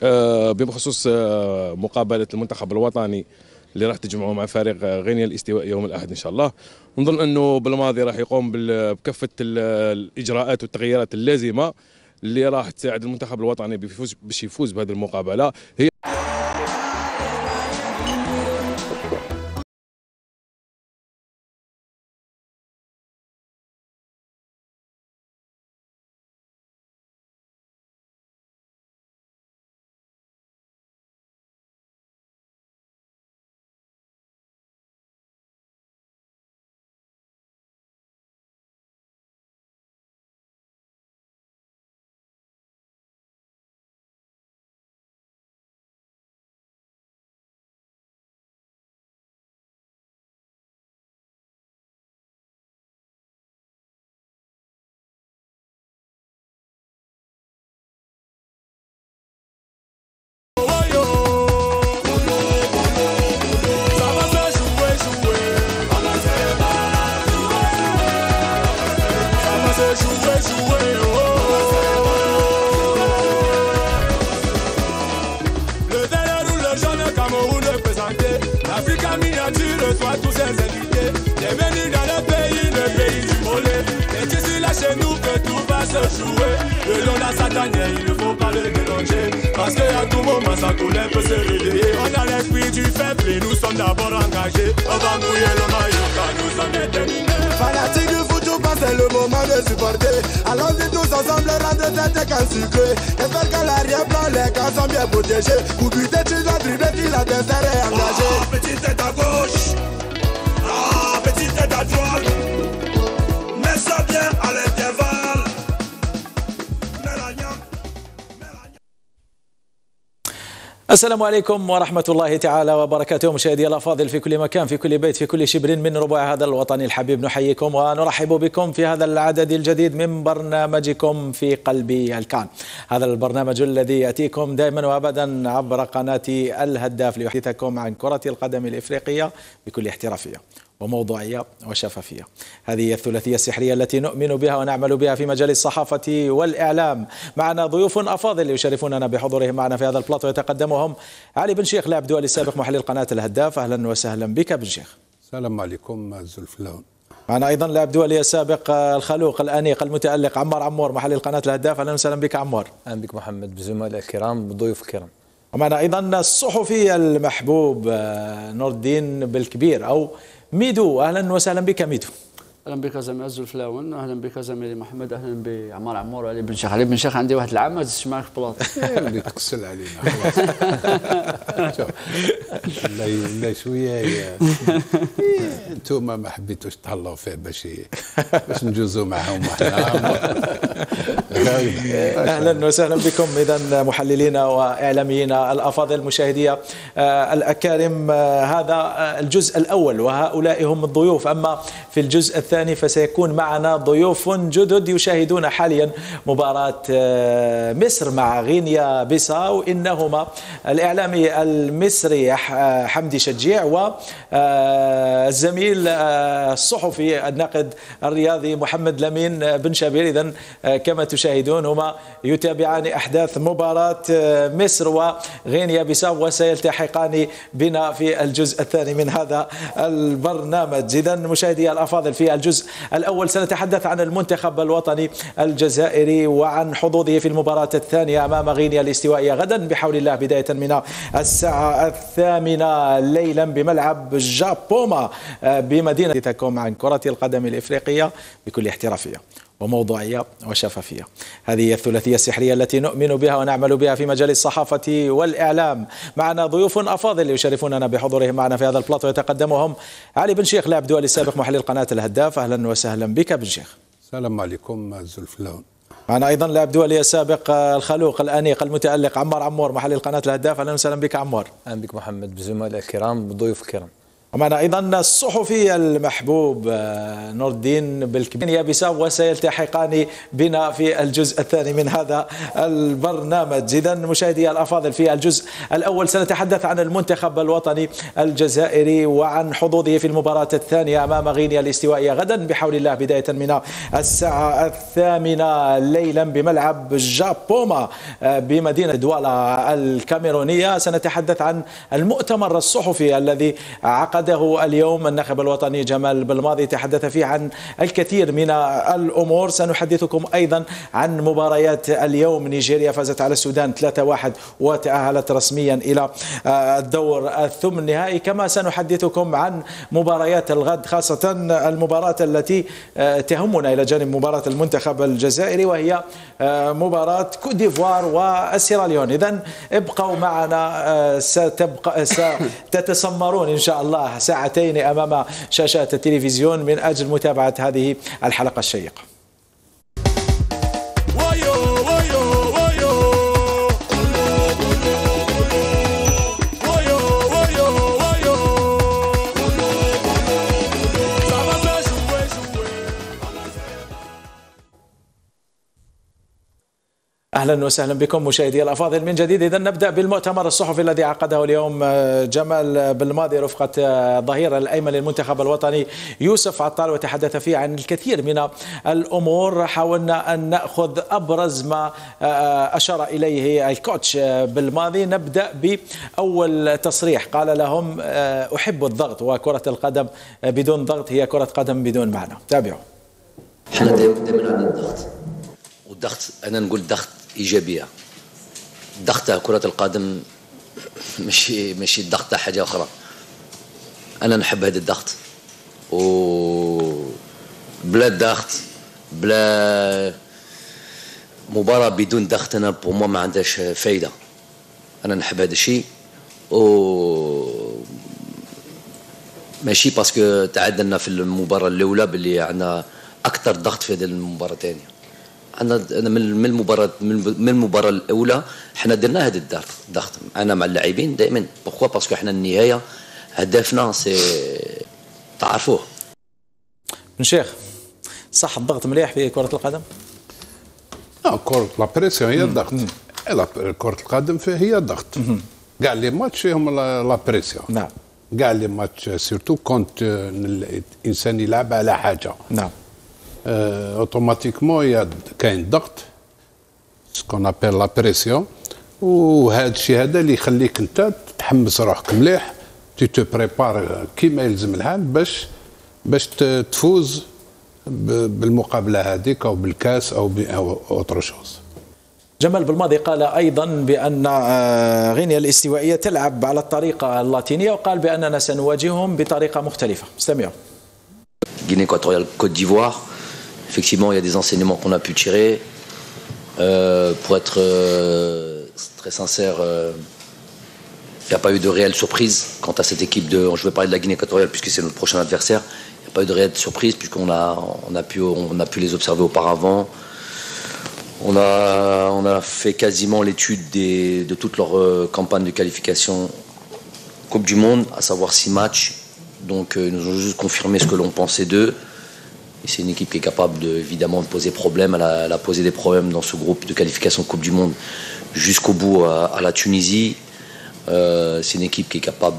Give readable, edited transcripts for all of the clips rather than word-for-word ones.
بخصوص مقابلة المنتخب الوطني اللي راح تجمعه مع فريق غينيا الاستوائي يوم الأحد إن شاء الله. نظن أنه بالماضي راح يقوم بكافة الإجراءات والتغييرات اللازمة اللي راح تساعد المنتخب الوطني باش يفوز بهذه المقابلة. هي le long de sa tanière, il ne faut pas le mélanger. Parce qu'à tout moment, sa colère peut se réveiller. On a l'esprit du faible et nous sommes d'abord engagés. On va mouiller le maillot car nous sommes déterminés. Fanatiques du foot, c'est le moment de supporter. Allons-y tous ensemble, rendre cette canne sucrée. Et faire qu'à l'arrière-plan, les camps sont bien protégés. Pour buter, tu dois dribbler, qui l'adversaire est engagé. Ah, petite tête à gauche. Ah, petite tête à droite. Mets ça bien à l'intervalle. السلام عليكم ورحمة الله تعالى وبركاته. مشاهدي الأفاضل في كل مكان، في كل بيت، في كل شبر من ربوع هذا الوطن الحبيب، نحييكم ونرحب بكم في هذا العدد الجديد من برنامجكم في قلب الكان. هذا البرنامج الذي يأتيكم دائما وأبدا عبر قناة الهداف ليحدثكم عن كرة القدم الإفريقية بكل احترافية وموضوعية وشفافية. هذه الثلاثية السحرية التي نؤمن بها ونعمل بها في مجال الصحافة والإعلام. معنا ضيوف أفاضل يشرفوننا بحضورهم معنا في هذا البلاطو، يتقدمهم علي بن شيخ لاعب دولي السابق محلل قناة الهداف. أهلا وسهلا بك بن شيخ. السلام عليكم زلفلون. معنا أيضا لاعب دولي السابق الخلوق الأنيق المتألق عمار عمور محلل قناة الهداف. أهلا وسهلا بك عمار. أهلا بك محمد، بزملاء الكرام بالضيوف الكرام. ومعنا أيضا الصحفي المحبوب نور الدين بالكبير أو ميدو. أهلا وسهلا بك ميدو. اهلا بك زميلي الزلفلاون، اهلا بك زميلي محمد، اهلا بعمار عمور وعلي بن شيخ. علي بن شيخ عندي واحد العام ما زدتش معك في بلاط. اللي تكسل علينا خلاص. لا شويه انتم ما حبيتوش تهلاو فيه باش نجوزوا معهم اهلا وسهلا بكم اذا محللينا واعلامينا الافاضل. مشاهدي الاكارم، هذا الجزء الاول وهؤلاء هم الضيوف. اما في الجزء الثاني فسيكون معنا ضيوف جدد يشاهدون حاليا مباراة مصر مع غينيا بيساو. إنهما الإعلامي المصري حمدي شجيع والزميل الصحفي الناقد الرياضي محمد لمين بن شبير. إذن كما تشاهدون هما يتابعان أحداث مباراة مصر وغينيا بيساو وسيلتحقان بنا في الجزء الثاني من هذا البرنامج. إذن مشاهدي الأفاضل، في الجزء الأول سنتحدث عن المنتخب الوطني الجزائري وعن حظوظه في المباراة الثانية أمام غينيا الاستوائية غدا بحول الله، بداية من الساعة 8 ليلا بملعب جابوما بمدينتكم عن كرة القدم الإفريقية بكل احترافية وموضوعية وشفافية. هذه الثلاثية السحرية التي نؤمن بها ونعمل بها في مجال الصحافة والإعلام. معنا ضيوف أفاضل يشرفوننا بحضورهم معنا في هذا البلاطو، يتقدمهم علي بن شيخ لاعب دولي السابق محلل قناة الهداف. أهلا وسهلا بك بن شيخ. السلام عليكم زلفلون. معنا أيضا لاعب دولي السابق الخلوق الأنيق المتألق عمار عمور محلل قناة الهداف. أهلا وسهلا بك عمار. أهلا بك محمد، بزملاء الكرام بالضيوف الكرام. ومعنا أيضا الصحفي المحبوب نور الدين بالكبير يا بيساو، وسيلتحقان بنا في الجزء الثاني من هذا البرنامج. إذا مشاهدي الأفاضل، في الجزء الأول سنتحدث عن المنتخب الوطني الجزائري وعن حظوظه في المباراة الثانية أمام غينيا الاستوائية غدا بحول الله، بداية من الساعة 8 ليلا بملعب جابوما بمدينة دوالا الكاميرونية. سنتحدث عن المؤتمر الصحفي الذي عقده اليوم الناخب الوطني جمال بلماضي، تحدث فيه عن الكثير من الأمور. سنحدثكم أيضا عن مباريات اليوم. نيجيريا فازت على السودان 3-1 وتأهلت رسميا إلى الدور الثمن النهائي. كما سنحدثكم عن مباريات الغد، خاصة المباراة التي تهمنا إلى جانب مباراة المنتخب الجزائري، وهي مباراة كوت ديفوار والسيراليون. إذن ابقوا معنا، ستتسمرون إن شاء الله ساعتين أمام شاشات التلفزيون من أجل متابعة هذه الحلقة الشيقة. أهلا وسهلا بكم مشاهدي الأفاضل من جديد. إذا نبدأ بالمؤتمر الصحفي الذي عقده اليوم جمال بلماضي رفقة ظهير الأيمن للمنتخب الوطني يوسف عطال، وتحدث فيه عن الكثير من الأمور. حاولنا أن نأخذ أبرز ما أشار إليه الكوتش بلماضي. نبدأ بأول تصريح قال لهم: أحب الضغط، وكرة القدم بدون ضغط هي كرة قدم بدون معنى. تابعوا. احنا دائما عندنا الضغط، والضغط أنا نقول ضغط إيجابية. ضغط كرة القدم ماشي الضغط حاجة أخرى. أنا نحب هذا الضغط، وبلا ضغط، بلا مباراة بدون ضغط أنا بوما ما عندهاش فايدة. أنا نحب هذا الشيء، ماشي باسكو تعادلنا في المباراة الأولى باللي عندنا أكثر ضغط في هذه المباراة الثانية. أنا من المباراة الأولى حنا درنا هذا الضغط أنا مع اللاعبين دائما. بوركوا باسكو حنا النهاية هدفنا سي تعرفوه. بن شيخ، صح الضغط مليح في كرة القدم؟ كرة لابريسيون هي الضغط. كرة القدم هي الضغط. كاع لي ماتش فيهم لابريسيون. نعم. كاع لي ماتش سيرتو كونت الإنسان يلعب على حاجة. نعم. اوتوماتيكمون كاين ضغط، سكون ابيل لا بريسيون، وهذا الشيء هذا اللي يخليك انت تحمس روحك مليح، تو بريبار كيما يلزم الحال باش تفوز بالمقابله هذيك او بالكاس او اوتر شوز. جمال بلماضي قال ايضا بان غينيا الاستوائيه تلعب على الطريقه اللاتينيه، وقال باننا سنواجههم بطريقه مختلفه. استمعوا. Guinée équatoriale, Côte d'Ivoire. Effectivement, il y a des enseignements qu'on a pu tirer. Pour être très sincère, il n'y a pas eu de réelle surprise quant à cette équipe de. Je vais parler de la Guinée équatoriale puisque c'est notre prochain adversaire. Il n'y a pas eu de réelle surprise puisqu'on a pu les observer auparavant. On a fait quasiment l'étude de toute leur campagne de qualification Coupe du Monde, à savoir 6 matchs. Donc ils nous ont juste confirmé ce que l'on pensait d'eux. Et c'est une équipe qui est capable évidemment de poser problème. Elle a posé des problèmes dans ce groupe de qualification Coupe du Monde jusqu'au bout à la Tunisie. C'est une équipe qui est capable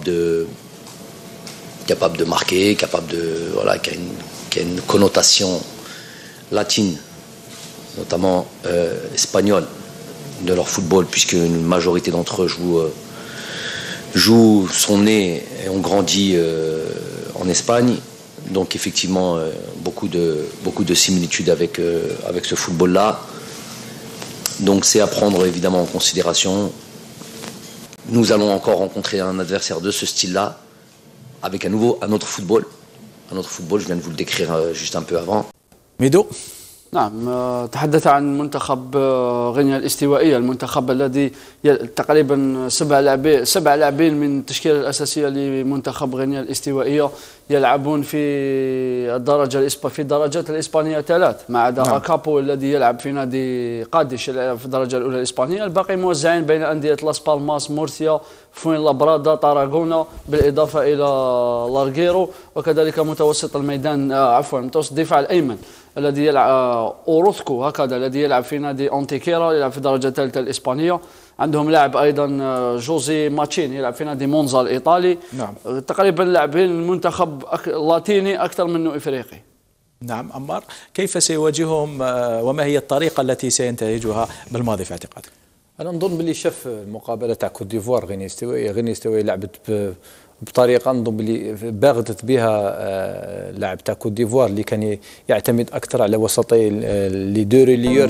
de marquer, qui a une connotation latine, notamment espagnole, de leur football, puisque une majorité d'entre eux sont nés et ont grandi en Espagne. Donc effectivement, beaucoup de similitudes avec ce football-là. Donc c'est à prendre évidemment en considération. Nous allons encore rencontrer un adversaire de ce style-là, avec un autre football. Un autre football, je viens de vous le décrire juste un peu avant. Mido. نعم، تحدث عن منتخب غينيا الاستوائية، المنتخب الذي تقريبا سبع لاعبين من التشكيلة الأساسية لمنتخب غينيا الاستوائية يلعبون في الدرجات الإسبانية 3 ما عدا أكابو الذي يلعب في نادي قادش يلعب في الدرجة الأولى الإسبانية. الباقي موزعين بين أندية لاس بالماس، مورسيا، فوين لابرادا، طاراغونا، بالإضافة إلى لارغيرو، وكذلك متوسط الميدان متوسط الدفاع الأيمن الذي يلعب أوروثكو هكذا الذي يلعب في نادي أنتيكيرا يلعب في الدرجة الثالثة الإسبانية. عندهم لاعب أيضا جوزي ماتشين يلعب في نادي مونزا الإيطالي. نعم. تقريبا لاعبين المنتخب لاتيني أكثر منه إفريقي. نعم. أمار، كيف سيواجههم وما هي الطريقة التي سينتهجها بالماضي في اعتقادك؟ أنا نظن باللي شاف المقابلة تاع كوت ديفوار غينيا استوائية لعبت بطريقه نظن بلي باغتت بها لاعب تاع كوت ديفوار اللي كان يعتمد اكثر على وسطي لي دو ريليور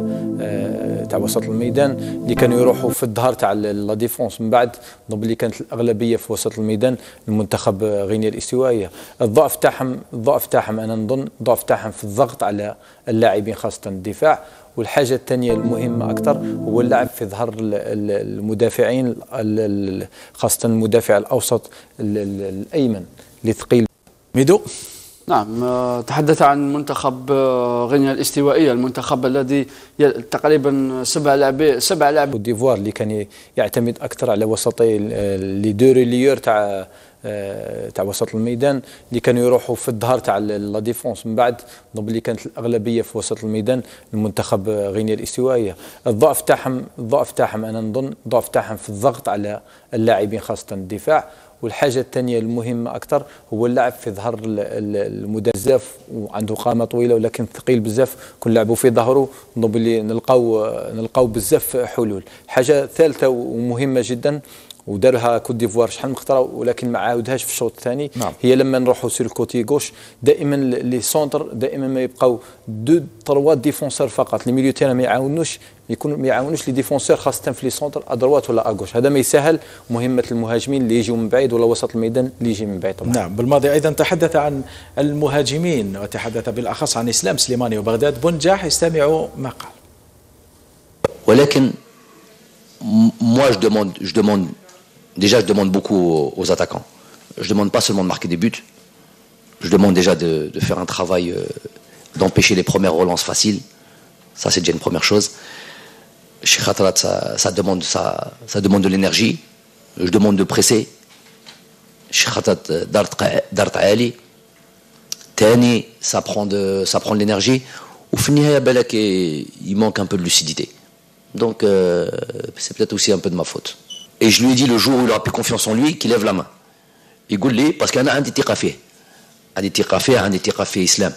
تاع وسط الميدان اللي كانوا يروحوا في الظهر تاع لا ديفونس. من بعد نظن بلي كانت الاغلبيه في وسط الميدان المنتخب غينيا الاستوائيه. الضعف تاعهم انا نظن الضعف تاعهم في الضغط على اللاعبين خاصه الدفاع. والحاجة الثانية المهمة أكثر هو اللعب في ظهر المدافعين خاصة المدافع الأوسط الأيمن اللي ثقيل. ميدو. نعم، تحدث عن منتخب غينيا الاستوائية، المنتخب الذي تقريبا سبع لاعبين كوت ديفوار اللي كان يعتمد أكثر على وسطي لي دو ريليور تاع وسط الميدان اللي كانوا يروحوا في الظهر تاع لا ديفونس. من بعد نظن بلي كانت الاغلبيه في وسط الميدان المنتخب غينيا الاستوائيه. الضعف تاعهم انا نظن الضعف تاعهم في الضغط على اللاعبين خاصه الدفاع. والحاجه الثانيه المهمه اكثر هو اللعب في ظهر المدافع وعنده قامه طويله ولكن ثقيل بزاف. كون لعبوا في ظهره نظن بلي نلقاو بزاف حلول. حاجه ثالثه ومهمه جدا ودارها كوت ديفوار شحال من خطره ولكن ما عاودهاش في الشوط الثاني. نعم. هي لما نروحوا سير الكوتي غوش دائما لي سونتر دائما ما يبقاو 2-3 ديفونسور فقط. لي ميليو تيران ما يعاونوش لي ديفونسور خاصه في لي سونتر ادروات ولا اغوش. هذا ما يسهل مهمه المهاجمين اللي يجوا من بعيد ولا وسط الميدان اللي يجي من بعيد طبعا. نعم. بالماضي ايضا تحدث عن المهاجمين وتحدث بالاخص عن اسلام سليماني وبغداد بنجاح. استمعوا ما قال. ولكن moi je demande déjà, je demande beaucoup aux attaquants. Je ne demande pas seulement de marquer des buts. Je demande déjà de faire un travail, d'empêcher les premières relances faciles. Ça, c'est déjà une première chose. Chez Khatrat, ça demande de l'énergie. Je demande de presser. Chez Khatrat, Dart Ali. Tani, ça prend de l'énergie. Au final, il manque un peu de lucidité. Donc, c'est peut-être aussi un peu de ma faute. Et je lui ai dit le jour où il aura plus confiance en lui, qu'il lève la main. Il goulé parce qu'il y en a un des tirafés islam.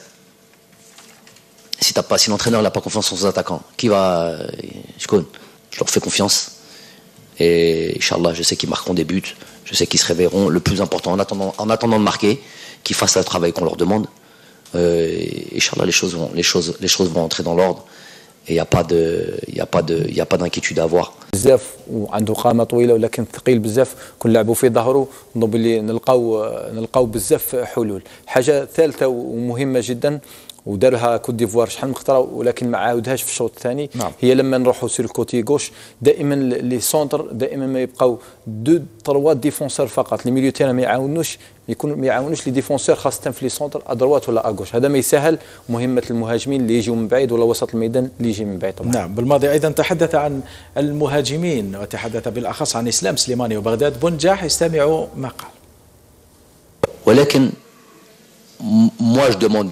Si l'entraîneur n'a pas confiance en ses attaquants, qui va. Je leur fais confiance. Et Inch'Allah, je sais qu'ils marqueront des buts. Je sais qu'ils se réveilleront. Le plus important, en attendant de marquer, qu'ils fassent le travail qu'on leur demande. Inch'Allah, les choses vont entrer dans l'ordre. Et il y a pas d'inquiétude à avoir. بزاف وعنده قامه طويله ولكن ثقيل بزاف. كون لعبوا في ظهره نظن بلي نلقاو بزاف حلول. حاجه ثالثه ومهمه جدا ودارها كوت ديفوار شحال من خطره ولكن ما عاودهاش في الشوط الثاني. نعم. هي لما نروحوا سير الكوتي غوش دائما لي سونتر دائما ما يبقاو 2-3 ديفونسور فقط. لي ميليو تيران ما يعاونوش لي ديفونسور خاصه في لي سونتر ادروات ولا اغوش. هذا ما يسهل مهمه المهاجمين اللي يجوا من بعيد ولا وسط الميدان اللي يجي من بعيد طبعا. نعم. بالماضي ايضا تحدث عن المهاجمين وتحدث بالاخص عن اسلام سليماني وبغداد بنجاح. استمعوا ما قال. ولكن moi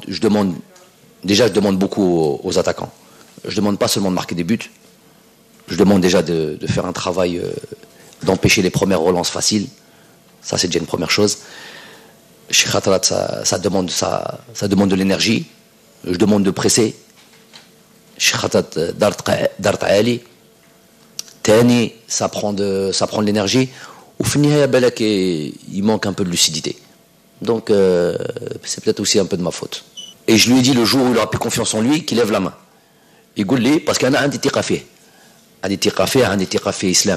je demande beaucoup aux attaquants. Je ne demande pas seulement de marquer des buts. Je demande déjà de faire un travail, d'empêcher les premières relances faciles. Ça, c'est déjà une première chose. Chez Khatrat, ça demande de l'énergie. Je demande de presser. Chez Khatrat, Dart Ali. Tani, ça prend de l'énergie. Au final, il manque un peu de lucidité. Donc, c'est peut-être aussi un peu de ma faute. Et je lui ai dit le jour où il aura plus confiance en lui, qu'il lève la main. Il goulé parce qu'il y en a un des tirafés islam.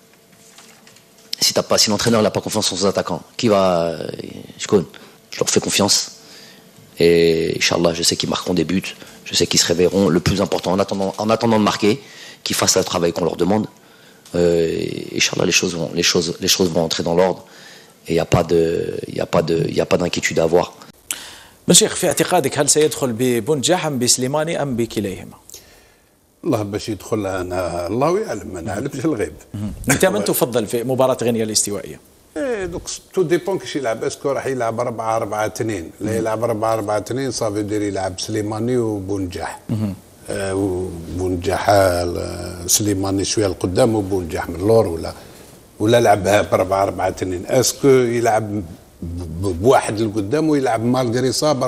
Si l'entraîneur n'a pas confiance en ses attaquants, qui va. Je leur fais confiance. Et Inch'Allah, je sais qu'ils marqueront des buts. Je sais qu'ils se réveilleront. Le plus important, en attendant de marquer, qu'ils fassent le travail qu'on leur demande. Inch'Allah, les choses vont entrer dans l'ordre. Et il n'y a pas d'inquiétude à avoir. بن شيخ، في اعتقادك هل سيدخل ببنجاح أم بسليماني أم بكليهما؟ الله باش يدخل، انا الله يعلم، ما نعلمش الغيب. انت من تفضل في مباراة غينيا الاستوائية؟ دوك تو ديبون كيش يلعب. اسكو راح يلعب 4-4-2؟ لا يلعب 4-4-2 صافي يدير يلعب سليماني وبونجاح. بونجاح سليماني شويه لقدام وبونجاح من اللور، ولا لعبها ب 4-4-2. اسكو يلعب بواحد لقدام ويلعب مالغري صاب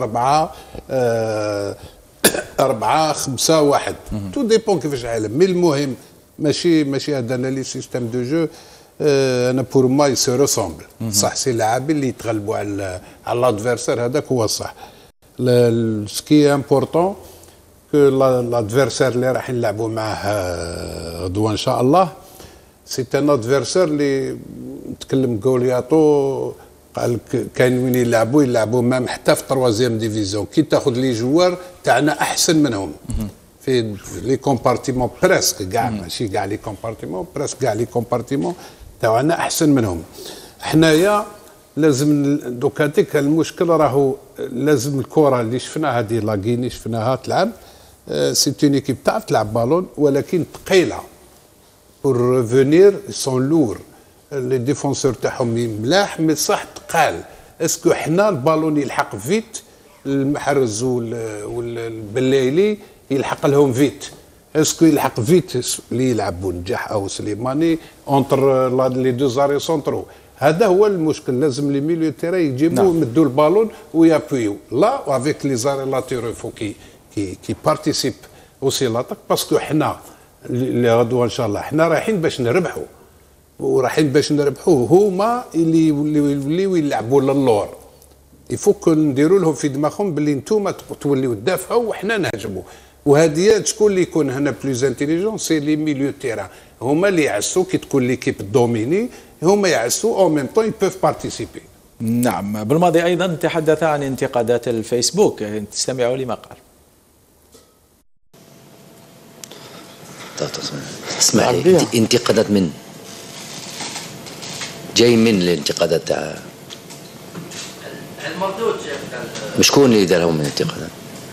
4-5-1. تو ديبون كيفاش يلعب. مي المهم ماشي هذا لي سيستيم دو جو. انا بور ما سو ريسومبل. صح سي لاعبين اللي يتغلبوا على لادفيرسير، هذاك هو الصح. سكي امبورطون كو لادفيرسير اللي راح نلعبوا معاه غدوه ان شاء الله سي ان ادفيرسير اللي نتكلم جولياتو قال كاين وين يلعبوا مام حتى في تروازيام ديفيزيون. كي تاخذ لي جوار تاعنا احسن منهم في لي كومبارتيمون بريسك كاع، ماشي كاع لي كومبارتيمون، بريسك كاع لي كومبارتيمون تاعنا احسن منهم. حنايا لازم دوكا هذيك المشكل راهو لازم الكره اللي شفناها هذه لاكيني شفناها تلعب سي اون ايكيب تعرف تلعب بالون ولكن ثقيله بور ريفونير سون لور. لي ديفونسور تاعهم ملاح مي صح ثقال. اسكو حنا البالون يلحق فيت، المحرز والبلايلي يلحق لهم فيت. اسكو يلحق فيت اللي يلعب بونجاح او سليماني اونتر لي دو زاري سونترو. هذا هو المشكل. لازم لي ميليو تيري يجيبوا يمدوا البالون ويابيو لا افيك لي زاري لاتيرو فو كي بارتيسيب اوسي لاطاك. باسكو حنا اللي غدوه ان شاء الله حنا رايحين باش نربحوا، ورايحين باش نربحوا هما اللي يلعبوا للور. يفوك نديروا لهم في دماغهم باللي نتوما توليو تدافعوا وحنا نهاجموا. وهذه شكون اللي يكون هنا بلوز انتيليجون؟ سي لي ميليو تيران. هما اللي يعسوا كي تكون ليكيب دوميني، هما يعسوا او ميم طون يبوف بارتيسيبي. نعم. بالماضي ايضا تحدث عن انتقادات الفيسبوك، تستمعوا لما قال. اسمع لي، انتقادات من جاي من الانتقادات تاع المردود شكون اللي دارهم من الانتقادات؟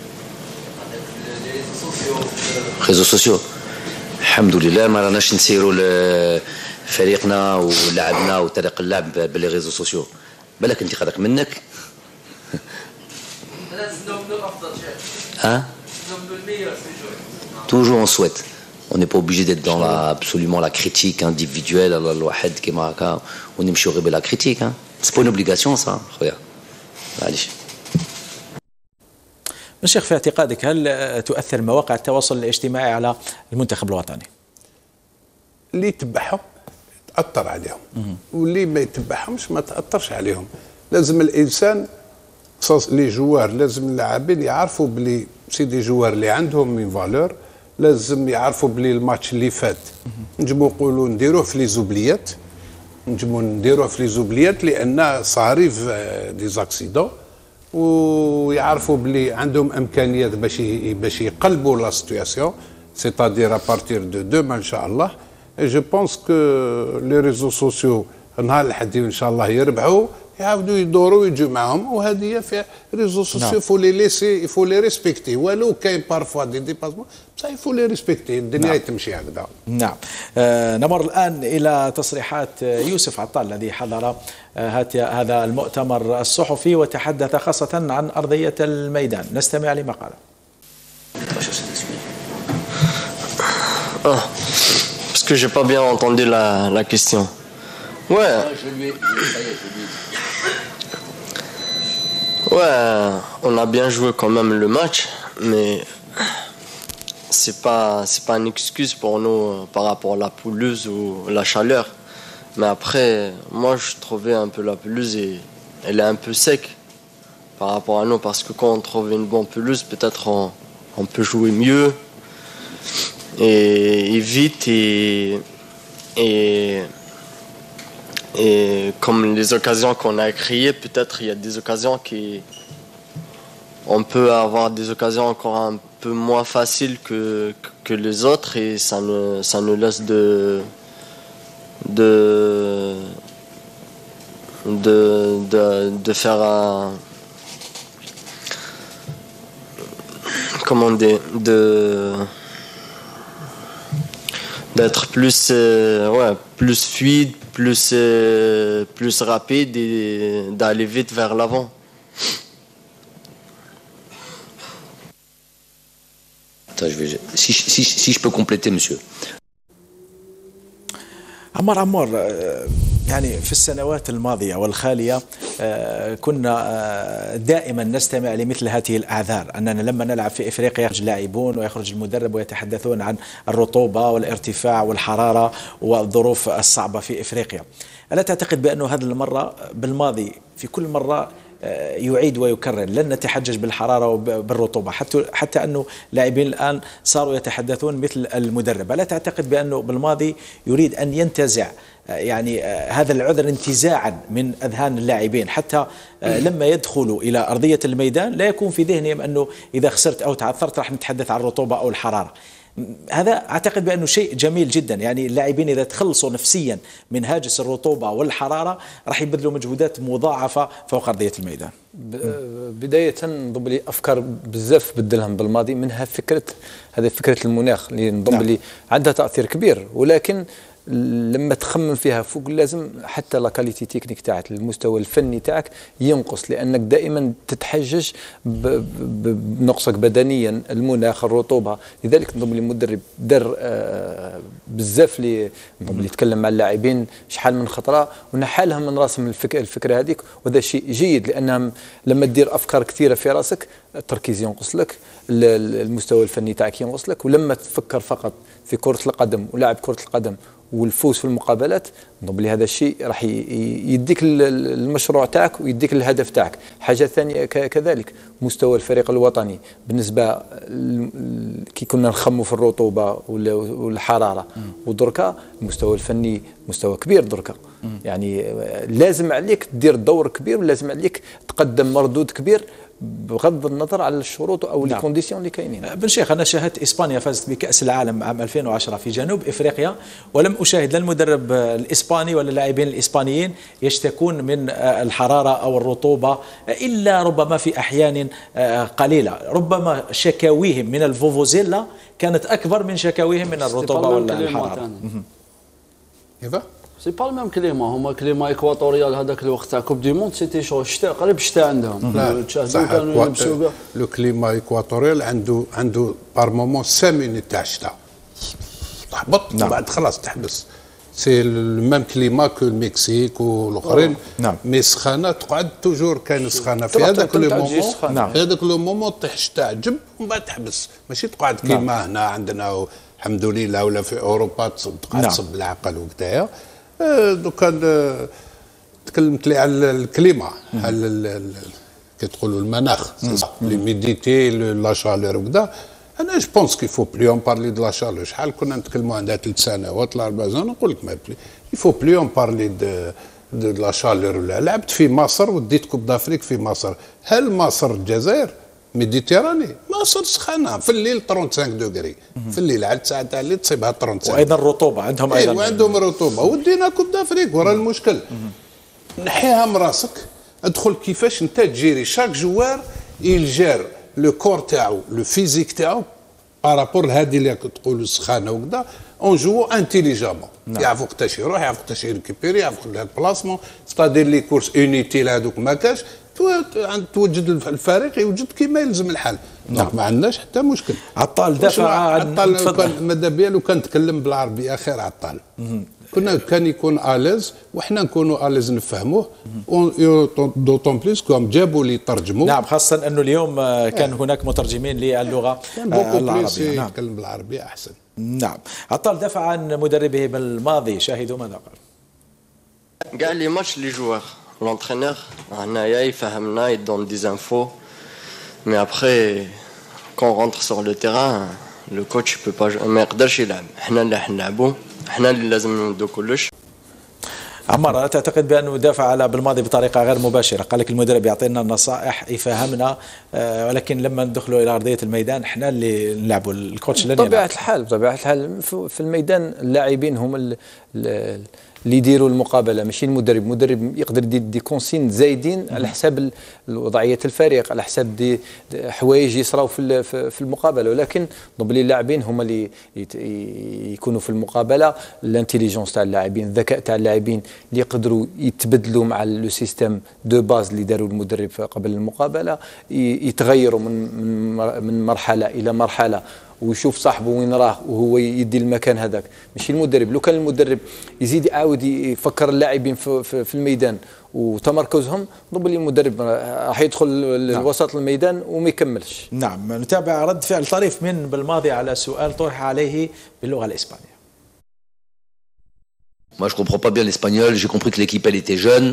ريزو سوسيو. الحمد لله ما راناش نسيروا فريقنا ولعبنا وطريق اللعب باللي ريزو سوسيو. بالك انتقادك منك. Toujours on souhaite. On n'est pas obligé d'être dans absolument la critique individuelle. الواحد كيما هكا ونمشيو غير بلا critique. C'est pas une obligation ça. خويا. معليش. الشيخ، في اعتقادك هل تؤثر مواقع التواصل الاجتماعي على المنتخب الوطني؟ اللي يتبعهم تأثر عليهم، واللي ما يتبعهمش ما تأثرش عليهم. لازم الانسان لي جوار، لازم اللاعبين يعرفوا بلي سي دي جوار اللي عندهم من فالور. لازم يعرفوا بلي الماتش اللي فات نجمو نقولوا نديروه في لي زوبليات، لان صاري في دي زاكسيدون، ويعرفوا بلي عندهم امكانيات باش يقلبوا لا سيتوياسيون سيتادير ابارتير دو دوما ان شاء الله. جو بونس كو لي ريزو سوسيو نهار الحد ان شاء الله يربحوا يعاودوا يدوروا ويجوا معهم. وهذه في ريزو سوسيو فو لي ليسي فو لي ريسبكتي، ولو كاين بارفوا دي ديباسمون بصح فو لي ريسبكتي. الدنيا تمشي هكذا. نعم. نمر الان الى تصريحات يوسف عطال الذي حضر هذا المؤتمر الصحفي وتحدث خاصه عن ارضيه الميدان. نستمع لما قال. Parce que j'ai pas bien entendu la question. Ouais. Ouais, on a bien joué quand même le match, mais c'est pas une excuse pour nous par rapport à la pelouse ou la chaleur. Mais après, moi je trouvais un peu la pelouse et elle est un peu sec par rapport à nous, parce que quand on trouve une bonne pelouse, peut-être on peut jouer mieux et vite et comme les occasions qu'on a créées, peut-être il y a des occasions on peut avoir des occasions encore un peu moins facile que les autres et ça nous laisse de faire un, comment dire, d'être plus plus fluide, plus rapide et d'aller vite vers l'avant. Si je peux compléter, monsieur. عمار يعني في السنوات الماضية والخالية كنا دائما نستمع لمثل هذه الأعذار، أننا لما نلعب في إفريقيا يخرج اللاعبون ويخرج المدرب ويتحدثون عن الرطوبة والارتفاع والحرارة والظروف الصعبة في إفريقيا. ألا تعتقد بأنه هذه المرة بالماضي في كل مرة يعيد ويكرر لن نتحجج بالحرارة وبالرطوبة، حتى أنه لاعبين الآن صاروا يتحدثون مثل المدرب؟ ألا تعتقد بأنه بالماضي يريد أن ينتزع يعني هذا العذر انتزاعا من أذهان اللاعبين، حتى لما يدخلوا إلى أرضية الميدان لا يكون في ذهنهم أنه إذا خسرت أو تعثرت راح نتحدث عن الرطوبة أو الحرارة؟ هذا أعتقد بأنه شيء جميل جدا، يعني اللاعبين إذا تخلصوا نفسيا من هاجس الرطوبة والحرارة راح يبذلوا مجهودات مضاعفة فوق أرضية الميدان. بداية نضم لي أفكار بزاف بدلهم بالماضي، منها هذه فكرة المناخ اللي نضم لي عندها تأثير كبير، ولكن لما تخمم فيها فوق لازم حتى لا كاليتي تكنيك تاعك، المستوى الفني تاعك ينقص، لانك دائما تتحجج بنقصك بدنيا، المناخ، الرطوبه. لذلك نظم لي المدرب دار بزاف اللي يتكلم مع اللاعبين شحال من خطره ونحالهم من راسهم الفكره هذيك، وهذا شيء جيد، لانهم لما تدير افكار كثيره في راسك التركيز ينقص لك، المستوى الفني تاعك ينقص لك، ولما تفكر فقط في كره القدم ولاعب كره القدم والفوز في المقابلات، نظن بلي هذا الشيء راح يديك المشروع تاعك ويديك الهدف تاعك. حاجه ثانيه كذلك مستوى الفريق الوطني بالنسبه كي كنا نخموا في الرطوبه والحراره، ودركا المستوى الفني مستوى كبير دركا، يعني لازم عليك دير دور كبير ولازم عليك تقدم مردود كبير بغض النظر على الشروط او الكونديسيون اللي كاينين. بن شيخ، انا شاهدت اسبانيا فازت بكاس العالم عام 2010 في جنوب افريقيا، ولم اشاهد لا المدرب الاسباني ولا اللاعبين الاسبانيين يشتكون من الحراره او الرطوبه، الا ربما في احيان قليله، ربما شكاويهم من الفوفوزيلا كانت اكبر من شكاويهم من الرطوبه ولا الحراره. كيف؟ سي با الميم كليما، هما كليما اكواتوريال هذاك الوقت تاع كوب دي موند سيتي شو الشتاء قريب الشتاء عندهم. كانوا لو كليما اكواتوريال عنده بار مومون 5 مينوت تاع الشتاء تهبط بعد خلاص تحبس. سي الميم كليما كو المكسيك والاخرين، مي سخانه تقعد توجور كاين سخانه في هذاك لو مومون، في هذاك لو مومون طيح الشتاء جب ومن بعد تحبس، ماشي تقعد كيما هنا عندنا الحمد لله ولا في اوروبا تقعد تصب العقل وقتها. دوكا تكلمت لي على الكليما، على كتقولوا المناخ، ليميديتي، لا شالور وكذا. انا جو بونس كي فو بلي اون بارلي دو لا شالور. شحال كنا نتكلموا عندها 3 سنوات ولا 4 سنوات، نقول لك ما بلي يفو بلي اون بارلي دو لا شالور. ولا لعبت في مصر وديت كوب دافريك في مصر، هل مصر الجزائر ميديتيراني؟ مصر سخانه في الليل 35 دوغري في الليل، عاد ساعه تاع الليل تصيبها 35، وايضا الرطوبه عندهم ايضا وعندهم رطوبه. ودينا كوب دافريك ورا المشكل. نحيها من راسك، ادخل كيفاش انت تجيري شاك جوار يلجير لو كور تاعو، لو فيزيك تاعو بارابور هذه اللي تقولوا سخانه وكذا. اون جو انتيليجامون، يعرف وقتاش يروح، يعرف وقتاش يريكيبيري، يعرف البلاسمون، ستادير لي كورس اونيتيل هذوك ما كاش، توجد الفريق يوجد كما يلزم الحال. دونك ما عندناش حتى مشكل. عطال دافع عن عطال ماذا بيا لو كان نتكلم بالعربيه خير. عطال كان يكون اليز وحنا نكونوا اليز نفهموه، دوطون بليس كوم جابوا لي ترجموا. نعم، خاصه انه اليوم كان هناك مترجمين للغه العربيه. نعم، نتكلم بالعربيه احسن. نعم. عطال دافع عن مدربه بالماضي، شاهدوا ماذا قال. كاع لي ماتش لي جوار l'entraîneur هنايا يفهمنا، يدون دي انفو، مي ابخي كون رونتر سور لو تيران لو كوتش بو با ما يقدرش يلعب. حنا اللي نلعبوا، حنا اللي لازم نمدو كلش. عمار، لا تعتقد بأنه دافع على بالماضي بطريقة غير مباشرة؟ قال لك المدرب يعطينا النصائح يفهمنا، ولكن لما ندخلوا إلى أرضية الميدان احنا اللي نلعبوا، الكوتش لن يلعب. بطبيعة الحال في الميدان اللاعبين هم اللي يديروا المقابله، ماشي المدرب يقدر يدير دي كونسين زايدين على حساب وضعيه الفريق، على حساب دي حوايج يصراو في المقابله، ولكن بلي اللاعبين هما اللي يكونوا في المقابله. الانتيليجونس تاع اللاعبين، الذكاء تاع اللاعبين اللي يقدروا يتبدلوا مع لو دو باز اللي داروا المدرب قبل المقابله، يتغيروا من مرحله الى مرحله، ويشوف صاحبه وين راه وهو يدي المكان هذاك. ماشي المدرب، لو كان المدرب يزيد يعاود يفكر اللاعبين في الميدان وتمركزهم، ضرب لي المدرب راح يدخل لوسط الميدان وما يكملش. نعم، نتابع رد فعل طريف من بالماضي على سؤال طرح عليه باللغه الاسبانيه. Moi, je comprends pas bien l'espagnol. J'ai compris que l'équipe, elle était jeune.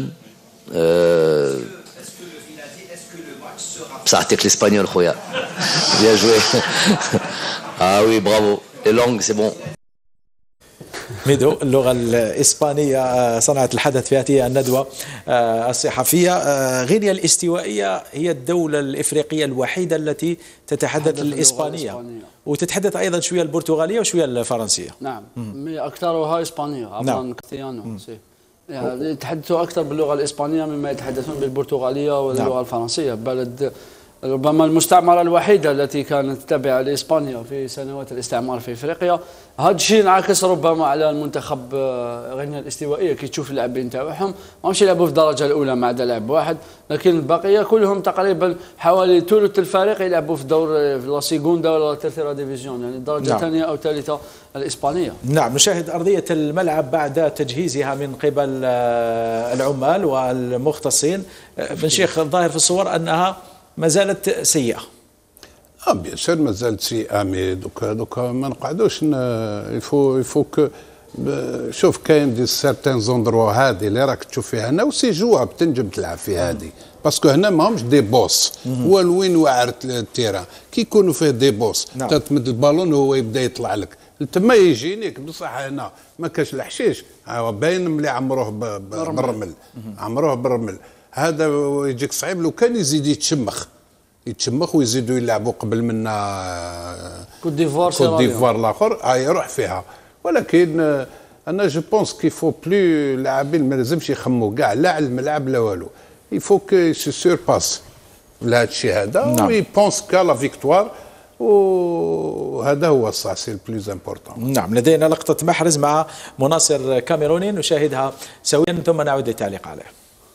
Ça a été que l'espagnol, Khoya. Bien joué. Ah oui, bravo. Les langues, c'est bon. ميدو، اللغة الإسبانية صنعت الحدث في هذه الندوة الصحفية. غينيا الاستوائية هي الدولة الإفريقية الوحيدة التي تتحدث الإسبانية، وتتحدث أيضا شوية البرتغالية وشوية الفرنسية. نعم، أكثرها إسبانية عبر كاستيانو. يعني يتحدثوا أكثر باللغة الإسبانية مما يتحدثون بالبرتغالية واللغة الفرنسية. بلد ربما المستعمرة الوحيدة التي كانت تابعة لإسبانيا في سنوات الاستعمار في إفريقيا. هذا الشيء انعكس ربما على المنتخب غينيا الاستوائية. كي تشوف اللاعبين تاعهم ماهمش يلعبوا في الدرجة الأولى ما عدا لاعب واحد، لكن البقية كلهم تقريبا حوالي ثلث الفريق يلعبوا في دور في لا سيغوندا ولا تيرثيرا ديفيزيون، يعني الدرجة الثانية أو الثالثة الإسبانية. نعم، نشاهد أرضية الملعب بعد تجهيزها من قبل العمال والمختصين. بن شيخ، الظاهر في الصور أنها ما زالت سيئة. بيان سور ما زالت سيئة، مي دوكا ما نقعدوش يفو شوف كاين دي سيرتان زوندروا هادي اللي راك تشوف فيها هنا وسي جواب تنجم تلعب في هادي، باسكو هنا ماهمش دي بوس. هو وين واعرت التيران كي يكونوا فيه دي بوس تتمد البالون وهو يبدا يطلع لك تما يجينيك. بصح هنا ما كاش الحشيش، باين ملي عمروه بالرمل، هذا يجيك صعيب. لو كان يزيد يتشمخ ويزيدوا يلعبوا قبل منا كوت ديفوار الاخر يروح فيها. ولكن انا جو بونس كي فو بلو اللاعبين ما لازمش يخموا كاع لا على الملعب لا والو، يفو كو سي سورباس لهذا الشيء هذا وي بونس كا لا فيكتوار، وهذا هو الصح سي البلوز امبورطون. نعم، لدينا لقطة محرز مع مناصر كاميروني نشاهدها سويا ثم نعود للتعليق عليه.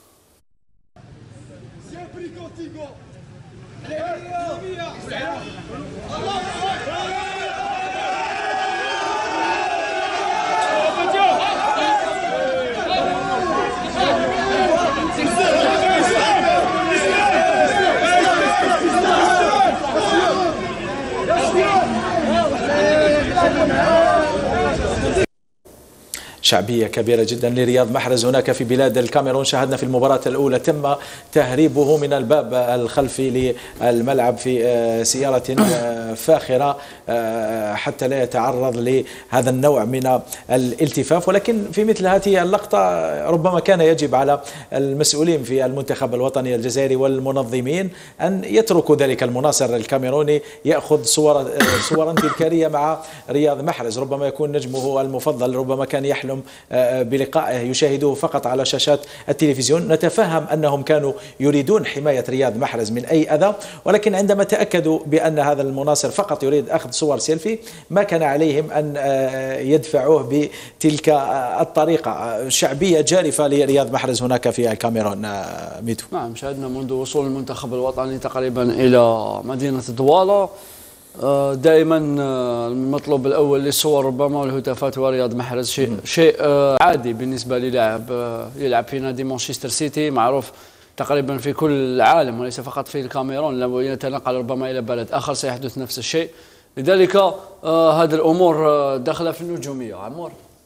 شعبية كبيرة جدا لرياض محرز هناك في بلاد الكاميرون. شاهدنا في المباراة الأولى تم تهريبه من الباب الخلفي للملعب في سيارة فاخرة حتى لا يتعرض لهذا النوع من الالتفاف، ولكن في مثل هذه اللقطة ربما كان يجب على المسؤولين في المنتخب الوطني الجزائري والمنظمين أن يتركوا ذلك المناصر الكاميروني يأخذ صورا تذكارية مع رياض محرز. ربما يكون نجمه المفضل، ربما كان يحلم بلقائه يشاهدوه فقط على شاشات التلفزيون. نتفهم أنهم كانوا يريدون حماية رياض محرز من أي أذى، ولكن عندما تأكدوا بأن هذا المناصر فقط يريد أخذ صور سيلفي ما كان عليهم أن يدفعوه بتلك الطريقة. شعبية جارفة لرياض محرز هناك في الكاميرون. ميدو، نعم، شاهدنا منذ وصول المنتخب الوطني تقريبا إلى مدينة دوالا دائما المطلوب الأول للصور ربما والهتافات ورياض محرز شيء عادي بالنسبة للاعب يلعب في نادي مانشستر سيتي معروف تقريبا في كل العالم وليس فقط في الكاميرون. لو يتنقل ربما إلى بلد آخر سيحدث نفس الشيء، لذلك هذه الأمور داخلة في النجومية. عمور،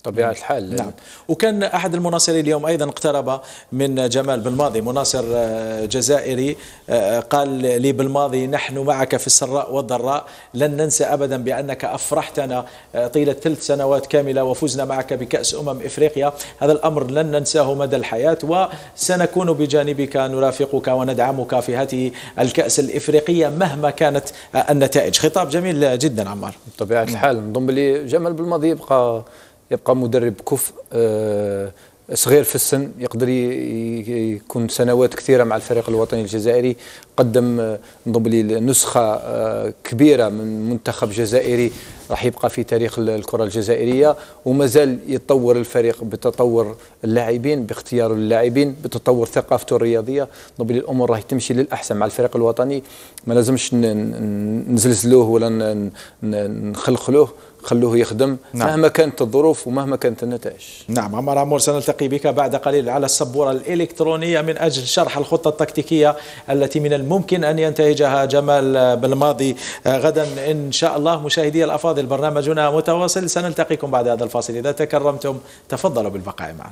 طبيعة الحال. نعم. وكان أحد المناصرين اليوم أيضا اقترب من جمال بالماضي، مناصر جزائري، قال لي بالماضي: نحن معك في السراء والضراء، لن ننسى أبدا بأنك أفرحتنا طيلة 3 سنوات كاملة وفزنا معك بكأس إفريقيا. هذا الأمر لن ننساه مدى الحياة، وسنكون بجانبك نرافقك وندعمك في هذه الكأس الإفريقية مهما كانت النتائج. خطاب جميل جدا عمار. بطبيعة الحال نظن بلي جمال بالماضي يبقى مدرب كفء، صغير في السن، يقدر يكون سنوات كثيرة مع الفريق الوطني الجزائري، قدم نظن بلي نسخة كبيرة من منتخب جزائري راح يبقى في تاريخ الكرة الجزائرية، وما زال يتطور الفريق بتطور اللاعبين، باختيار اللاعبين، بتطور ثقافته الرياضية. نظن بلي الأمور راح تمشي للأحسن مع الفريق الوطني، ما لازمش نزلزلوه ولا نخلخلوه، خلوه يخدم. نعم. مهما كانت الظروف ومهما كانت النتائج. نعم عمار عمور، سنلتقي بك بعد قليل على السبورة الإلكترونية من أجل شرح الخطة التكتيكية التي من الممكن أن ينتهجها جمال بالماضي غدا إن شاء الله. مشاهدي الأفاضل، برنامجنا متواصل، سنلتقيكم بعد هذا الفاصل. إذا تكرمتم تفضلوا بالبقاء معنا.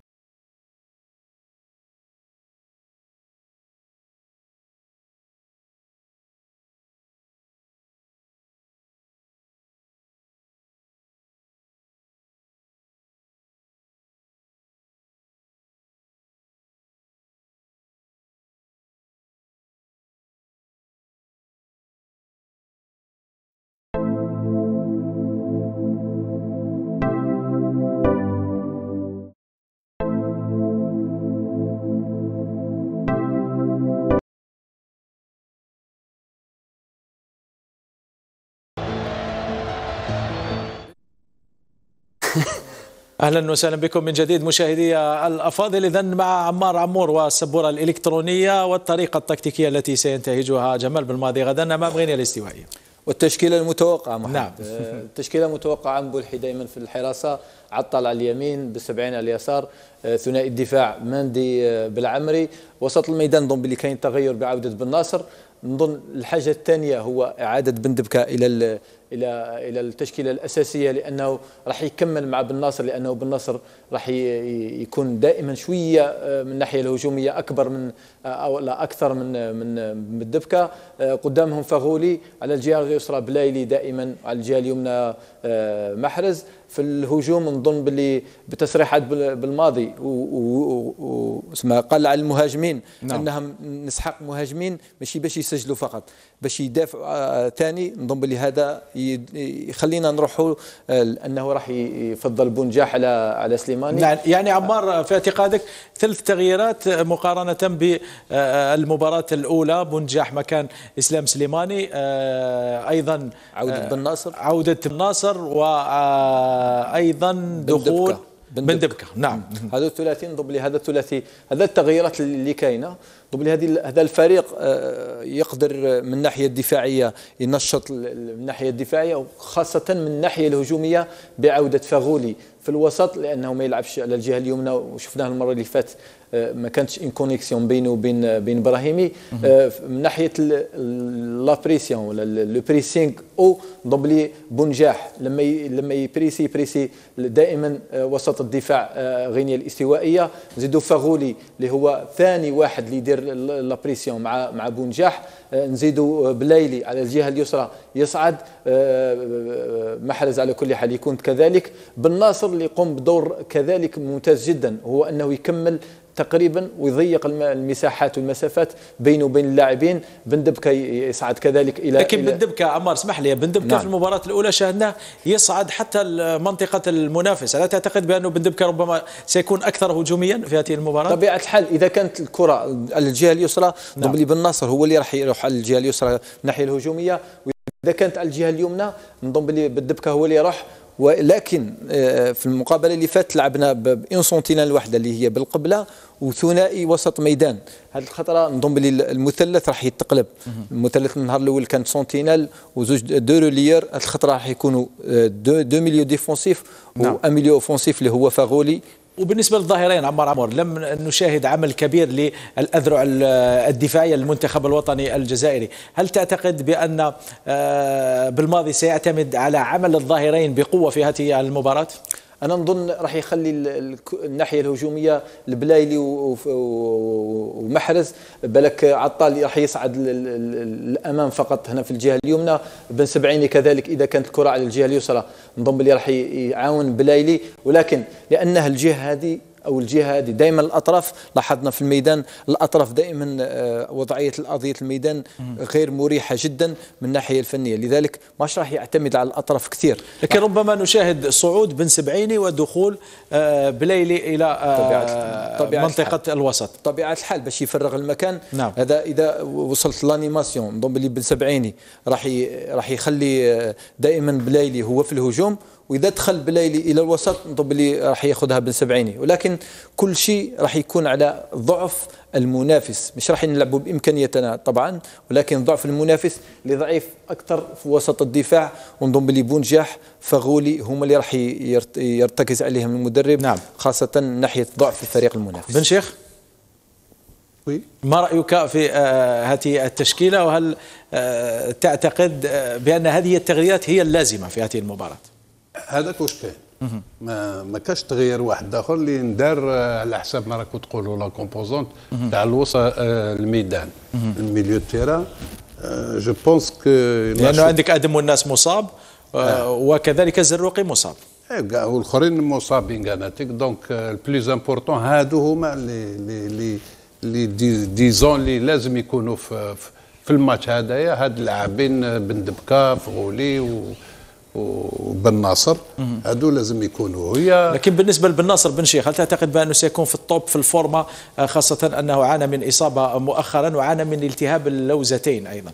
أهلا وسهلا بكم من جديد مشاهدي الأفاضل. إذن مع عمار عمور والسبورة الإلكترونية والطريقة التكتيكية التي سينتهجها جمال بالماضي غدا أمام غينيا الاستوائية. والتشكيلة المتوقعة محمد. نعم. التشكيلة المتوقعة: عن بولحي دائما في الحراسة، عطل على اليمين، بالسبعين على اليسار، ثنائي الدفاع مندي بالعمري، وسط الميدان نظن باللي كاين تغير بعودة بن ناصر. نظن الحاجة الثانية هو إعادة بندبكة إلى التشكيلة الأساسية، لأنه راح يكمل مع بن ناصر، لأنه بن ناصر راح يكون دائما شوية من الناحية الهجومية أكبر من أو لا أكثر من بندبكة. قدامهم فغولي، على الجهة اليسرى بلايلي دائما، على الجهة اليمنى محرز. في الهجوم نظن باللي بتصريحات بالماضي قال على المهاجمين انهم نسحق مهاجمين ماشي باش يسجلوا فقط، باش يدافعوا ثاني. نظن باللي هذا يخلينا نروحوا انه راح يفضل بونجاح على سليماني. يعني عمار، في اعتقادك 3 تغييرات مقارنة بالمباراة الأولى، بونجاح مكان إسلام سليماني، أيضا عودة بن ناصر وأيضا دخول بندبكة. نعم، هذا الثلاثي. نظن بلي هذا الثلاثي، هذا التغييرات اللي كاينه، نظن بلي هذا الفريق يقدر من الناحيه الدفاعيه ينشط من الناحيه الدفاعيه، وخاصه من الناحيه الهجوميه بعوده فغولي في الوسط، لانه ما يلعبش على الجهه اليمنى، وشفناه المره اللي فاتت ما كانتش ان كونيكسيون بينه وبين ابراهيمي. من ناحيه لابريسيون ولا لو بريسينغ، او نظن بلي بونجاح لما يبريسي دائما وسط الدفاع غينيا الاستوائيه. نزيدوا فغولي اللي هو ثاني واحد اللي يدير لابريسيون مع بونجاح. نزيدوا بلايلي على الجهه اليسرى يصعد، محرز على كل حال يكون كذلك. بن ناصر اللي يقوم بدور كذلك ممتاز جدا، هو انه يكمل تقريبا ويضيق المساحات والمسافات بينه وبين اللاعبين. بندبكة يصعد كذلك لكن بندبكة عمار، اسمح لي، بندبكة نعم. في المباراة الأولى شاهدناه يصعد حتى منطقة المنافس. ألا تعتقد بأنه بندبكة ربما سيكون أكثر هجوميا في هذه المباراة؟ طبيعة الحال، إذا كانت الكرة على الجهة اليسرى نعم. بن ناصر هو اللي راح يروح على الجهة اليسرى من الناحية الهجومية، وإذا كانت على الجهة اليمنى نظن بلي بندبكة هو اللي يروح. ولكن في المقابله اللي فاتت لعبنا بإن سونتينال واحده اللي هي بالقبله، وثنائي وسط ميدان. هذه الخطره نظن بلي المثلث راح يتقلب. المثلث النهار الاول كان سونتينال وزوج دو روليير، هذه الخطره راح يكونوا دو ميليو ديفونسيف وان ميليو اوفونسيف اللي هو فاغولي. وبالنسبة للظاهرين عمار، لم نشاهد عمل كبير للأذرع الدفاعية للمنتخب الوطني الجزائري. هل تعتقد بأن بالماضي سيعتمد على عمل الظاهرين بقوة في هذه المباراة؟ انا نظن راح يخلي الناحيه الهجوميه البلايلي ومحرز، بالك عطال راح يصعد الامام فقط هنا في الجهه اليمنى، بن سبعيني كذلك اذا كانت الكره على الجهه اليسرى نظن بلي راح يعاون بلايلي، ولكن لانها الجهه هذه او الجهه هذه دائما الاطراف، لاحظنا في الميدان الاطراف دائما وضعيه ارضيه الميدان غير مريحه جدا من الناحيه الفنيه، لذلك ماش راح يعتمد على الاطراف كثير، لكن ربما نشاهد صعود بن سبعيني ودخول بلايلي الى منطقه الوسط طبيعه الحال باش يفرغ المكان. نعم. هذا اذا وصلت لانيماسيون نظن بلي بن سبعيني راح يخلي دائما بلايلي هو في الهجوم، واذا دخل بلايلي الى الوسط نظن بلي راح ياخذها بن سبعيني، ولكن كل شيء راح يكون على ضعف المنافس، مش راح نلعبوا بامكانياتنا طبعا، ولكن ضعف المنافس اللي ضعيف اكثر في وسط الدفاع، ونظن بلي بونجاح فغولي هما اللي راح يرتكز عليهم المدرب. نعم. خاصه ناحيه ضعف الفريق المنافس. بن شيخ، ما رأيك في هذه التشكيلة، وهل تعتقد بأن هذه التغييرات هي اللازمة في هذه المباراة؟ هذاك واش كاين، ما كاش تغيير واحد اخر اللي ندار على حساب ما راكم تقولوا لا كومبوزونت تاع الوسط الميدان الميليو تيران. جو بونس كو لانه عندك ادم والناس مصاب وكذلك الزروقي مصاب، كاع والاخرين مصابين كاناتيك، دونك البلوز امبورطون هادو هما اللي ديزون اللي لازم يكونوا في الماتش هذايا، هاد اللاعبين بن دبكه فغولي وبن ناصر، هادو لازم يكونوا هي. لكن بالنسبه لبن ناصر بن شيخ، هل تعتقد بانه سيكون في الطوب في الفورمه، خاصه انه عانى من اصابه مؤخرا وعانى من التهاب اللوزتين ايضا؟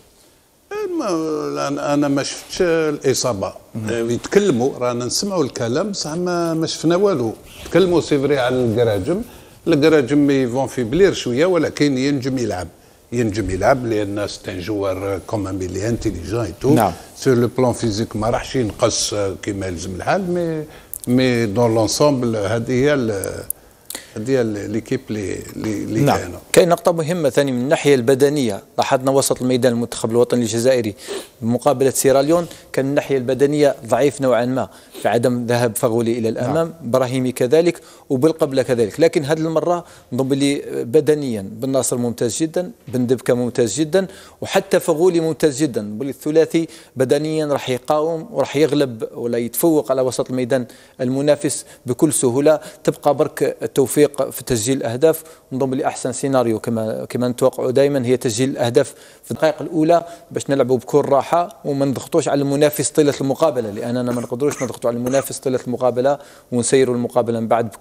انا ما شفتش الاصابه، يتكلموا رانا نسمعوا الكلام بصح ما شفنا والو، تكلموا سيفري على الكراجم يفون في بلير شويه، ولكن ينجم يلعب لان ستان جوار كومام اللي انتيليجون اي تو. نعم. سور لو بلان فيزيك ما راحش ينقص كما يلزم الحال، مي دون لونسومبل هذه هي ليكيب اللي نعم. كانوا. كاين نقطة مهمة ثاني من الناحية البدنية، لاحظنا وسط الميدان المنتخب الوطني الجزائري بمقابلة سيراليون كان الناحية البدنية ضعيف نوعا ما في عدم ذهاب فغولي إلى الأمام. نعم. براهيمي كذلك وبالقبلة كذلك، لكن هذه المرة نظن بلي بدنيا بن ناصر ممتاز جدا، بن دبكة ممتاز جدا، وحتى فغولي ممتاز جدا، بلي الثلاثي بدنيا راح يقاوم وراح يغلب ولا يتفوق على وسط الميدان المنافس بكل سهولة. تبقى برك التوفيق في تسجيل الاهداف، نظن بلي احسن سيناريو كما نتوقعوا دائما هي تسجيل الاهداف في الدقائق الاولى باش نلعبوا بكل راحه وما نضغطوش على المنافس طيله المقابله، لاننا ما نقدروش نضغطوا على المنافس طيله المقابله ونسيروا المقابله من بعد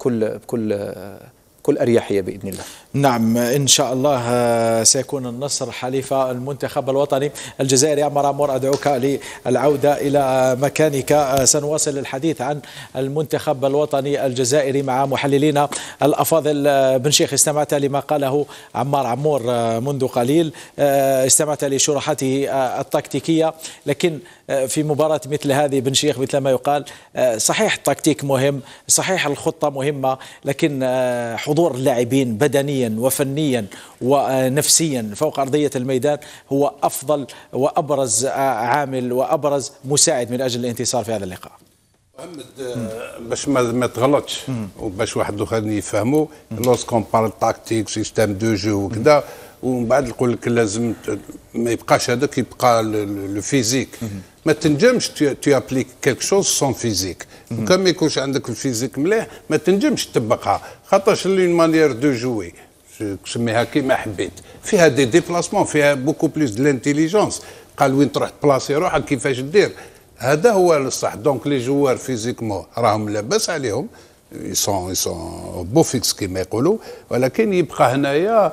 بكل اريحيه باذن الله. نعم ان شاء الله سيكون النصر حليف المنتخب الوطني الجزائري. عمر عمور ادعوك للعوده الى مكانك، سنواصل الحديث عن المنتخب الوطني الجزائري مع محللينا الافاضل. بن شيخ، استمعت لما قاله عمار عمور منذ قليل، استمعت لشروحاته التكتيكيه، لكن في مباراة مثل هذه بن شيخ مثل ما يقال صحيح التكتيك مهم، صحيح الخطة مهمة، لكن حضور اللاعبين بدنيا وفنيا ونفسيا فوق أرضية الميدان هو أفضل وأبرز عامل وأبرز مساعد من أجل الانتصار في هذا اللقاء. محمد، باش ما تغلطش وباش واحد اخر يفهموا، لوسكون بارل تاكتيك سيستم دو جو وكذا، ومن بعد نقول لك لازم ما يبقاش هذاك، يبقى لو فيزيك. ما تنجمش تو ابليك كيلك شوز سون فيزيك، وكان ما يكونش عندك الفيزيك مليح ما تنجمش تطبقها، خاطرش لي مانيير دو جوي سميها كيما حبيت، فيها دي ديبلاسمون، فيها بوكو بلوس دو لانتيليجونس، قال وين تروح تبلاصي روحك كيفاش دير، هذا هو الصح. دونك لي جوار فيزيكمون راهم لاباس عليهم، يسون بو فيكس كيما يقولوا، ولكن يبقى هنايا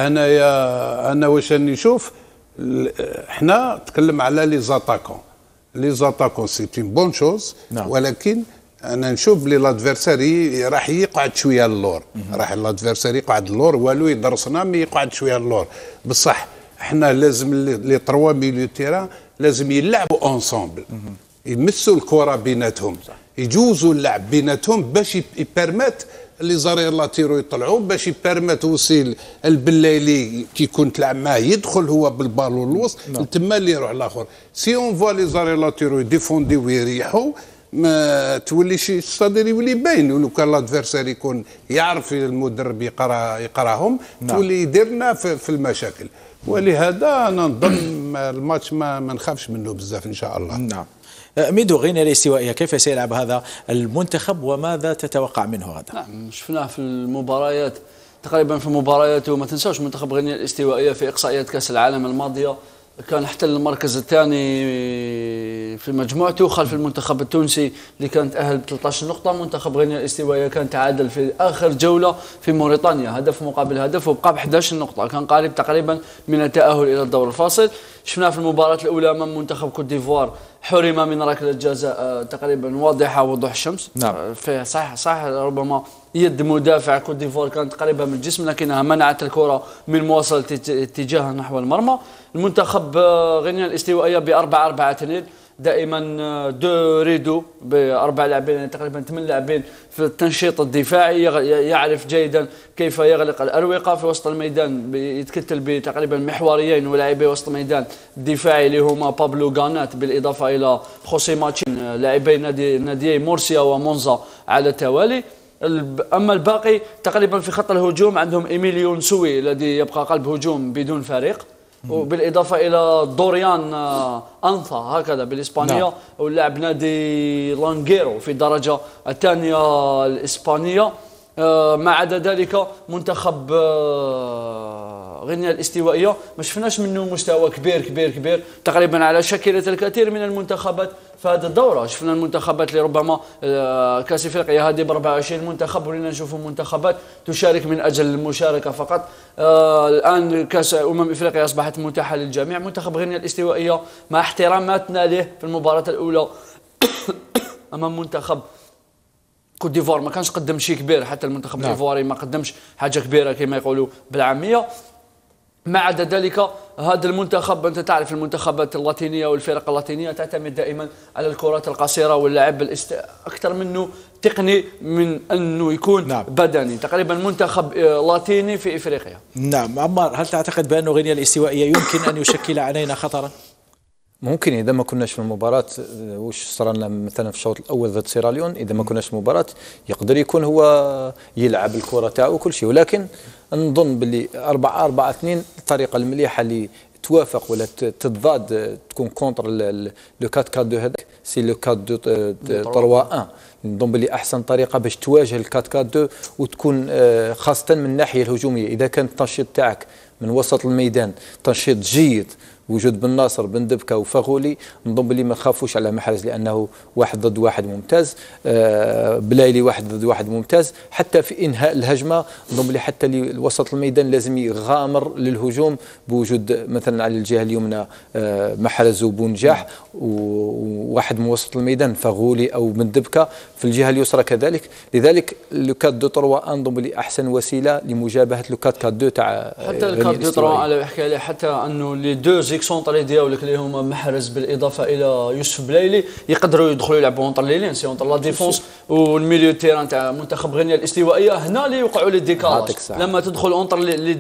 انا واش راني نشوف، احنا نتكلم على لي زاتاكون سي اون بون شوز، ولكن انا نشوف بلي لادفيرساري راح يقعد شويه اللور، راح لادفيرساري يقعد اللور، والو يدرسنا مي يقعد شويه اللور، بصح احنا لازم لي 3 ميليو تيران لازم يلعبوا اونسومبل، يمسوا الكره بيناتهم، يجوزوا اللعب بيناتهم باش يبرمات لي زارير لاتيرو يطلعوا، باش يبرمات وسيل البلايلي كي كنت تلعب معاه يدخل هو بالبالون الوسط تما اللي يروح الاخر. سي اون فوا لي زارير لاتيرو يديفوندي ويريحوا، ما توليش الصدر يولي باين، ولو كان لادفيرسير يكون يعرف المدرب يقراهم تولي يديرنا في المشاكل. ولهذا انا نظن الماتش ما نخافش منه بزاف ان شاء الله. نعم. ميدو، غينيا الاستوائية كيف سيلعب هذا المنتخب وماذا تتوقع منه غدا؟ نعم، شفناه في المباريات تقريبا، في مبارياته ما تنساوش منتخب غينيا الاستوائية في إقصائيات كأس العالم الماضية كان احتل المركز الثاني في مجموعته خلف المنتخب التونسي اللي كان تأهل ب 13 نقطة. منتخب غينيا الاستوائية كان تعادل في آخر جولة في موريتانيا هدف مقابل هدف وبقى ب 11 نقطة، كان قريب تقريبا من التأهل إلى الدور الفاصل. شفناه في المباراة الأولى أمام منتخب كوت ديفوار، حرم من ركلة جزاء تقريبا واضحة وضوح الشمس. نعم. في صح ربما يد مدافع كوت ديفوار كانت قريبة من الجسم لكنها منعت الكرة من مواصلة اتجاهها نحو المرمى. المنتخب غينيا الاستوائية ب4-4-2 دائما دو ريدو بأربع لاعبين، يعني تقريبا 8 لاعبين في التنشيط الدفاعي، يعرف جيدا كيف يغلق الأروقة في وسط الميدان، يتكتل بتقريبا محوريين ولاعبي وسط الميدان الدفاعي اللي هما بابلو غانات بالإضافة إلى خوسي ماتشين لاعبي نادي مورسيا ومونزا على التوالي. أما الباقي تقريبا في خط الهجوم عندهم إيميليو نسوي الذي يبقى قلب هجوم بدون فريق، وبالإضافة إلى دوريان أنثا هكذا بالإسبانية. نعم. واللاعب نادي لانغيرو في الدرجة الثانية الإسبانية. ما عدا ذلك منتخب غينيا الاستوائية ما شفناش منه مستوى كبير تقريبا على شكلة الكثير من المنتخبات في هذه الدورة. شفنا المنتخبات اللي ربما كأس افريقيا هذه ب 24 منتخب، ولينا نشوفوا منتخبات تشارك من اجل المشاركة فقط. الآن كأس افريقيا اصبحت متاحة للجميع. منتخب غينيا الاستوائية مع احتراماتنا له في المباراة الأولى امام منتخب كوت ديفوار ما كانش قدم شيء كبير، حتى المنتخب الإيفواري ما قدمش حاجة كبيرة كما يقولوا بالعامية. ما عدا ذلك هذا المنتخب انت تعرف المنتخبات اللاتينيه والفرق اللاتينيه تعتمد دائما على الكرات القصيره واللعب اكثر منه تقني من انه يكون بدني. تقريبا منتخب لاتيني في افريقيا. نعم. عمار، هل تعتقد بأن غينيا الاستوائية يمكن ان يشكل علينا خطرا؟ ممكن اذا ما كناش في المباراه، واش صار لنا مثلا في الشوط الاول ضد سيراليون، اذا ما كناش في المباراه يقدر يكون هو يلعب الكره تاعو وكل شيء، ولكن نظن باللي 4-4-2 الطريقه المليحه اللي توافق ولا تتضاد تكون كونتر لو 4-4-2 هذاك سي لو 4-2-3-1. نظن باللي احسن طريقه باش تواجه ال 4-4-2 وتكون خاصه من الناحيه الهجوميه. اذا كان التنشيط تاعك من وسط الميدان تنشيط جيد، وجود بن ناصر بن دبكه وفغولي، نظن باللي ما تخافوش على محرز لانه واحد ضد واحد ممتاز، بلايلي واحد ضد واحد ممتاز. حتى في انهاء الهجمه نظن باللي حتى وسط الميدان لازم يغامر للهجوم بوجود مثلا على الجهه اليمنى محرز وبونجاح، وواحد من وسط الميدان فغولي او بن دبكه في الجهه اليسرى كذلك. لذلك لو 4-2-3-1 نظن باللي احسن وسيله لمجابهه لو 4-4-2 تاع حتى ال 4-2-3-1 على يحكي عليه، حتى انه لي دو سونطري ديالك اللي هما محرز بالاضافه الى يوسف بلايلي يقدروا يدخلوا يلعبوا اونطر ليلين سي اونطر لا ديفونس والميليو تيران تاع منتخب غينيا الاستوائيه. هنا اللي يوقعوا لي ديكالاج لما تدخل اونطر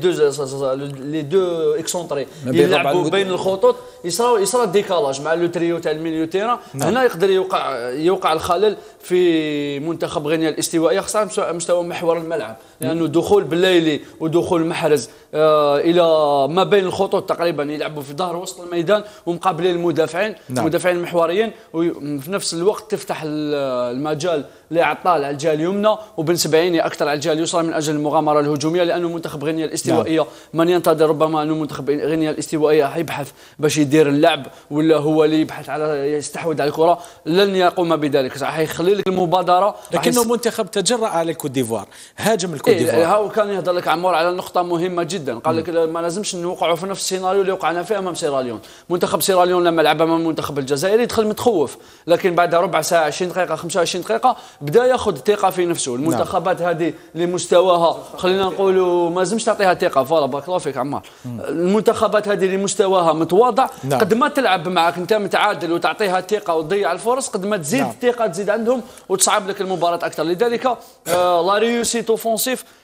لي دو اكسونطري يلعبوا بين الخطوط يصرى الديكالاج مع لو تريو تاع الميليو تيران. هنا يقدر يوقع الخلل في منتخب غينيا الاستوائيه خاصه مستوى محور الملعب، لانه دخول بلايلي ودخول محرز الى ما بين الخطوط تقريبا يلعبوا في ظهر وسط الميدان ومقابلين المدافعين المدافعين المحوريين، وفي نفس الوقت تفتح المجال لعطال على الجهه اليمنى وبن سبعيني اكثر على الجهه اليسرى من اجل المغامره الهجوميه، لانه منتخب غينيا الاستوائيه من ينتظر ربما انه منتخب غينيا الاستوائيه يبحث باش يدير اللعب ولا هو اللي يبحث على يستحوذ على الكره، لن يقوم بذلك. راح يخلي لك المبادره، لكنه منتخب تجرأ على الكوت ديفوار، هاجم الكوت ديفوار. هاو كان يهضر لك عمار على نقطه مهمه جدا، قال لك ما لازمش نوقعوا في نفس السيناريو اللي وقعنا فيه امام سيراليون. منتخب سيراليون لما لعب امام المنتخب الجزائري دخل متخوف، لكن بعد ربع ساعه 20 دقيقه 25 دقيقه بدا ياخذ ثقه في نفسه. المنتخبات هذه لمستواها خلينا نقولوا ما لازمش تعطيها ثقه، فوالا بارك الله فيك عمار. المنتخبات هذه لمستواها متواضع، قد ما تلعب معك انت متعادل وتعطيها ثقه وتضيع الفرص، قد ما تزيد الثقه تزيد عندهم وتصعب لك المباراه اكثر. لذلك لا ريوسيت اوفونسيف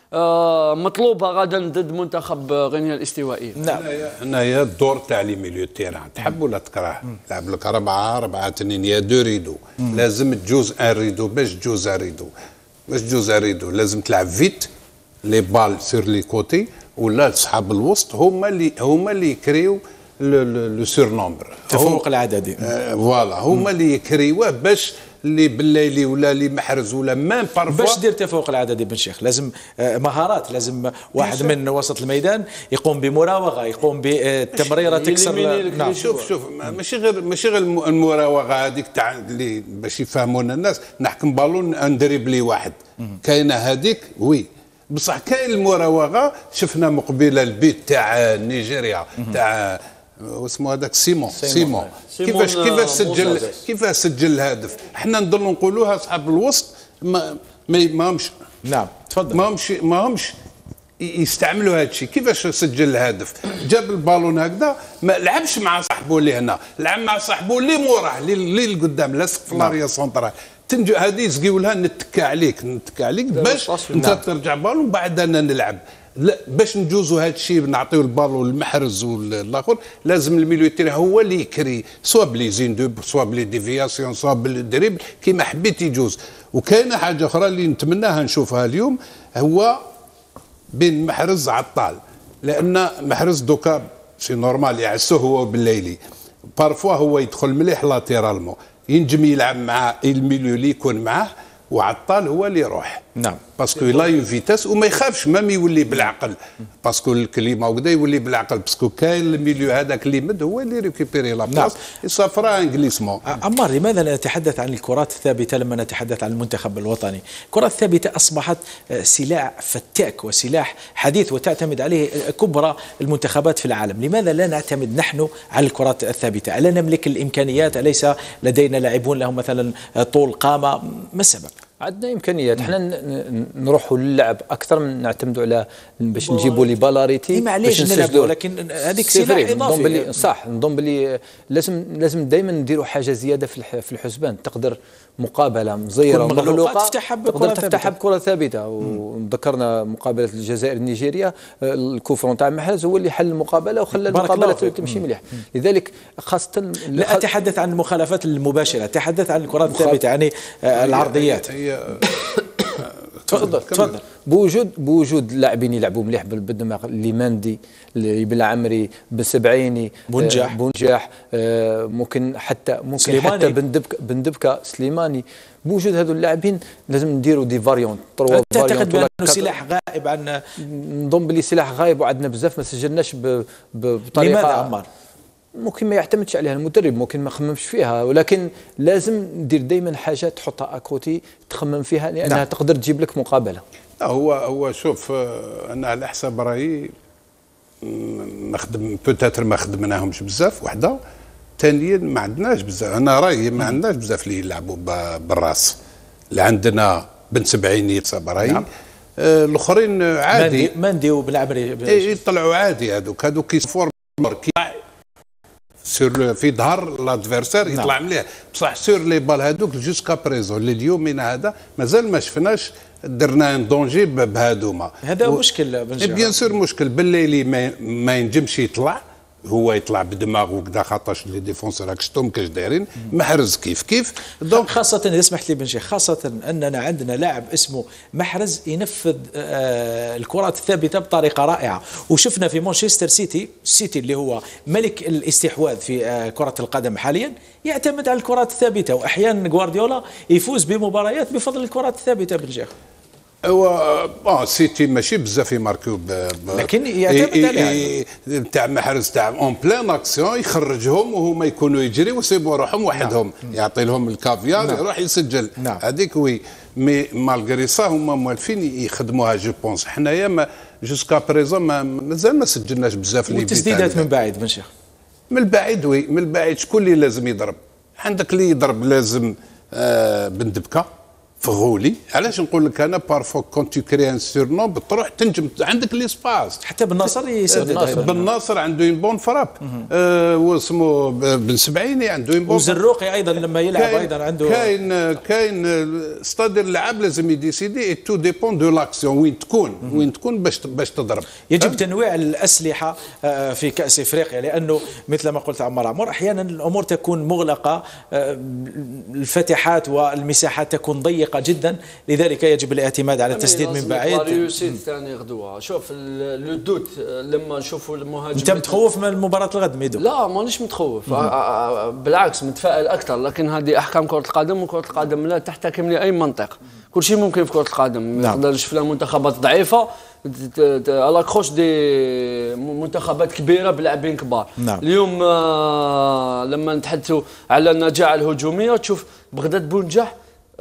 مطلوبه غدا ضد منتخب غينيا الاستوائيه. نعم. هنايا الدور تاع لي ميليو تيران تحب ولا تكره؟ لعب لك 4-4-2 يا دو ريدو، لازم تجوز ان ريدو باش تجوز ان ريدو، لازم تلعب فيت لي بال سور لي كوتي، ولا صحاب الوسط هما اللي يكريو لو سور نومبر، التفوق العددي. فوالا هما اللي يكريوه باش اللي بالليلي ولا اللي محرز ولا مام بارفوا باش دير تفوق العددي بن شيخ لازم مهارات، لازم واحد من وسط الميدان يقوم بمراوغه، يقوم بتمريره تكسر. نعم. شوف ماشي غير المراوغه هذيك تاع اللي باش يفهمونا الناس نحكم بالون اندريبلي واحد، كاينه هذيك وي، بصح كاين المراوغه شفنا مقبله البيت تاع نيجيريا تاع واسمه هذاك سيمون كيفاش سجل الهدف. احنا نضلوا نقولوها اصحاب الوسط ماهمش. نعم تفضل. ماهمش يستعملوا هذا الشيء. كيفاش سجل الهدف؟ جاب البالون هكذا، ما لعبش مع صاحبه اللي هنا، لعب مع صاحبه اللي موراه اللي قدام لاصق في لاريا سونترال. تنجو هذه يسقيو لها نتكى عليك باش انت ترجع بالون بعد انا نلعب. لا باش نجوزوا هذا الشيء نعطيو البالون للمحرز والاخر، لازم الميليوتير هو اللي يكري سواء بلي زيندوب سواء بلي ديفياسيون سواء بالدريبل كيما حبيت يجوز. وكاينه حاجه اخرى اللي نتمناها نشوفها اليوم، هو بين محرز عطال، لان محرز دوكا سي نورمال يعسوه هو بالليلي، بارفوا هو يدخل مليح لاتيرالمون، ينجم يلعب مع الميليو اللي يكون معاه، وعطال هو اللي يروح. نعم باسكو لا يو فيتاس وما يخافش مام يولي بالعقل، باسكو الكليما وكذا يولي بالعقل، باسكو كاين الميليو هذاك اللي مد هو اللي ريكوبيري لا بلاص يصفرا انجليسمون. عمار لماذا نتحدث عن الكرات الثابته لما نتحدث عن المنتخب الوطني؟ الكرات الثابته اصبحت سلاح فتاك وسلاح حديث وتعتمد عليه كبرى المنتخبات في العالم، لماذا لا نعتمد نحن على الكرات الثابته؟ ألا نملك الامكانيات؟ أليس لدينا لاعبون لهم مثلا طول قامه؟ ما السبب؟ عندنا امكانيات، احنا نروحوا للعب اكثر من نعتمدوا على باش نجيبوا لي بالاريتي معليش نلعبوا، لكن هذيك سلاح اضافي. صح، نظن بلي لازم دائما نديروا حاجه زياده في الحسبان، تقدر مقابله مزيره ومغلوقه تقدر تفتحها بكره ثابته. وذكرنا مقابله الجزائر النيجيريا، الكوفرون تاع محرز هو اللي حل المقابله وخلى المقابله تمشي مليح. لذلك خاصه لا اتحدث عن المخالفات المباشره، اتحدث عن الكرات الثابته يعني العرضيات. تفضل. بوجود لاعبين يلعبوا مليح بالدماغ، اللي ماندي، اللي بالعمري، بالسبعيني، بونجاح، ممكن حتى بندبكه سليماني. بوجود هذو اللاعبين لازم نديروا دي فاريونت. تعتقد بأنه سلاح غائب عن؟ نظن بلي سلاح غايب وعندنا بزاف ما سجلناش بطريقه. لماذا عمار؟ ممكن ما يعتمدش عليها المدرب، ممكن ما خممش فيها، ولكن لازم ندير دائما حاجات تحطها اكوتي تخمم فيها، لانها نعم. تقدر تجيب لك مقابله. هو شوف، انا على حسب رايي نخدم بوتاتر ما خدمناهمش بزاف وحده، ثانيا ما عندناش بزاف، انا رايي ما عندناش بزاف اللي يلعبوا بالراس. اللي عندنا بن سبعيني برايي نعم. الاخرين عادي، ماندي وبالعبري يطلعوا عادي، هذوك يصفور سور في ظهر لادفيرسير يطلع مليح، بصح سور لي بال هذوك جوسكا بريزون لليومنا هذا مازال ما شفناش درنا ان دونجي بهذوما. هذا مشكل بيان سور مشكل. بالليلي ما ينجمش يطلع، هو يطلع بدماغه وكذا، خاطرش لي ديفونسور راك شفتهم كاش دايرين، محرز كيف دونك خاصة إذا سمحت لي بن شيخ، خاصة أننا عندنا لاعب اسمه محرز ينفذ الكرات الثابتة بطريقة رائعة، وشفنا في مانشستر سيتي اللي هو ملك الاستحواذ في كرة القدم حاليا يعتمد على الكرات الثابتة، وأحيانا غوارديولا يفوز بمباريات بفضل الكرات الثابتة بن شيخ. هو سيتي ماشي بزاف يماركيو لكن يعتمد عليها تاع محرز تاع اون بلان اكسيون، يخرجهم وهما يكونوا يجريوا ويسيبوا روحهم وحدهم. نعم. يعطي لهم الكافيار. نعم. يروح يسجل. نعم. هذيك وي مي مالغري سا هما موالفين يخدموها. جو بونس حنايا ما جوسكا بريزون مازال ما سجلناش بزاف اللي والتسديدات من بعيد بن شيخ. من البعيد من البعيد شكون اللي لازم يضرب؟ عندك اللي يضرب لازم بندبكه فغولي. علاش نقول لك انا بارفو كون تو كري ان سورنوم تروح تنجم عندك ليسباس. حتى بالناصر يسدد. بالناصر عنده اون بون فراب. واسمه بن سبعيني عنده اون بون. وزروقي ايضا لما يلعب ايضا عنده كاين ستادير اللاعب لازم يديسيدي اي تو ديبون دو لاكسيون وين تكون باش تضرب. يجب تنويع الاسلحه في كاس افريقيا، لانه مثل ما قلت عمر احيانا الامور تكون مغلقه، الفتحات والمساحات تكون ضيقه جدا، لذلك يجب الاعتماد على التسديد من بعيد. ريوسيت ثاني غدوه. شوف لو دوت لما نشوفوا المهاجم. انت متخوف من مباراه الغد ميدو؟ لا مانيش متخوف، بالعكس متفائل اكثر، لكن هذه احكام كره القدم، وكره القدم لا تحتكم لاي منطق، كل شيء ممكن في كره القدم. ما نقدرش في منتخبات ضعيفه على كروش دي منتخبات كبيره بلاعبين كبار. اليوم لما نتحدثوا على النجاعه الهجوميه تشوف بغداد بونجاح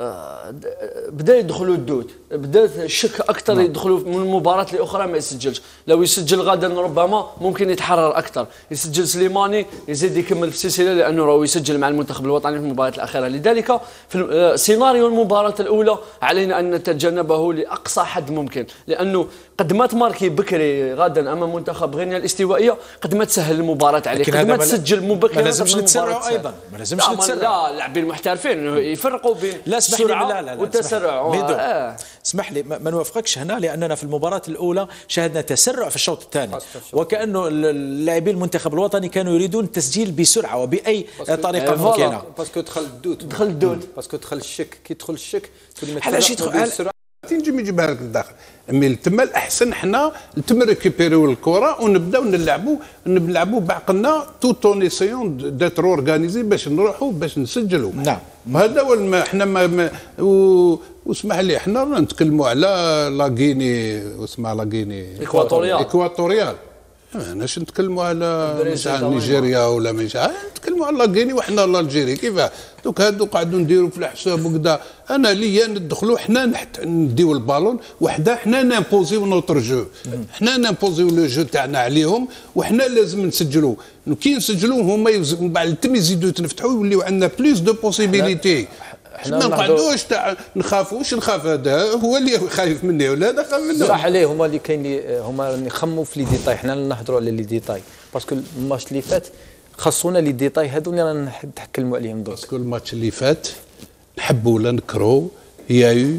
بدا يدخلوا الدود، بدا الشك اكثر يدخلوا من المباراه الاخرى ما يسجلش. لو يسجل غدا ربما ممكن يتحرر اكثر، يسجل سليماني يزيد يكمل في السلسله، لانه راهو يسجل مع المنتخب الوطني في المباراه الاخيره. لذلك في سيناريو المباراه الاولى علينا ان نتجنبه لاقصى حد ممكن، لانه قد ما تماركي بكري غدا امام منتخب غينيا الاستوائيه قد ما تسهل المباراه عليك، قد ما تسجل مبكرا. ما لازمش نتسرعوا ايضا، ما لازمش نتسرعوا. لا اللاعبين المحترفين يفرقوا بين السرعه والتسرع. اسمح لي ما نوافقكش هنا، لاننا في المباراه الاولى شاهدنا تسرع في الشوط الثاني، وكانه اللاعبين المنتخب الوطني كانوا يريدون التسجيل بسرعه وباي طريقه ممكنه. باسكو دخل الدود باسكو دخل الشك. كي يدخل الشك علاش يدخل تنجم يجيبها لك للداخل. مي تما الاحسن حنا تما ريكوبيريو الكره ونبداو نلعبوا بعقلنا توت اون ايسيون داتر اورغانيزي باش نروحوا باش نسجلوا. هذا هو حنا واسمح لي حنا نتكلموا على لاغيني واسمها لاغيني ايكواتوريال. ماناش نتكلموا على نيجيريا ولا ماشي، نتكلموا على لاغيني وحنا الجيري. كيفاه دوك هادو قعدوا نديروا في الحساب وكذا. انا ليا ندخلوا حنا نديو البالون وحده، حنا نامبوزيو نوتر جو، حنا نامبوزيو لو جو تاعنا عليهم، وحنا لازم نسجلوا. كي نسجلوا هما من بعد تم يزيدوا يتفتحوا يوليو عندنا بليس دو بوسيبيليتي. ما نقعدوش تاع نخافوا. واش نخاف؟ هذا هو اللي خايف مني ولا هذا خاف منه؟ صراحه ليه هما اللي كاين هما نخموا في لي ديتاي، حنا نهضروا على لي ديتاي باسكو الماتش اللي فات خصونا لي ديتاي هذو اللي رانا نتكلموا عليهم دوك. باسكو الماتش اللي فات نحبوا ولا نكرو يا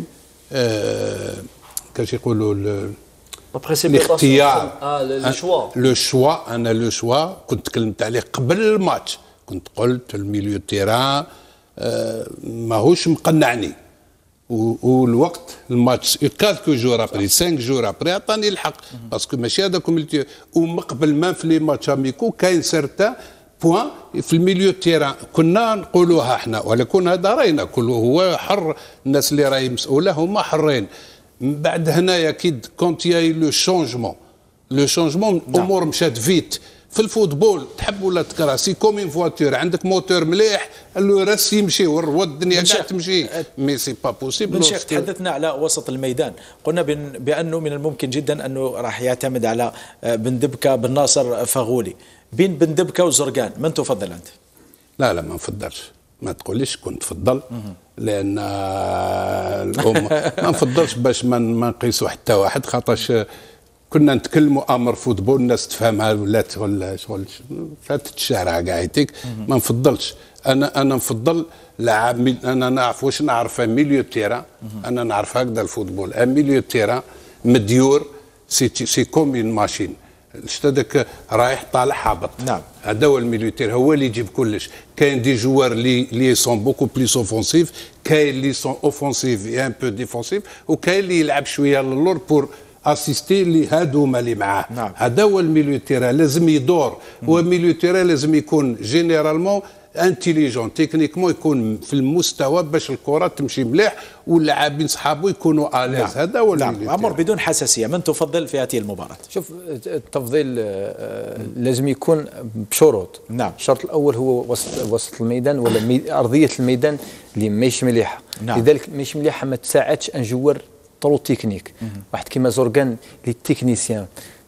كاش يقولوا الاختيار لو شوا. انا لو شوا كنت تكلمت عليه قبل الماتش، كنت قلت الميليو تيران ماهوش مقنعني، والوقت الماتش 4 جور ابري 5 جور ابري عطاني الحق، باسكو ماشي هذاك الميليو. ومن قبل ما في لي ماتش اميكو كاين سيرتا بوان في الميليو تيران كنا نقولوها احنا، ولكن هذا راينا كله هو حر، الناس اللي راهي مسؤوله هما حرين. من بعد هنايا كيد كونت ياي لو شونجمون الامور مشات فيت. في الفوتبول تحب ولا تكره سي كومين فواتور، عندك موتور مليح الراس يمشي والرواد الدنيا كاع تمشي، مي سي با بوسيبل. تحدثنا على وسط الميدان، قلنا بانه من الممكن جدا انه راح يعتمد على بندبكه بالناصر فغولي. بين بندبكه وزرقان من تفضل انت؟ لا ما نفضلش، ما تقوليش كنت تفضل، لان ما نفضلش باش ما نقيسوا حتى واحد، خاطرش كنا نتكلموا امر فوتبول الناس تفهمها ولات ولا شغل فاتت الشارع قاعدتك. ما نفضلش، انا نفضل لاعب. انا نعرف واش نعرف ميليو تيران، انا نعرف هكذا الفوتبول. ميليو تيران مديور سي كوم اون ماشين، هذاك رايح طالع هابط. هذا هو الميليو تيران، هو اللي يجيب كلش. كاين دي جوار لي سون بوكو بليس اوفونسيف، كاين لي سون اوفونسيف اي ان بو ديفونسيف، وكاين اللي يلعب شويه للور بور اسيستي اللي هادوما اللي معاه. هذا هو الميليو تيران، لازم يدور. هو ميليو تيران لازم يكون جينيرالمون انتيليجون تكنيكمون، يكون في المستوى باش الكره تمشي مليح واللاعبين صحابه يكونوا اليز. هذا هو عمر بدون حساسيه. من تفضل في هذه المباراه؟ شوف التفضيل لازم يكون بشروط. الشرط الاول هو وسط الميدان ولا ارضيه الميدان اللي ماهيش مليحه. لذلك ماهيش مليحه ما تساعدش ان جوار طرو تكنيك. واحد كيما زورغان لي تكنيسيان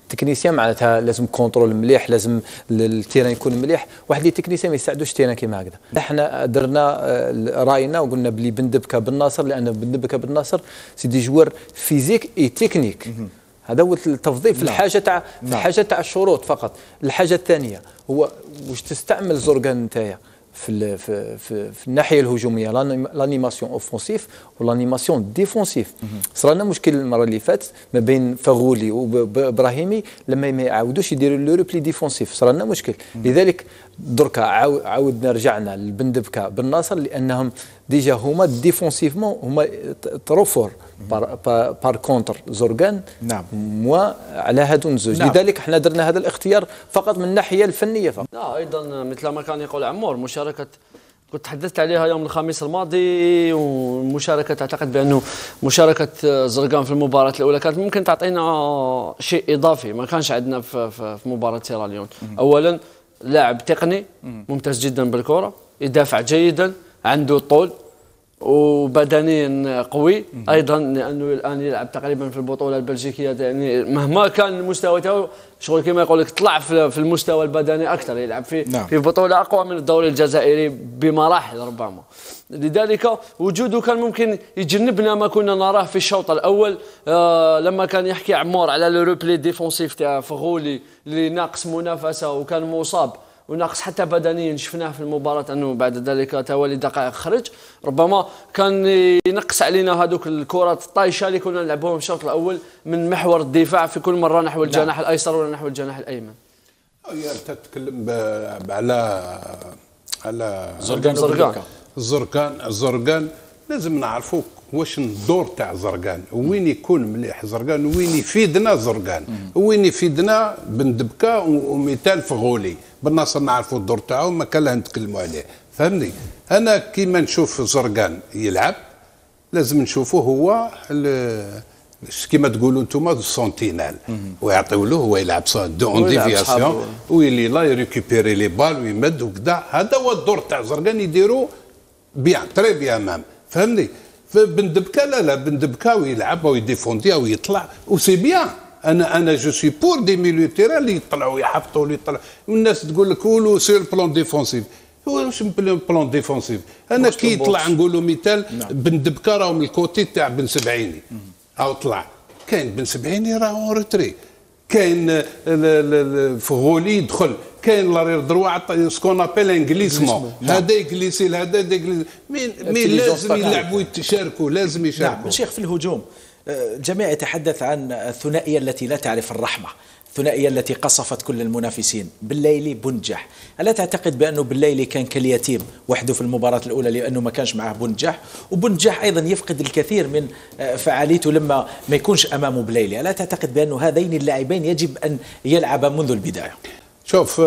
تكنيسيان معناتها لازم كونترول مليح، لازم التيران يكون مليح. واحد لي تكنيسيان ما يساعدوش التيران كيما هكذا. احنا درنا راينا وقلنا بلي بندبكه بالناصر، لان بندبكه بالناصر سي دي جوار فيزيك اي تكنيك. هذا هو التفضيل في الحاجه تاع الشروط فقط. الحاجه الثانيه هو واش تستعمل زورغان نتايا في الناحيه الهجوميه، لانيماسيون اوفونسيف ولانيماسيون ديفونسيف. صرالنا مشكل المره اللي فاتت ما بين فغولي وابراهيمي لما ما يعاودوش يديروا لو ريبلي ديفونسيف، صرالنا مشكل. لذلك دركا عاودنا رجعنا للبندبكه بالناصر، لانهم ديجا هما ديفونسيفمون هما تروفور بار كونتر زورغان. نعم. موا على هادو زوج. نعم. لذلك احنا درنا هذا الاختيار فقط من الناحيه الفنيه فقط. ايضا مثل ما كان يقول عمور، مشاركه كنت تحدثت عليها يوم الخميس الماضي، ومشاركه اعتقد بانه مشاركه زرقان في المباراه الاولى كانت ممكن تعطينا شيء اضافي ما كانش عندنا في مباراه سيراليون. اولا لاعب تقني ممتاز جدا بالكره، يدافع جيدا، عنده طول وبدنيا قوي ايضا، لانه الان يلعب تقريبا في البطوله البلجيكيه. يعني مهما كان المستوى تاعو شغل كما يقول لك طلع في المستوى البدني اكثر، يلعب في بطوله اقوى من الدوري الجزائري بمراحل ربما. لذلك وجوده كان ممكن يجنبنا ما كنا نراه في الشوط الاول، لما كان يحكي عمور على لو روبلي ديفونسيف تاع فغولي اللي ناقص منافسه وكان مصاب وناقص حتى بدنيا. شفناه في المباراة أنه بعد ذلك توالي دقائق خرج، ربما كان ينقص علينا هذوك الكرات الطايشة اللي كنا نلعبوهم في الشوط الأول من محور الدفاع في كل مرة نحو الجناح الأيسر ولا نحو الجناح الأيمن. أنت تتكلم على زرقان لازم نعرفوا واش الدور تاع زرقان، وين يكون مليح زرقان، وين يفيدنا زرقان، وين يفيدنا بندبكه ومثال فغولي. بالنصر نعرفوا الدور تاعو ما كان له نتكلموا عليه، فهمني. انا كيما نشوف زرقان يلعب لازم نشوفوه هو كيما تقولوا انتم السونتينال، ويعطيو له هو يلعب دون ديفياسيون ويلي لا يريكوبيري لي بال ويمد وكذا. هذا هو الدور تاع زرقان يديروا بيان تري بيان مام، فهمني. فبندبكه لا بندبكه ويلعب ويديفوندي ويطلع وسي بيان. انا جو سوي بور دي ميليو تيران اللي يطلعوا يحفطوا اللي يطلعوا. والناس تقول لك قولوا سير بلون ديفونسيف. واش بلون ديفونسيف؟ انا كي يطلع نقولوا مثال بندبكه راهو من الكوتي تاع بن سبعيني او طلع، كاين بن سبعيني راهو روتري، كاين فغولي يدخل، كاين لارير دروا سكون ابيل انجليسمون، هذا يجليسي هذا يجليسي. مين لازم يلعبوا يتشاركوا، لازم يشاركوا. نعم. شيخ في الهجوم الجميع يتحدث عن الثنائيه التي لا تعرف الرحمه، الثنائيه التي قصفت كل المنافسين، بالليلي بنجح. الا تعتقد بانه بالليلي كان كاليتيم وحده في المباراه الاولى لانه ما كانش معه بنجح، وبنجح ايضا يفقد الكثير من فعاليته لما ما يكونش امامه بالليلي؟ الا تعتقد بانه هذين اللاعبين يجب ان يلعبا منذ البدايه؟ شوف،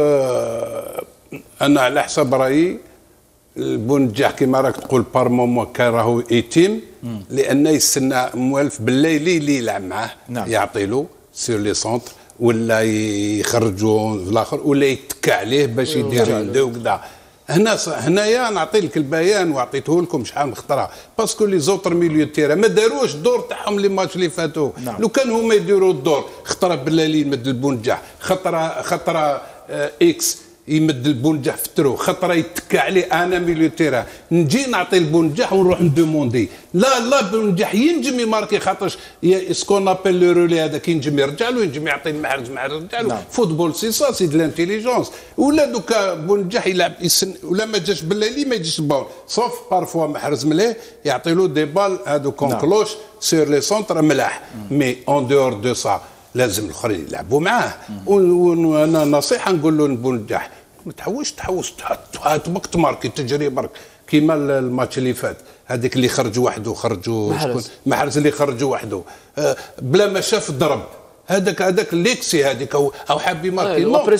انا على حسب رايي البنجح كما راك تقول بار مومون كان راهو يتيم، لان يستنى موالف بالليلي اللي يلعب معاه. نعم. يعطي له سير لي سونتر ولا يخرجوا في الاخر ولا يتكى عليه باش يدير عنده وكذا. هنايا نعطي لك البيان وعطيته لكم شحال من خطره، باسكو لي زوتر ميليو تيرا ما داروش الدور تاعهم لي ماتش اللي فاتوا. نعم. لو كان هما يديروا الدور، خطره بالليل يمد البنجح، خطره اكس يمد البنجح في الترو، خطره يتكى عليه انا ميليو تيرا نجي نعطي البنجح ونروح ندوموندي. لا بنجح ينجم يماركي، خاطرش سكون ابل لو رولي هذاك ينجم يرجع له، ينجم يعطي المحرز يرجع له. نعم. فوتبول سي سا سي دو لانتيليجونس. ولا دوكا بنجح يلعب ولا ما جاش بالليلي ما يجيش البال، صوف بارفوا محرز مليح يعطي له دي بال هادو كونكلوش سير لي سونتر ملاح. مي اون دور دو سا لازم الاخرين يلعبوا معاه. وانا نصيحه نقول له بنجح ما تحوش هات وقت ماركي تجري برك كيما الماتش اللي فات هذيك اللي خرجوا وحده، خرجوا محرز اللي خرجوا وحده بلا ما شاف الضرب، هذاك ليكسي هذيك او حاب يماركي.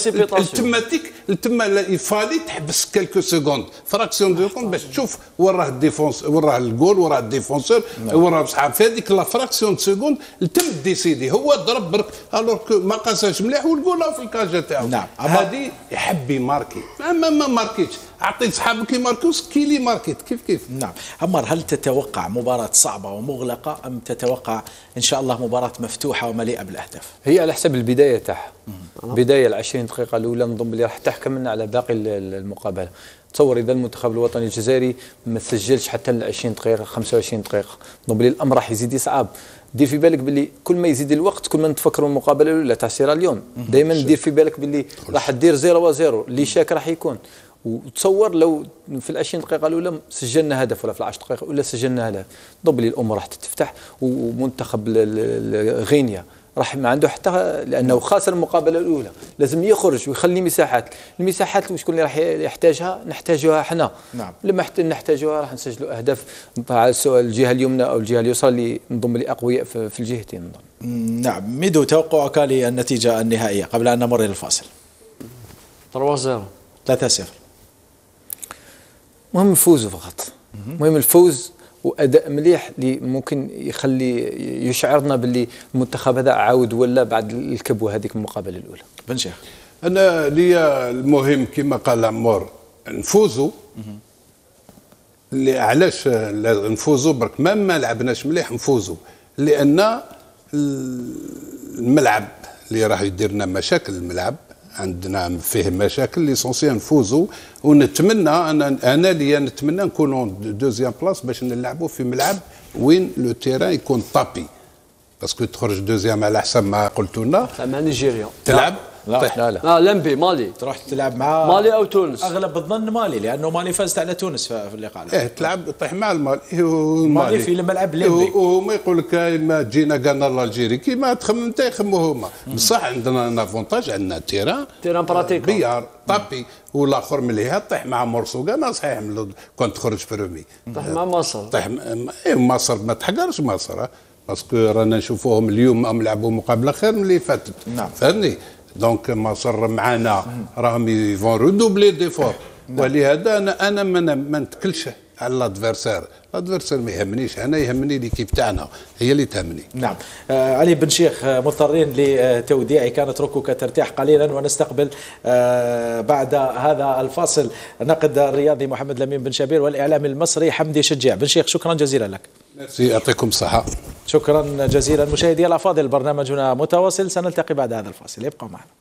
تما يفالي تحبس كالكو سكوند فراكسيون دو سكوند باش تشوف وين راه الديفونس، وين راه الجول، وين راه الديفونسور، وين راه بصحاب. في هذيك لا فراكسيون دو سكوند تم ديسيدي هو ضرب برك الوغ ما قاساش مليح والجول في الكاجا تاعو. نعم. هذه يحب يماركي ما ماركيتش. اعطي صحابك يماركوس كي لي ماركيت كيف. نعم. عمار، هل تتوقع مباراة صعبة ومغلقة أم تتوقع إن شاء الله مباراة مفتوحة ومليئة بالأهداف؟ هي على حسب البداية تاعها. بداية 20 دقيقة الأولى نظن بلي راح تحكم لنا على باقي المقابلة. تصور إذا المنتخب الوطني الجزائري ما سجلش حتى ل 20 دقيقة 25 دقيقة، نظن بلي الأمر راح يزيد يصعب. دير في بالك باللي كل ما يزيد الوقت كل ما نتفكروا المقابلة الأولى تاع سيراليون، دائما دير في بالك باللي راح دير 0-0 اللي شاك راح يكون. وتصور لو في 20 دقيقة الأولى سجلنا هدف ولا في 10 دقائق الأولى سجلنا هدف، نظن بلي الأمور راح تتفتح. ومنتخب غينيا راح ما عنده حتى، لانه خاسر المقابله الاولى، لازم يخرج ويخلي المساحات وشكون اللي راح يحتاجها نحتاجها احنا. نعم. لما نحتاجها راح نسجلوا اهداف على سواء الجهه اليمنى او الجهه اليسرى اللي نضم لي اقوياء في الجهتين نظن. نعم. ميدو، توقعك للنتيجه النهائيه قبل ان نمر الى الفاصل؟ 3-0. 3-0. مهم نفوزوا فقط، مهم الفوز واداء مليح اللي ممكن يخلي يشعرنا باللي المنتخب هذا عاود ولا بعد الكبوه هذيك المقابله الاولى. بن شيخ، انا ليا المهم كما قال عمور نفوزوا. اللي علاش نفوزوا برك ما لعبناش مليح نفوزوا، لان الملعب اللي راح يدير لنا مشاكل، الملعب عندنا فيه مشاكل. ليسونسيال نفوزوا، ونتمنى انا اللي نتمنى نكونوا دوزيام بلاص باش نلعبوا في ملعب وين لو تيران يكون طابي، باسكو تخرج دوزيام على حسب ما قلتوا لنا مع نيجيريا تلعب. لا لمبي مالي، تروح تلعب مع مالي او تونس. اغلب الظن مالي، لانه مالي فازت على تونس في اللقاء. تلعب طيح مع المالي. مالي في الملعب لمبي، وما يقول لك ما جينا قالنا الجيري كيما تخمم انت يخموا هما. بصح عندنا افونتاج، عندنا تيران براتيك بيار طابي، والاخر مليها طيح مع مرسوقه. ما صحيح كنت تخرج في رومي طيح مع مصر. طيح مصر ما تحقرش مصر، باسكو رانا نشوفوهم اليوم لعبوا مقابله خير من اللي فاتت. نعم. فهمني. دونك مصر معنا راهم يفون رودوبلي ديفور. ولهذا انا ما نتكلش على الادفيرسير ما يهمنيش، انا يهمني ليكيب تاعنا هي اللي تهمني. نعم. علي بن شيخ، مضطرين لتوديعك، نتركك ترتاح قليلا ونستقبل بعد هذا الفاصل الناقد الرياضي محمد لمين بن شبير والاعلامي المصري حمدي شجاع. بن شيخ، شكرا جزيلا لك. ميرسي، يعطيكم الصحه. شكرا جزيلا. مشاهدي الافاضل، برنامجنا متواصل، سنلتقي بعد هذا الفاصل، ابقوا معنا.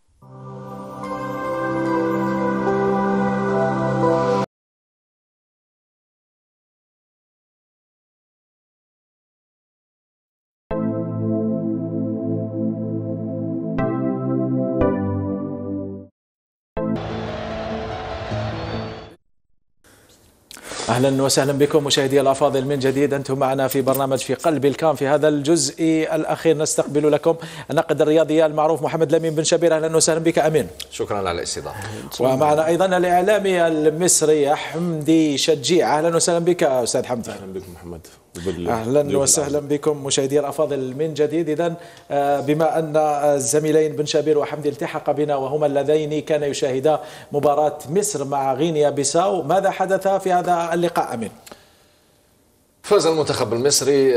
اهلا وسهلا بكم مشاهدي الافاضل من جديد، انتم معنا في برنامج في قلب الكام. في هذا الجزء الاخير نستقبل لكم الناقد الرياضي المعروف محمد لمين بن شبير. اهلا وسهلا بك امين. شكرا على الاستضافه. ومعنا ايضا الاعلامي المصري حمدي شجيع. اهلا وسهلا بك استاذ حمدي. اهلا بكم محمد. اهلا وسهلا بكم مشاهدي الافاضل من جديد. اذا بما ان الزميلين بن شبير وحمدي التحق بنا وهما اللذين كان يشاهدا مباراة مصر مع غينيا بيساو، ماذا حدث في هذا اللقاء امين؟ فاز المنتخب المصري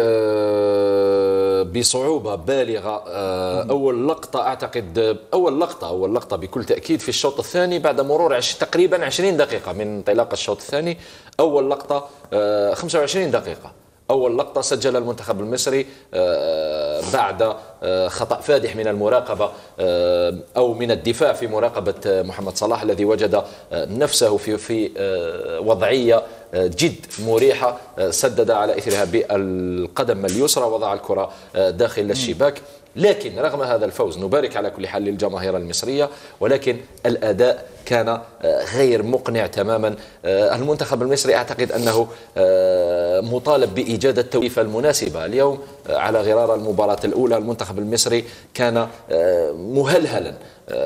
بصعوبة بالغة. أول لقطة أعتقد أول لقطة بكل تأكيد في الشوط الثاني بعد مرور تقريبا 20 دقيقة من انطلاق الشوط الثاني. أول لقطة 25 دقيقة، أول لقطة سجل المنتخب المصري بعد خطأ فادح من المراقبة أو من الدفاع في مراقبة محمد صلاح الذي وجد نفسه في وضعية جد مريحة، سدد على إثرها بالقدم اليسرى، وضع الكرة داخل الشباك. لكن رغم هذا الفوز نبارك على كل حال للجماهير المصرية، ولكن الأداء كان غير مقنع تماما. المنتخب المصري أعتقد أنه مطالب بإيجاد التوليفة المناسبة. اليوم على غرار المباراة الأولى المنتخب المصري كان مهلهلا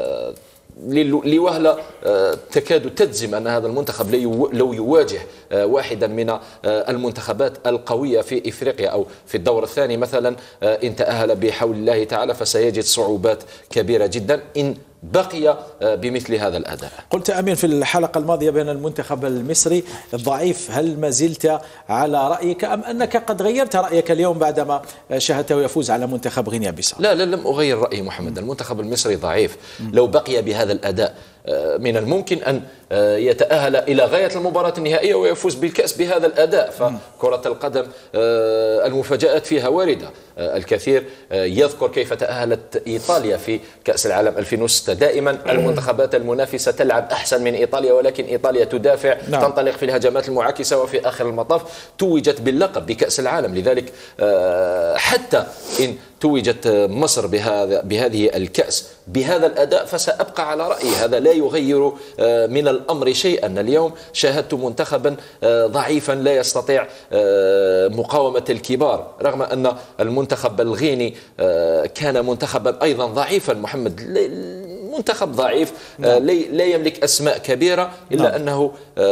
لوهلة تكاد تجزم أن هذا المنتخب لو يواجه واحدا من المنتخبات القوية في إفريقيا أو في الدور الثاني مثلا إن تأهل بحول الله تعالى فسيجد صعوبات كبيرة جدا إن بقي بمثل هذا الأداء. قلت أمين في الحلقة الماضية بأن المنتخب المصري ضعيف، هل ما زلت على رأيك أم أنك قد غيرت رأيك اليوم بعدما شاهدته يفوز على منتخب غينيا بيساو؟ لا لم أغير رأيي محمد. المنتخب المصري ضعيف، لو بقي بهذا الأداء من الممكن أن يتأهل إلى غاية المباراة النهائية ويفوز بالكأس بهذا الأداء. فكرة القدم المفاجآت فيها واردة. الكثير يذكر كيف تأهلت إيطاليا في كأس العالم 2006. دائما المنتخبات المنافسة تلعب أحسن من إيطاليا، ولكن إيطاليا تدافع، تنطلق في الهجمات المعاكسة، وفي آخر المطاف توجت باللقب بكأس العالم. لذلك حتى إن توجت مصر بهذه الكأس بهذا الأداء فسأبقى على رأيي، هذا لا يغير من الأمر شيئا. اليوم شاهدت منتخبا ضعيفا لا يستطيع مقاومة الكبار، رغم أن المنتخب الغيني كان منتخبا أيضا ضعيفا. محمد منتخب ضعيف لا يملك أسماء كبيرة، إلا أنه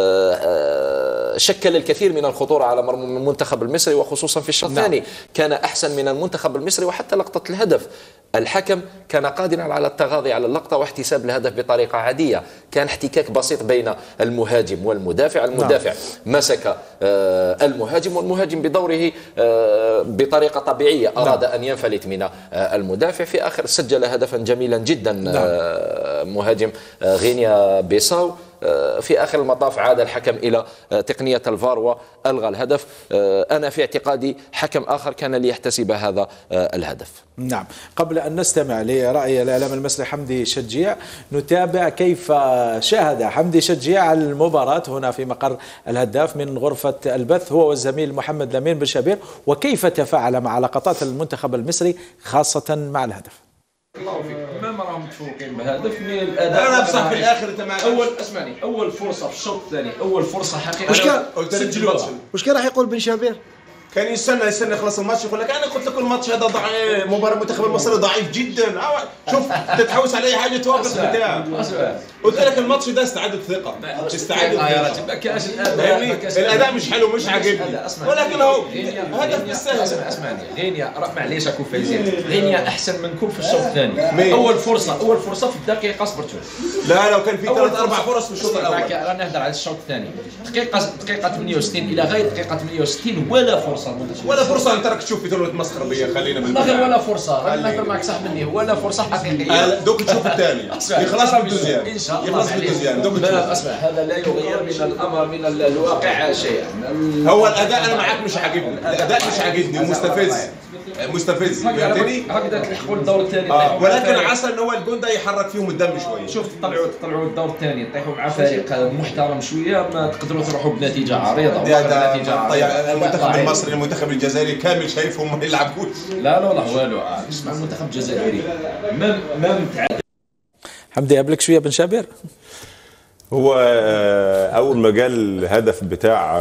شكل الكثير من الخطورة على مرمى المنتخب المصري، وخصوصا في الشوط الثاني كان أحسن من المنتخب المصري. وحتى لقطة الهدف الحكم كان قادرا على التغاضي على اللقطة واحتساب الهدف بطريقة عادية. كان احتكاك بسيط بين المهاجم والمدافع، المدافع مسك المهاجم، والمهاجم بدوره بطريقة طبيعية أراد أن ينفلت من المدافع. في آخر سجل هدفا جميلا جدا مهاجم غينيا بيساو. في آخر المطاف عاد الحكم إلى تقنية الفار وألغى الهدف. أنا في اعتقادي حكم آخر كان ليحتسب هذا الهدف. نعم، قبل أن نستمع لرأي الإعلام المصري حمدي شجيع، نتابع كيف شاهد حمدي شجيع المباراة هنا في مقر الهداف من غرفة البث هو والزميل محمد لمين بن شبير، وكيف تفاعل مع لقطات المنتخب المصري خاصة مع الهدف. الله فيك، ما راهم متفوقين بهدف من الاداء. انا بصح في الاخر انت معك اول فرصه في الشوط الثاني، اول فرصه حقيقيه. واش كان راح يقول بن شبير؟ كان يستنى يخلص الماتش يقول لك انا قلت لك الماتش هذا ضعيف، مباراه المنتخب المصري ضعيف جدا. شوف تتحوس على اي حاجه توافق بتاعك. قلت لك الماتش ده استعاده ثقه، استعاده يا رجل. ما كانش الاداء مش حلو، مش عاجبني، ولكن هو هدف بالسهل. اسمعني، غينيا معليش اكون فايزين، غينيا احسن منكم في الشوط الثاني. اول فرصه في الدقيقه صبرتوا. لا لو كان في 3-4 فرص في الشوط الاول. رانا نهضر على الشوط الثاني، دقيقه 68 الى غايه دقيقه 68 ولا فرصه انت راك تشوف في ثلث مسخره بيا. خلينا من غير ولا فرصه، راك نهضر معك صح مني، ولا فرصه حقيقيه. دوك تشوف الثاني يخلص بالدوزيام ان شاء الله. يخلص بالدوزيام دوك تشوف. اسمع، هذا لا يغير من الامر من الواقع شيئا. هو الاداء انا معك مش عاجبني، الاداء مش عاجبني ومستفز فهمتني. هكذا تلحقوا الدور الثاني، ولكن عسى ان هو الجون ده يحرك فيهم الدم شويه. شوف تطلعوا الدور الثاني تطيحوا مع فريق محترم شويه، ما تقدروا تروحوا بنتيجه عريضه. المنتخب المصري المنتخب الجزائري كامل شايفهم ما يلعبوش. لا والله اسمع، المنتخب الجزائري ما متعادل. حمدي قبلك شويه بن شابر. هو اول ما جاء الهدف بتاع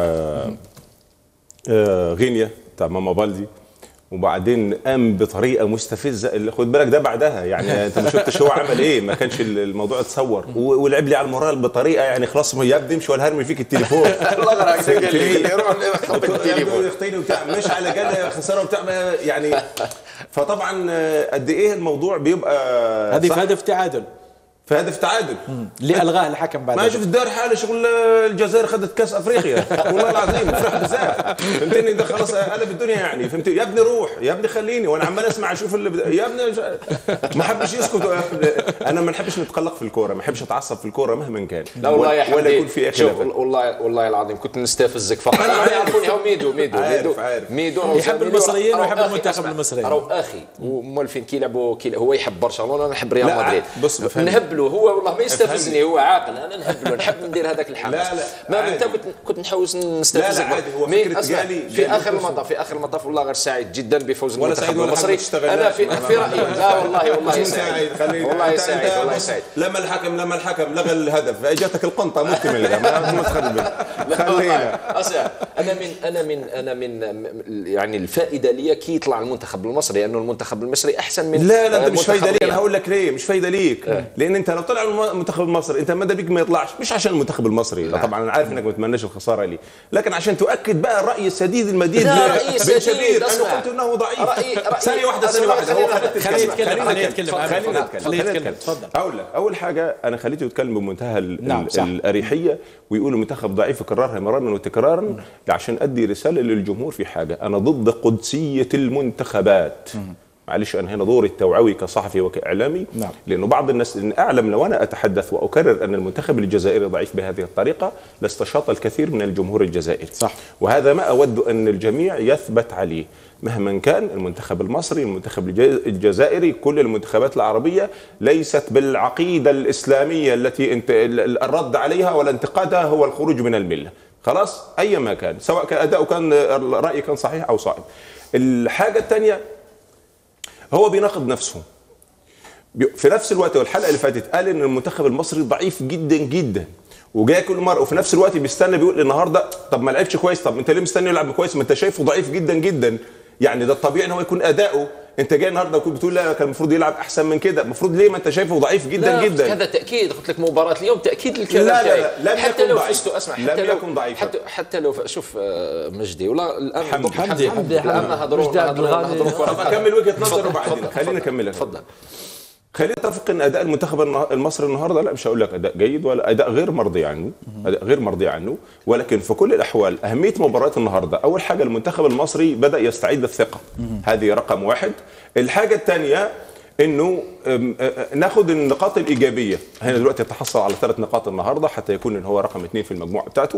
غينيا بتاع ماما بالدي، وبعدين قام بطريقه مستفزه. خد بالك ده بعدها يعني انت ما شفتش هو عمل ايه، ما كانش الموضوع اتصور، ولعب لي على المورال بطريقه يعني خلاص يا ابني امشي ولا هرمي فيك التليفون. الله يرحمك قال لي يروح يخبط التليفون يخطيني وبتاع، مش على جال خساره وبتاع يعني. فطبعا قد ايه الموضوع بيبقى هذه في هدف تعادل، في هدف تعادل اللي الغاه الحكم بعد. ما شفت الدار حاله شغل الجزائر خدت كاس افريقيا والله العظيم فرح بزاف فهمتني. ده خلاص قلب الدنيا يعني فهمتني. يا ابني روح، يا ابني خليني، وانا عمال اسمع اشوف يا ابني ما حبش يسكت. انا ما نحبش نتقلق في الكوره، ما نحبش اتعصب في الكوره مهما كان. لا والله يا حبيبي، ولا يكون في خلاف. والله العظيم كنت نستفزك فقط. انا يعرفوني هو ميدو يحب المصريين ويحب المنتخب المصري. راهو اخي ومولفين كيلعبوا هو يحب برشلونه، انا نحب ريال مدريد. نهبلوا هو والله ما يستفزني، هو عاقل، انا نهبله نحب ندير هذاك الحماس. ما انت كنت نحوس نستفزك. في اخر المطاف والله غير سعيد جدا بفوز المنتخب المصري. انا في رايي لا والله سعيد، والله سعيد. لما الحكم لغى الهدف اجتك القنطه مكتمله ما تخرب خلينا. انا من يعني الفائده لي كي يطلع المنتخب المصري، لانه المنتخب المصري احسن من لا مش فايده لي. انا هقول لك ليه مش فايده ليك. لان انت لو طلع المنتخب المصري انت ماذا بيك ما يطلعش، مش عشان المنتخب المصري. لا طبعا انا عارف انك ما تتمناش الخساره لي، لكن عشان تؤكد بقى الراي السديد المديد بن شبير. انا قلت انه ضعيف. ثانيه واحده خلينا نتكلم. اقول لك اول حاجه انا خليته يتكلم بمنتهى الاريحيه ويقول المنتخب ضعيف، يكررها مرارا وتكرارا عشان ادي رساله للجمهور في حاجه. انا ضد قدسيه المنتخبات. معلش انا هنا دوري التوعوي كصحفي وكاعلامي، نعم. لانه بعض الناس إن اعلم لو انا اتحدث واكرر ان المنتخب الجزائري ضعيف بهذه الطريقه لاستشاط الكثير من الجمهور الجزائري، صح. وهذا ما اود ان الجميع يثبت عليه مهما كان. المنتخب المصري، المنتخب الجزائري، كل المنتخبات العربيه ليست بالعقيده الاسلاميه التي الرد عليها ولا انتقادها هو الخروج من المله، خلاص ايا ما كان، سواء كان اداؤه كان رايه كان صحيح او صائب. الحاجه الثانيه هو بيناقض نفسه في نفس الوقت. والحلقه اللي فاتت قال ان المنتخب المصري ضعيف جدا جدا، وجاي كل مره وفي نفس الوقت بيستنى بيقول النهارده طب ما لعبش كويس، طب انت ليه مستني يلعب كويس؟ ما انت شايفه ضعيف جدا جدا. يعني ده الطبيعي ان هو يكون اداؤه، انت جاي النهارده بتقول لا كان المفروض يلعب احسن من كده، المفروض ليه؟ ما انت شايفه ضعيف جدا لا جدا. هذا تاكيد، قلت لك مباراه اليوم تاكيد الكلام لا تاعي. لا لا، لم حتى يكن لو ضعيف. فزتوا، اسمع، لم يكن ضعيفا. حتى لو شوف مجدي ولا الان حمدي الان نهضروا طب اكمل وجهه نظر وبعدين خلينا نكملها. تفضل. خلينا نتفق ان اداء المنتخب المصري النهارده، لا مش هقول لك اداء جيد ولا اداء غير مرضي عنه، اداء غير مرضي عنه، ولكن في كل الاحوال اهميه مباراه النهارده، اول حاجه المنتخب المصري بدا يستعيد الثقه، هذه رقم واحد. الحاجه الثانيه انه ناخد النقاط الايجابيه. هنا دلوقتي تحصل على 3 نقاط النهارده حتى يكون ان هو رقم 2 في المجموعه بتاعته.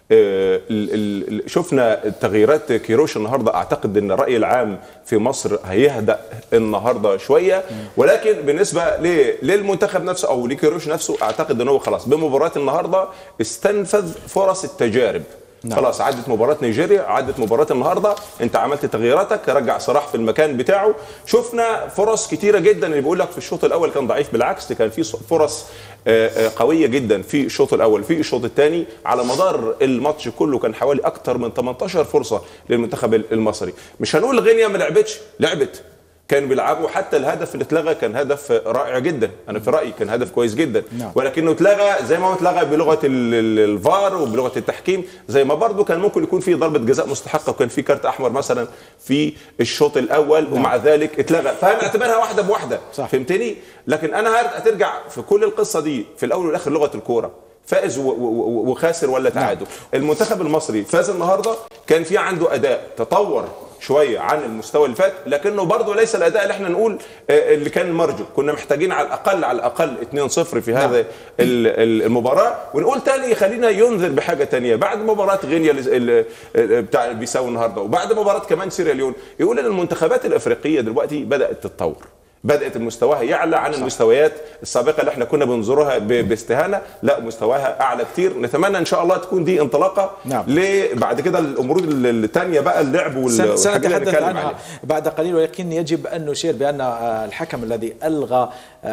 شفنا تغييرات كيروش النهارده، اعتقد ان الراي العام في مصر هيهدأ النهارده شويه، ولكن بالنسبه للمنتخب نفسه او لكيروش نفسه اعتقد ان هو خلاص بمباراه النهارده استنفذ فرص التجارب. نعم. خلاص عدت مباراة نيجيريا، عدت مباراة النهارده، انت عملت تغييراتك، رجع صلاح في المكان بتاعه. شفنا فرص كتيرة جدا، اللي بيقول لك في الشوط الاول كان ضعيف، بالعكس كان في فرص قوية جدا في الشوط الاول. في الشوط الثاني على مدار الماتش كله كان حوالي اكتر من 18 فرصة للمنتخب المصري. مش هنقول غينيا ما لعبتش، لعبت، كانوا بيلعبوا، حتى الهدف اللي اتلغى كان هدف رائع جدا، انا في رايي كان هدف كويس جدا. ولكنه اتلغى زي ما هو اتلغى بلغه الفار وبلغه التحكيم، زي ما برضه كان ممكن يكون في ضربه جزاء مستحقه وكان في كارت احمر مثلا في الشوط الاول، ومع ذلك اتلغى، فهنعتبرها واحده بواحده. فهمتني؟ لكن انا هترجع في كل القصه دي في الاول والاخر لغه الكوره، فائز وخاسر ولا تعادل. المنتخب المصري فاز النهارده، كان في عنده اداء تطور شويه عن المستوى اللي فات، لكنه برضه ليس الاداء اللي احنا نقول اللي كان المرجو. كنا محتاجين على الاقل 2-0 في هذا المباراه. ونقول تاني خلينا ينذر بحاجه تانية، بعد مباراه غينيا بتاع بيساو النهارده وبعد مباراه كمان سيراليون، يقول ان المنتخبات الافريقيه دلوقتي بدات تتطور، بدات مستواها يعلى عن المستويات السابقه اللي احنا كنا بننظرها باستهانه، لا مستواها اعلى كتير. نتمنى ان شاء الله تكون دي انطلاقه بعد كده الامور الثانيه بقى، اللعب سنتحدث عنها بعد قليل. ولكن يجب ان نشير بان الحكم الذي الغى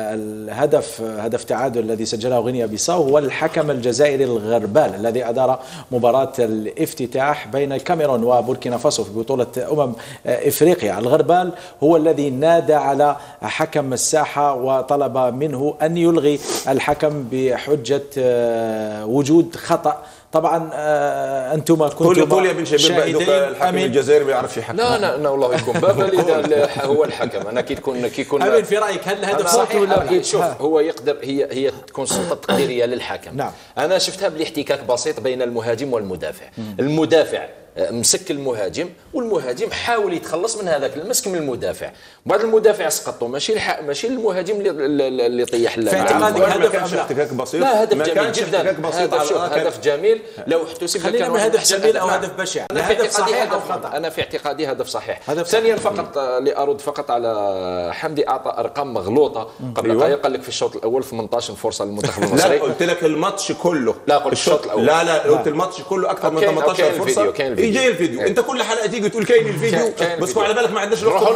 هدف تعادل الذي سجله غينيا بيساو هو الحكم الجزائري الغربال الذي ادار مباراه الافتتاح بين الكاميرون وبوركينا فاسو في بطوله افريقيا. الغربال هو الذي نادى على حكم الساحة وطلب منه أن يلغي الحكم بحجة وجود خطأ. طبعا انتم كنتم قول يا بن شبيب الحكم الجزائري ما يعرفش يحكم. لا والله يكون بابا هو الحكم. انا كي تكون امين في رايك هل الهدف صحيح ولا؟ شوف هو يقدر، هي تكون سلطه تقديريه للحكم. نعم. انا شفتها بالاحتكاك بسيط بين المهاجم والمدافع. المدافع مسك المهاجم، والمهاجم حاول يتخلص من هذاك المسك من المدافع، بعد المدافع سقطوا، ماشي المهاجم اللي طيح في اعتقادك هدف احتكاك بسيط؟ لا هدف جميل جدا، هدف جميل لو احتسب. خلينا من هدف جميل او هدف بشع، هدف صحيح او خطا. انا في اعتقادي هدف صحيح. ثانيا فقط لارد فقط على حمدي، اعطى ارقام مغلوطه قبل دقائق، قال لك في الشوط الاول 18 فرصه للمنتخب المصري. لا قلت لك الماتش كله. لا قلت الشوط الاول. لا قلت الماتش كله اكثر من 18 فرصه. يجي الفيديو، انت كل حلقه تيجي تقول كاين الفيديو، بس على بالك ما عندناش روحوا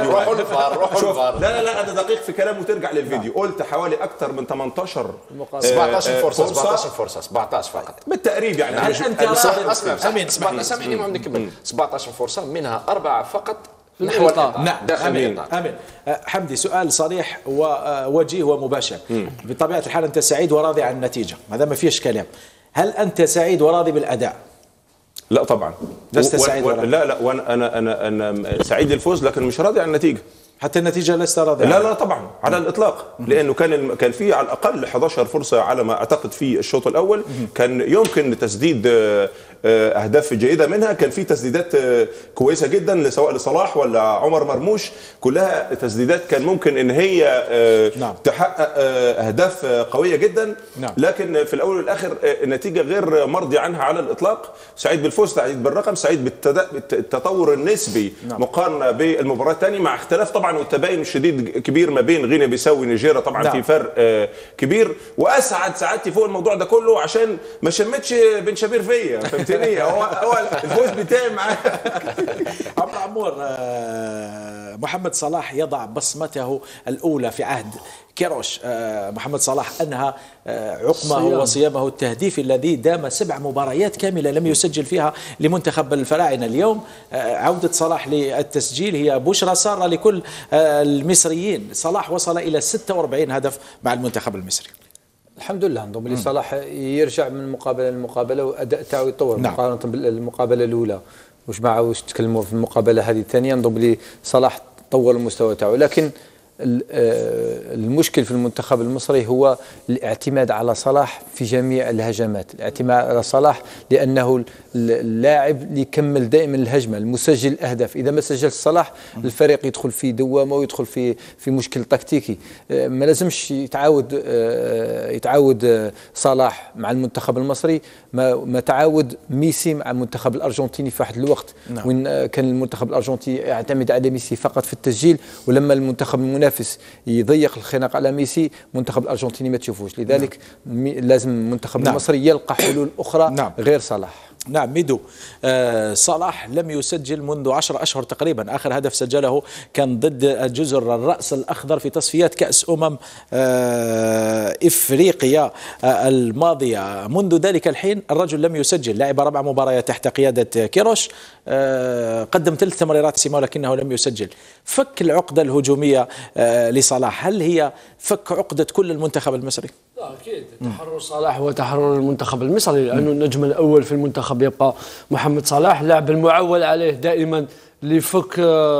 الفار. لا انا دقيق في كلام وترجع للفيديو. قلت حوالي اكثر من 18 17 فرصه 17 فقط بالتقريب. يعني هل انت امين سامحني ما نكمل. 17 فرصه منها 4 فقط نحو الإطار. نعم امين. حمدي سؤال صريح ووجيه ومباشر. بطبيعه الحال انت سعيد وراضي عن النتيجه، هذا ما فيش كلام. هل انت سعيد وراضي بالاداء؟ لا طبعا لست سعيد لا وانا انا سعيد الفوز، لكن مش راضي عن النتيجه. حتى النتيجه لست راضيه. لا طبعا على الاطلاق، لانه كان في على الاقل 11 فرصه على ما اعتقد في الشوط الاول، كان يمكن تسديد اهداف جيده منها، كان في تسديدات كويسه جدا سواء لصلاح ولا عمر مرموش، كلها تسديدات كان ممكن ان هي تحقق اهداف قويه جدا. لكن في الاول والاخر النتيجه غير مرضي عنها على الاطلاق. سعيد بالفوز، سعيد بالرقم، سعيد بالتطور النسبي مقارنه بالمباراه الثانيه، مع اختلاف طبعا والتباين الشديد كبير ما بين غينيا بيساو ونيجيريا طبعا في فرق كبير. واسعد سعادتي فوق الموضوع ده كله عشان ما شمتش بن شبير فيا، فهمتني؟ هو الفوز بتاعي معاه. عمرو عمور، محمد صلاح يضع بصمته الاولى في عهد كيروش. محمد صلاح انهى عقمه وصيامه التهديفي الذي دام 7 مباريات كامله لم يسجل فيها لمنتخب الفراعنه. اليوم عوده صلاح للتسجيل هي بشرى ساره لكل المصريين. صلاح وصل الى 46 هدف مع المنتخب المصري. الحمد لله. نظن بلي صلاح يرجع من مقابله لمقابله واداء تاعو يتطور مقارنه بالمقابله الاولى. واش تكلموا في المقابله هذه الثانيه، نظن بلي صلاح طور المستوى تاعو. لكن المشكل في المنتخب المصري هو الاعتماد على صلاح في جميع الهجمات، الاعتماد على صلاح لأنه اللاعب اللي يكمل دائما الهجمة، المسجل الأهداف. إذا ما سجل صلاح الفريق يدخل في دوامة ويدخل في مشكل تكتيكي. ما لازمش يتعاود صلاح مع المنتخب المصري ما تعاود ميسي مع المنتخب الأرجنتيني في واحد الوقت وين كان المنتخب الأرجنتيني يعتمد على ميسي فقط في التسجيل، ولما المنتخب المنافس يضيق الخناق على ميسي المنتخب الأرجنتيني ما تشوفوش. لذلك لازم المنتخب المصري يلقى حلول أخرى غير صلاح. نعم ميدو، صلاح لم يسجل منذ 10 أشهر تقريبا. آخر هدف سجله كان ضد جزر الرأس الأخضر في تصفيات كأس إفريقيا الماضية. منذ ذلك الحين الرجل لم يسجل. لعب 4 مباريات تحت قيادة كيروش، قدم 3 تمريرات سماء ولكنه لم يسجل. فك العقدة الهجومية لصلاح، هل هي فك عقدة كل المنتخب المصري؟ أكيد تحرر صلاح هو تحرر المنتخب المصري، لأنه النجم الأول في المنتخب يبقى محمد صلاح، لاعب المعول عليه دائما ليفك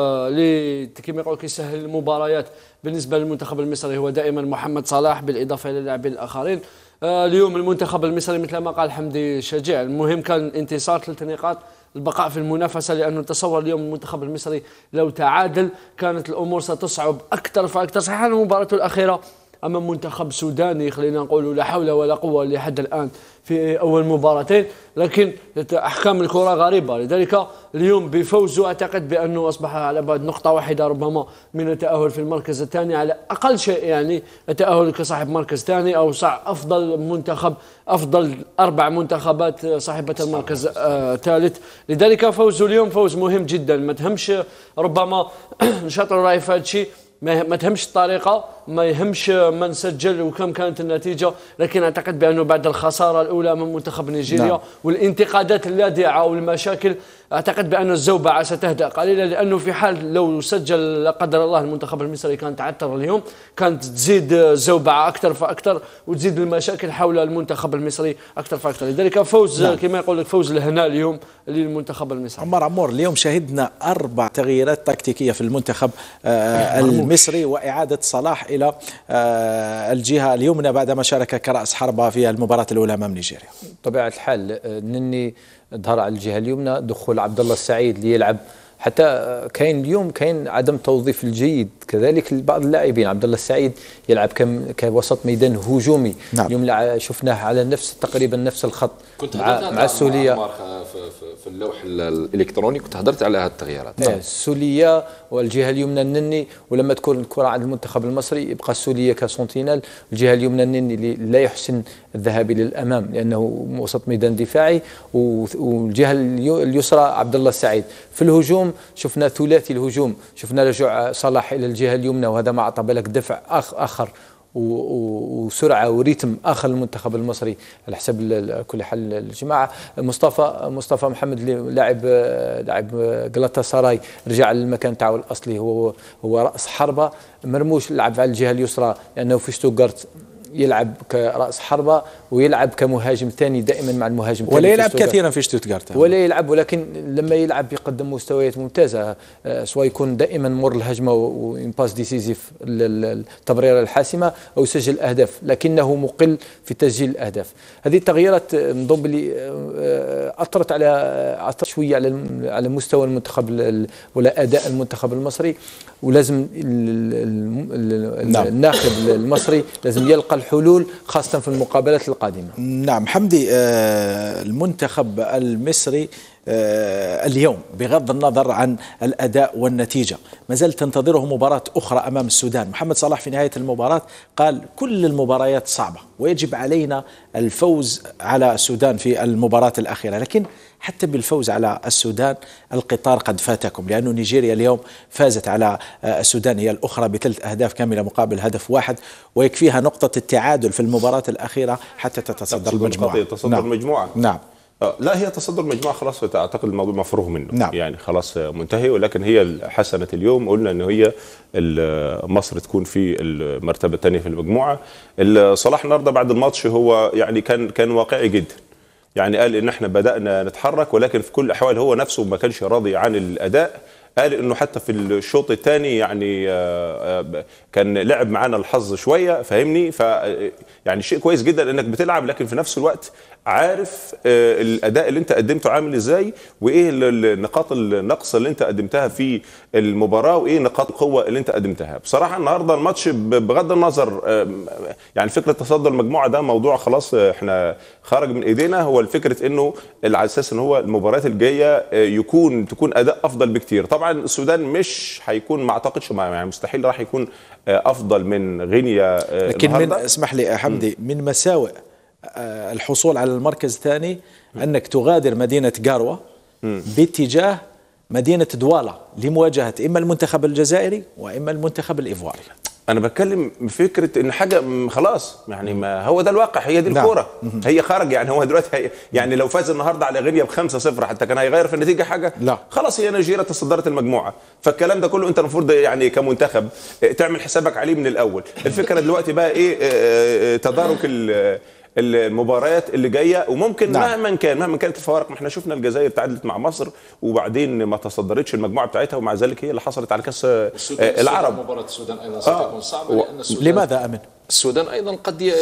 كما يقولوا كيسهل المباريات بالنسبة للمنتخب المصري هو دائما محمد صلاح بالإضافة إلى اللاعبين الآخرين. اليوم المنتخب المصري مثل ما قال حمدي شجاع، المهم كان انتصار 3 نقاط، البقاء في المنافسة، لأنه تصور اليوم المنتخب المصري لو تعادل كانت الأمور ستصعب أكثر فأكثر. صحيح المباراة الأخيرة أمام منتخب سوداني خلينا نقول لا حول ولا قوة لحد الآن في أول مباراتين، لكن أحكام الكرة غريبة. لذلك اليوم بفوزه أعتقد بأنه أصبح على بعد نقطة واحدة ربما من التأهل في المركز الثاني، على أقل شيء يعني التأهل كصاحب مركز ثاني أو أفضل منتخب، أفضل 4 منتخبات صاحبة المركز الثالث. لذلك فوزه اليوم فوز مهم جدا. ما تهمش ربما نشاطر رأي في هذا الشيء، ما تهمش الطريقة، ما يهمش من سجل وكم كانت النتيجة، لكن أعتقد بأنه بعد الخسارة الأولى من منتخب نيجيريا والانتقادات اللاذعة والمشاكل، أعتقد بأن الزوبعة ستهدأ قليلا، لأنه في حال لو سجل لا قدر الله المنتخب المصري كان تعثر اليوم كانت تزيد الزوبعة أكثر فأكثر وتزيد المشاكل حول المنتخب المصري أكثر فأكثر. لذلك فوز كما يقول لك فوز الهناء اليوم للمنتخب المصري. عمر اليوم شهدنا 4 تغييرات تكتيكية في المنتخب المصري وإعادة صلاح إلى الجهة اليمنى بعدما شارك كرأس حربة في المباراة الأولى أمام نيجيريا. بطبيعة الحال نني ظهر على الجهة اليمنى، دخول عبد الله السعيد ليلعب، حتى اليوم كاين عدم توظيف الجيد كذلك لبعض اللاعبين. عبد الله السعيد يلعب كوسط ميدان هجومي. اليوم شفناه على تقريبا نفس الخط مع السولية في اللوح الالكتروني، كنت حضرت على هذه التغييرات. السولية والجهه اليمنى النني، ولما تكون الكره عند المنتخب المصري يبقى السولية كسونتينال، الجهه اليمنى النني اللي لا يحسن الذهاب للامام لانه وسط ميدان دفاعي، والجهه اليسرى عبد الله السعيد. في الهجوم شفنا ثلاثي الهجوم، شفنا رجوع صلاح الى الجهه اليمنى وهذا ما اعطى بالك دفع اخر وسرعه وريتم اخر للمنتخب المصري على حسب كل حال الجماعه. مصطفى محمد لاعب غلاتا سراي رجع للمكان تاعو الاصلي، هو راس حربه. مرموش لعب على الجهه اليسرى لانه في شتوتغارت يلعب كراس حربه ويلعب كمهاجم ثاني دائما مع المهاجم الثاني، ولا يلعب كثيرا في شتوتغارت، ولا يلعب، ولكن لما يلعب يقدم مستويات ممتازه، سواء يكون دائما مر الهجمه وين باس ديسيزيف التمريره الحاسمه او يسجل اهداف، لكنه مقل في تسجيل الاهداف. هذه التغييرات نظن بلي اثرت شويه على مستوى المنتخب ولا اداء المنتخب المصري، ولازم الناخب المصري لازم يلقى الحلول خاصه في المقابلات القادمه. نعم حمدي، المنتخب المصري اليوم بغض النظر عن الأداء والنتيجة ما زال تنتظره مباراة أخرى أمام السودان. محمد صلاح في نهاية المباراة قال كل المباريات صعبة ويجب علينا الفوز على السودان في المباراة الأخيرة، لكن حتى بالفوز على السودان القطار قد فاتكم، لأن نيجيريا اليوم فازت على السودان هي الأخرى ب3 أهداف كاملة مقابل هدف واحد، ويكفيها نقطة التعادل في المباراة الأخيرة حتى تتصدر المجموعة. تصدر المجموعة. نعم. لا، هي تصدر المجموعة خلاص، اعتقد الموضوع مفروغ منه. نعم. يعني خلاص منتهي، ولكن هي حسنة اليوم قلنا انه هي مصر تكون في المرتبة الثانية في المجموعة. صلاح النهارده بعد الماتش هو يعني كان واقعي جدا، يعني قال ان احنا بدأنا نتحرك، ولكن في كل الاحوال هو نفسه ما كانش راضي عن الاداء. قال انه حتى في الشوط الثاني يعني كان لعب معانا الحظ شويه، فاهمني؟ ف يعني شيء كويس جدا انك بتلعب، لكن في نفس الوقت عارف الاداء اللي انت قدمته عامل ازاي، وايه النقاط النقص اللي انت قدمتها في المباراه، وايه نقاط القوه اللي انت قدمتها. بصراحه النهارده الماتش بغض النظر يعني فكره تصدر المجموعه ده موضوع خلاص احنا خرج من ايدينا. هو الفكره انه على اساس ان هو المباريات الجايه تكون اداء افضل بكتير. طبعا السودان مش هيكون، ما اعتقدش، يعني مستحيل راح يكون افضل من غينيا، لكن اسمح لي حمدي، من مساوئ الحصول على المركز الثاني أنك تغادر مدينة جاروة باتجاه مدينة دوالا لمواجهة إما المنتخب الجزائري وإما المنتخب الإيفواري. أنا بتكلم فكرة إن حاجة خلاص، يعني ما هو ده الواقع، هي دي الكورة. هي خرج، يعني هو دلوقتي يعني لو فاز النهارده على غينيا ب5-0 حتى كان هيغير في النتيجة حاجة؟ لا، خلاص هي نيجيريا تصدرت المجموعة، فالكلام ده كله أنت المفروض يعني كمنتخب تعمل حسابك عليه من الأول. الفكرة دلوقتي بقى إيه؟ تدارك المباريات اللي جايه، وممكن مهما كانت الفوارق. ما احنا شفنا الجزائر تعادلت مع مصر وبعدين ما تصدرتش المجموعه بتاعتها، ومع ذلك هي اللي حصلت على كاس العرب. مباراه السودان ايضا ستكون صعبه، لان السودان لماذا امن؟ السودان ايضا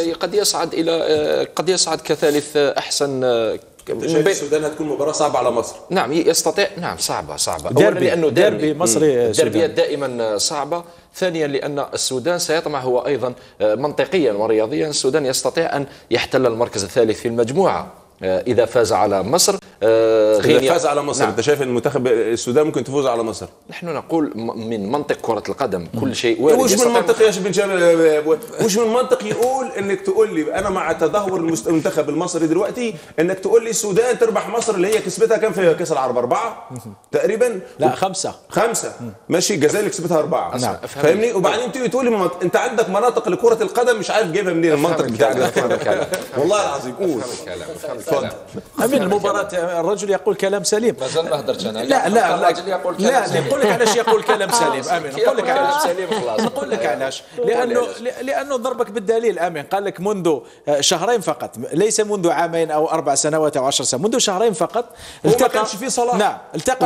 قد يصعد كثالث احسن. السودان هتكون مباراه صعبه على مصر. نعم يستطيع، نعم صعبه اولا لانه ديربي مصري، الدربيات دائما صعبه. ثانيا لان السودان سيطمع هو ايضا منطقيا ورياضيا، السودان يستطيع ان يحتل المركز الثالث في المجموعه اذا فاز على مصر. إذا فاز على مصر، نعم. انت شايف ان منتخب السودان ممكن تفوز على مصر؟ نحن نقول من منطق كره القدم كل شيء وارد. وش من منطق يا بن شامل، وش من منطق يقول انك تقول لي انا مع تدهور المنتخب المصري دلوقتي انك تقول لي السودان تربح مصر اللي هي كسبتها كام في كاس العرب؟ 4 تقريبا؟ لا 5 ماشي. الجزائر كسبتها 4. نعم. فاهمني؟ وبعدين تيجي تقول لي انت عندك مناطق لكره القدم مش عارف جايبها منين المنطق بتاعك. والله العظيم قول. اتفضل. امين المباراه الرجل يقول كلام سليم. ما زال ما هدرتش انا. لا الرجل يقول كلام سليم. نقول لك علاش يقول كلام سليم. امين نقول لك علاش خلاص. نقول لك علاش، لانه ضربك بالدليل. امين قال لك منذ شهرين فقط، ليس منذ عامين او 4 سنوات او 10 سنوات، منذ شهرين فقط التقى. ما كانش فيه صلاح. نعم، التقى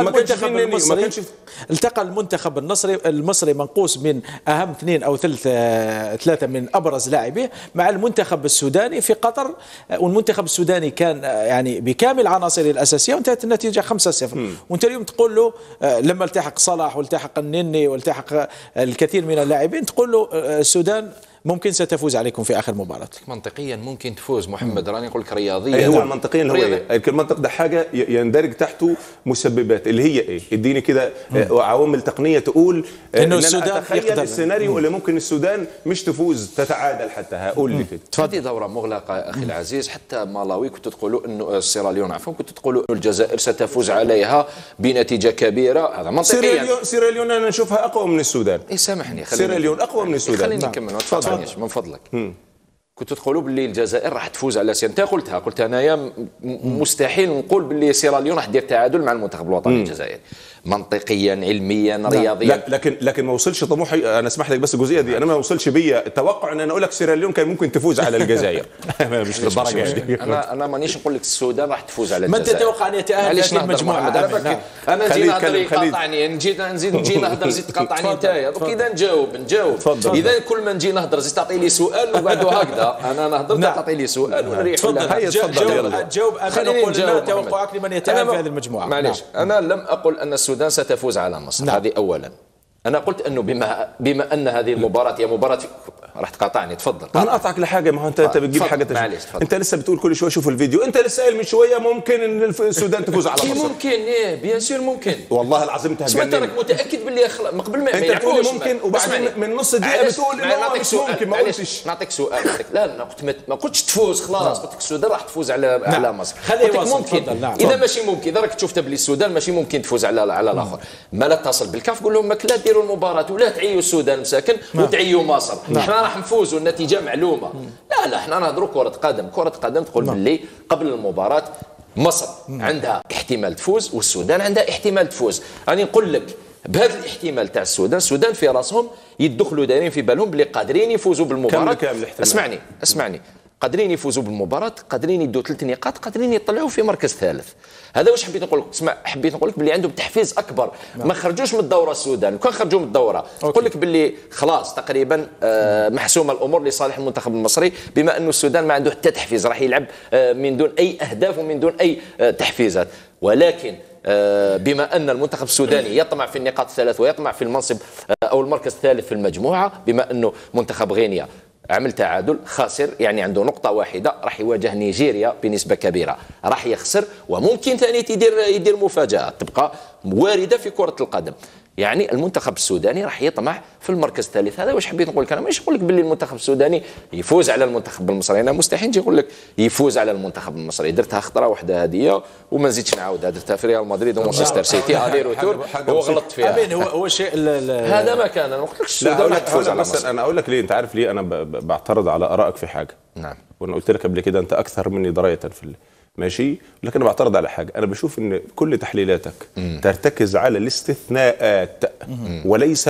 المنتخب المصري منقوص من اهم 2 أو 3 من ابرز لاعبيه مع المنتخب السوداني في قطر، والمنتخب السوداني كان يعني بكامل عناصره الاساسيه وانتهت النتيجه 5-0. وانت اليوم تقول له لما التحق صلاح والتحق النني والتحق الكثير من اللاعبين تقول له السودان ممكن ستفوز عليكم في اخر مباراه. منطقيا ممكن تفوز محمد، راني اقول لك رياضيا. هو منطقيا هو ايه؟ المنطق ده حاجه يندرج تحته مسببات اللي هي ايه؟ اديني كده عوامل تقنيه تقول انه السودان يقدر السيناريو اللي ممكن السودان مش تفوز تتعادل حتى. هقول لي كده. هذه دوره مغلقه اخي العزيز. حتى مالاوي كنتوا تقولوا انه سيراليون عفوا كنتوا تقولوا انه الجزائر ستفوز عليها بنتيجه كبيره. هذا منطقيا. سيراليون انا نشوفها اقوى من السودان. سامحني سيراليون اقوى من السودان. خليني نكمل. من فضلك. كنتوا تقولوا باللي الجزائر راح تفوز على انت قلتها، قلت انايا مستحيل نقول باللي سيراليون راح دير تعادل مع المنتخب الوطني الجزائري، منطقيا علميا رياضيا. لكن ما وصلش طموحي. انا اسمح لك بس الجزئيه دي، انا ما وصلش بيا التوقع ان انا اقول لك سيراليون كان ممكن تفوز على الجزائر. مش للدرجه دي. انا مانيش نقول لك السودان راح تفوز على الجزائر. من تتوقع ان يتاهل هذه المجموعه؟ انا نجي نهضر يقاطعني، نجي نهضر زيد تقاطعني انت. دوك اذا نجاوب اذا كل ما نجي نهضر زيد تعطي لي سؤال وبعده هكذا انا نهضر تعطي لي سؤال ونريح. تفضل جاوب. انا نقول توقعك لمن يتاهل في هذه المجموعه. معليش انا لم اقل ان السودان ستفوز على مصر. هذه اولا. انا قلت انه بما ان هذه المباراه هي مباراه راح تقاطعني. تفضل. انا اقطعك لحاجه، ما هو انت بتجيب حاجه انت لسه بتقول كل شويه شوف الفيديو. انت لسه قايل من شويه ممكن ان السودان تفوز على مصر. ممكن بيان سور ممكن. والله العظيم انت سمعت راك متاكد باللي من قبل ما انت بتقول ممكن وبعدين من نص دقيقه بتقول انه مش ممكن. ما قلتش. نعطيك سؤال. لا ما قلتش تفوز خلاص. قلت لك السودان راح تفوز على مصر. قلت لك ممكن. اذا ماشي ممكن، اذا راك شفت باللي السودان ماشي ممكن تفوز على الاخر، ما لا اتصل بالكاف قول لهم لا ديروا المباراه ولا تعيوا السودان مساكن وتعيوا مصر. احنا راح نفوزوا، النتيجه معلومه. لا احنا نهضروا كره قدم تقول باللي قبل المباراه مصر عندها احتمال تفوز والسودان عندها احتمال تفوز. راني نقول لك بهذا الاحتمال تاع السودان في راسهم يدخلوا دايرين في بالهم باللي قادرين يفوزوا بالمباراه. اسمعني قادرين يفوزوا بالمباراه، قادرين يدوا 3 نقاط، قادرين يطلعوا في مركز ثالث. هذا واش حبيت نقول لك. اسمع، حبيت نقول لك باللي عندهم تحفيز اكبر. ما خرجوش من الدوره السودان. كان خرجوا من الدوره نقول لك باللي خلاص تقريبا محسومه الامور لصالح المنتخب المصري، بما انه السودان ما عنده حتى تحفيز، راح يلعب من دون اي اهداف ومن دون اي تحفيزات. ولكن بما ان المنتخب السوداني يطمع في النقاط الثلاث ويطمع في المنصب او المركز الثالث في المجموعه، بما انه منتخب غينيا عمل تعادل خاسر، يعني عنده نقطة واحدة، راح يواجه نيجيريا بنسبة كبيرة، راح يخسر وممكن ثاني يدير مفاجأة تبقى واردة في كرة القدم. يعني المنتخب السوداني راح يطمع في المركز الثالث. هذا واش حبيت نقول لك. انا ماشي نقول لك باللي المنتخب السوداني يفوز على المنتخب المصري، انا مستحيل نجي نقول لك يفوز على المنتخب المصري. درتها خطره واحده هذه وما نزيدش نعاودها، درتها في ريال مدريد ومانشستر سيتي هذه روتور وغلطت فيها. امين هو شيء هذا ما كان. انا ما قلتلكش السودان راح تفوز على مصر. انا اقول لك ليه. انت عارف ليه انا بعترض على ارائك في حاجه؟ نعم. وانا قلت لك قبل كده انت اكثر مني درايه في ماشي، لكن انا بعترض على حاجه. انا بشوف ان كل تحليلاتك ترتكز على الاستثناءات وليس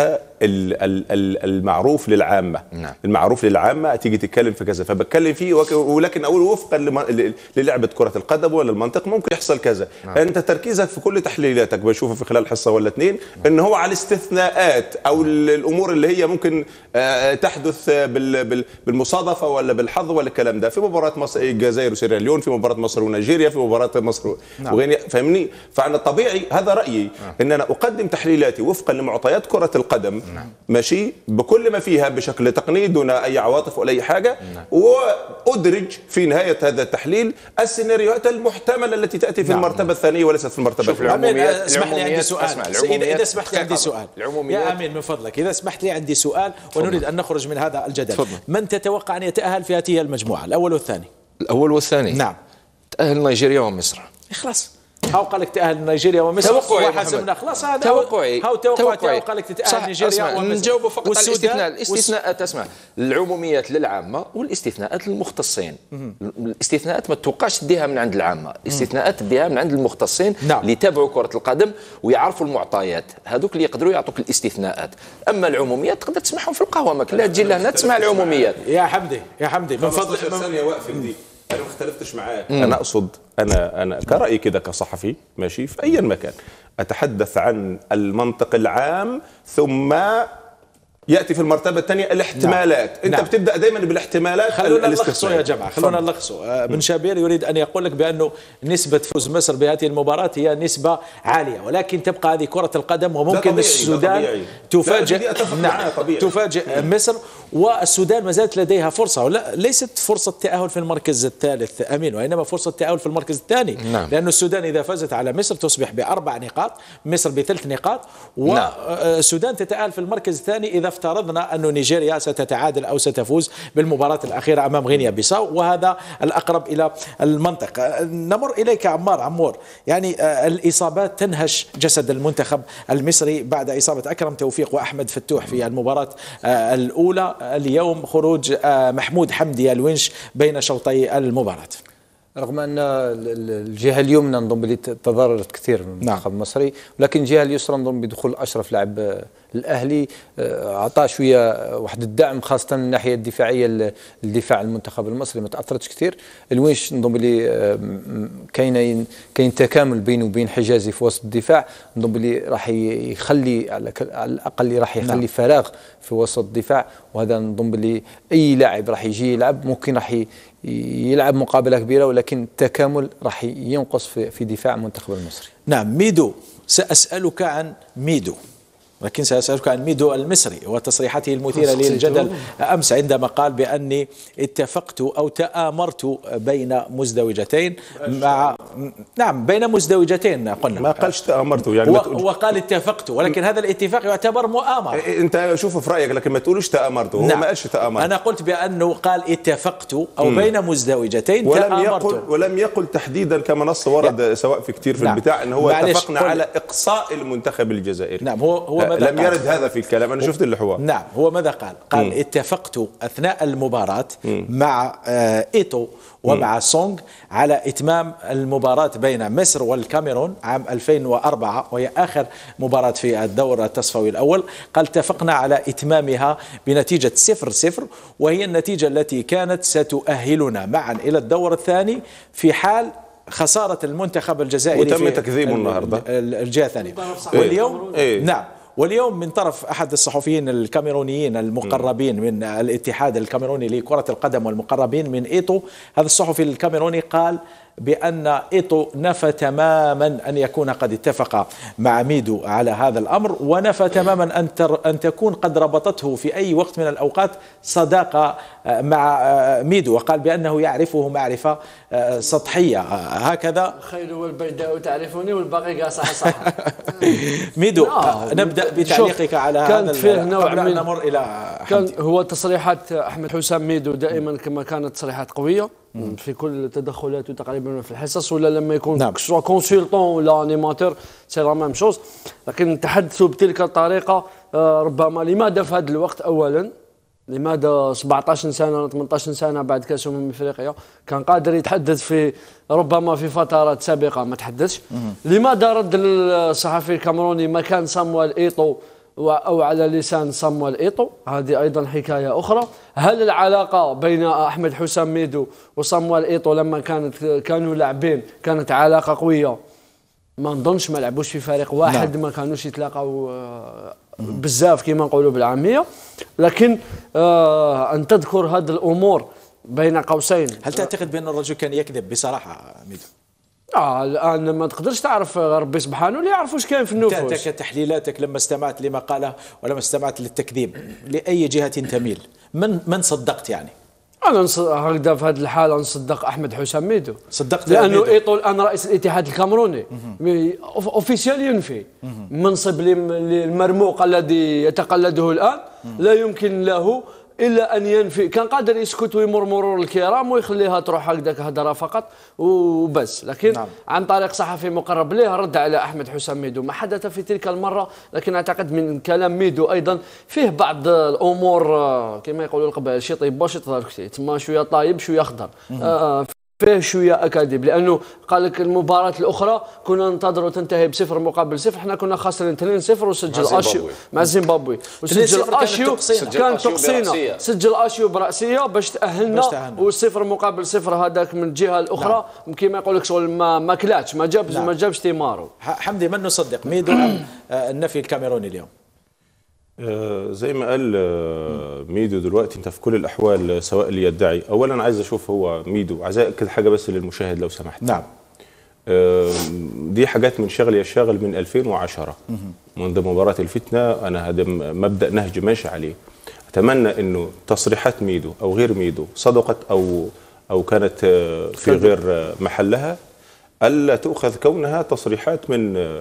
المعروف للعامه. المعروف للعامه تيجي تتكلم في كذا فبتكلم فيه، ولكن اقول وفقا للعبه كره القدم ولا المنطق ممكن يحصل كذا. انت تركيزك في كل تحليلاتك بشوفه في خلال حصه ولا 2 ان هو على الاستثناءات او الامور اللي هي ممكن تحدث بالمصادفه ولا بالحظ ولا الكلام ده، في مباراه مصر الجزائر وسيراليون، في مباراه مصر ونيجيريا، في مباراه مصر وغينيا. فاهمني؟ فانا الطبيعي هذا رايي ان انا اقدم تحليلاتي وفقا لمعطيات كره القدم ماشي بكل ما فيها بشكل تقني دون اي عواطف ولا اي حاجه، وادرج في نهايه هذا التحليل السيناريوهات المحتمله التي تاتي في المرتبه الثانيه وليست في المرتبه الاولى. اسمح لي عندي سؤال. اذا سمحت لي عندي سؤال يا امين من فضلك، اذا سمحت لي عندي سؤال ونريد ان نخرج من هذا الجدل. من تتوقع ان يتاهل في هذه المجموعه الاول والثاني؟ الاول والثاني نعم. تأهل نيجيريا ومصر. خلاص هاو قال لك تأهل نيجيريا ومصر وحسبنا خلاص. هذا توقعي. هاو توقعي قال لك تتأهل نيجيريا ومصر. نجاوبوا فقط على الاستثناءات. اسمع، العموميات للعامة والاستثناءات للمختصين. الاستثناءات ما توقعش تديها من عند العامة، الاستثناءات تديها من عند المختصين اللي يتابعوا كرة القدم ويعرفوا المعطيات، هذوك اللي يقدروا يعطوك الاستثناءات. اما العموميات تقدر تسمعهم في القهوة، ما لا تجي لهنا تسمع العموميات. يا حمدي من فضلك ثانية واقف دي. أنا ما اختلفتش معاك. أنا أقصد أنا كرأيي كده كصحفي ماشي في أي مكان أتحدث عن المنطق العام ثم يأتي في المرتبة الثانية الاحتمالات. أنت بتبدأ دايما بالاحتمالات. خلونا نلخصوا يا جماعة، خلونا نلخصوا. بن شابير يريد أن يقول لك بأنه نسبة فوز مصر بهذه المباراة هي نسبة عالية، ولكن تبقى هذه كرة القدم وممكن السودان تفاجئ مصر، والسودان ما زالت لديها فرصة، ولا ليست فرصة تأهل في المركز الثالث أمين، وإنما فرصة تأهل في المركز الثاني. لأن السودان إذا فازت على مصر تصبح ب4 نقاط، مصر ب3 نقاط، والسودان تتأهل في المركز الثاني إذا افترضنا أن نيجيريا ستتعادل أو ستفوز بالمباراة الأخيرة أمام غينيا بيساو، وهذا الأقرب إلى المنطق. نمر إليك عمور، يعني الإصابات تنهش جسد المنتخب المصري بعد إصابة أكرم توفيق وأحمد فتوح في المباراة الأولى. اليوم خروج محمود حمدي الونش بين شوطي المباراة. رغم أن الجهة اليمنى نظن بلي تضررت كثير من المنتخب المصري، ولكن الجهة اليسرى نظن بدخول أشرف لاعب الأهلي أعطاه شوية واحد الدعم، خاصة من الناحية الدفاعية. الدفاع المنتخب المصري ما تأثرتش كثير. الونش نظن بلي كاين تكامل بينه وبين حجازي في وسط الدفاع، نظن بلي راح يخلي على الأقل راح يخلي فراغ في وسط الدفاع، وهذا نظن بلي أي لاعب راح يجي يلعب ممكن راح يلعب مقابلة كبيرة، ولكن التكامل راح ينقص في دفاع المنتخب المصري. نعم ميدو، سأسألك عن ميدو، لكن سأسألك عن ميدو المصري وتصريحاته المثيرة للجدل أمس عندما قال بأني اتفقت أو تآمرت بين مزدوجتين مع بين مزدوجتين قلنا، ما قالش تآمرت يعني وقال اتفقت، ولكن هذا الاتفاق يعتبر مؤامرة. انت شوف في رأيك، لكن ما تقولش تآمرت. هو ما قالش تآمرت، أنا قلت بأنه قال اتفقت أو بين مزدوجتين تآمرت، ولم يقل تحديدا كما نص ورد سواء في كتير في البتاع ان هو اتفقنا على إقصاء المنتخب الجزائري. نعم هو لم يرد هذا في الكلام، أنا شفت الحوار. نعم هو ماذا قال؟ قال اتفقت أثناء المباراة مع إيتو ومع سونغ على إتمام المباراة بين مصر والكاميرون عام 2004، وهي آخر مباراة في الدور التصفوي الأول. قال اتفقنا على إتمامها بنتيجة 0-0، وهي النتيجة التي كانت ستؤهلنا معا إلى الدور الثاني في حال خسارة المنتخب الجزائري، وتم تكذيبه النهارده الجهة الثانية. واليوم نعم، واليوم من طرف أحد الصحفيين الكاميرونيين المقربين من الاتحاد الكاميروني لكرة القدم والمقربين من إيتو، هذا الصحفي الكاميروني قال بأن إيتو نفى تماما أن يكون قد اتفق مع ميدو على هذا الأمر، ونفى تماما أن تكون قد ربطته في أي وقت من الأوقات صداقة مع ميدو، وقال بأنه يعرفه معرفة سطحية. هكذا خيل والبيداء تعرفني والباقي قاع صح. ميدو، نبدأ بتعليقك على هذا قبل أن نمر إلى كان هو تصريحات أحمد حسام ميدو دائما كما كانت تصريحات قوية في كل تدخلاته تقريبا في الحصص، ولا لما يكون سواء كونسلتون ولا انيماتور سي لا ميم شوز، لكن تحدثوا بتلك الطريقة ربما لماذا في هذا الوقت؟ أولا لماذا 17 سنة ولا 18 سنة بعد كأس أفريقيا كان قادر يتحدث في ربما في فترات سابقة ما تحدثش؟ لماذا رد الصحفي الكاميروني مكان صامويل إيتو أو على لسان صامويل إيتو؟ هذه أيضا حكاية أخرى. هل العلاقة بين أحمد حسام ميدو وصامويل إيتو لما كانوا لاعبين كانت علاقة قوية؟ ما نظنش ما لعبوش في فريق واحد، ما كانوش يتلاقوا بزاف كما نقولوا بالعامية، لكن أن تذكر هذه الأمور بين قوسين. هل تعتقد بأن الرجل كان يكذب بصراحة ميدو؟ الآن ما تقدرش تعرف، ربي سبحانه اللي يعرف واش كاين في النفوس. تحليلاتك لما استمعت لما قاله ولما استمعت للتكذيب لأي جهة تميل؟ من صدقت يعني؟ أنا هكذا في هذه الحالة نصدق أحمد حسام ميدو، صدقت لأنه إيطو الآن رئيس الاتحاد الكاميروني أوفيسيال ينفي منصب المرموق الذي يتقلده الآن، لا يمكن له إلا أن ينفي. كان قادر يسكت ويمر مرور الكرام ويخليها تروح هكذاك هدرة فقط وبس، لكن عن طريق صحفي مقرب له رد على أحمد حسام ميدو ما حدث في تلك المرة. لكن أعتقد من كلام ميدو أيضا فيه بعض الأمور كما يقولوا القبائل شي طيب باش يطلع تما شوية طايب شوية أخضر، فيه شويه اكاذيب، لانه قال لك المباراه الاخرى كنا ننتظروا تنتهي ب0 مقابل 0، احنا كنا خاسرين 2-0 وسجل اشيو مع زيمبابوي، وسجل اشيو كان تقصينا، سجل اشيو براسيه باش تاهلنا، و0 مقابل 0 هذاك من الجهه الاخرى كما يقول لك شغل ما كلاتش ما جابش ثماره. حمدي من نصدق ميدو ام النفي الكاميروني اليوم؟ زي ما قال ميدو دلوقتي، انت في كل الاحوال سواء اللي يدعي، اولا عايز اشوف هو ميدو، عايز اكد حاجه بس للمشاهد لو سمحت. نعم. دي حاجات من شغل يشتغل من 2010 منذ مباراه الفتنه، انا هذا مبدا نهج ماشي عليه. اتمنى انه تصريحات ميدو او غير ميدو صدقت او كانت في غير محلها، الا تؤخذ كونها تصريحات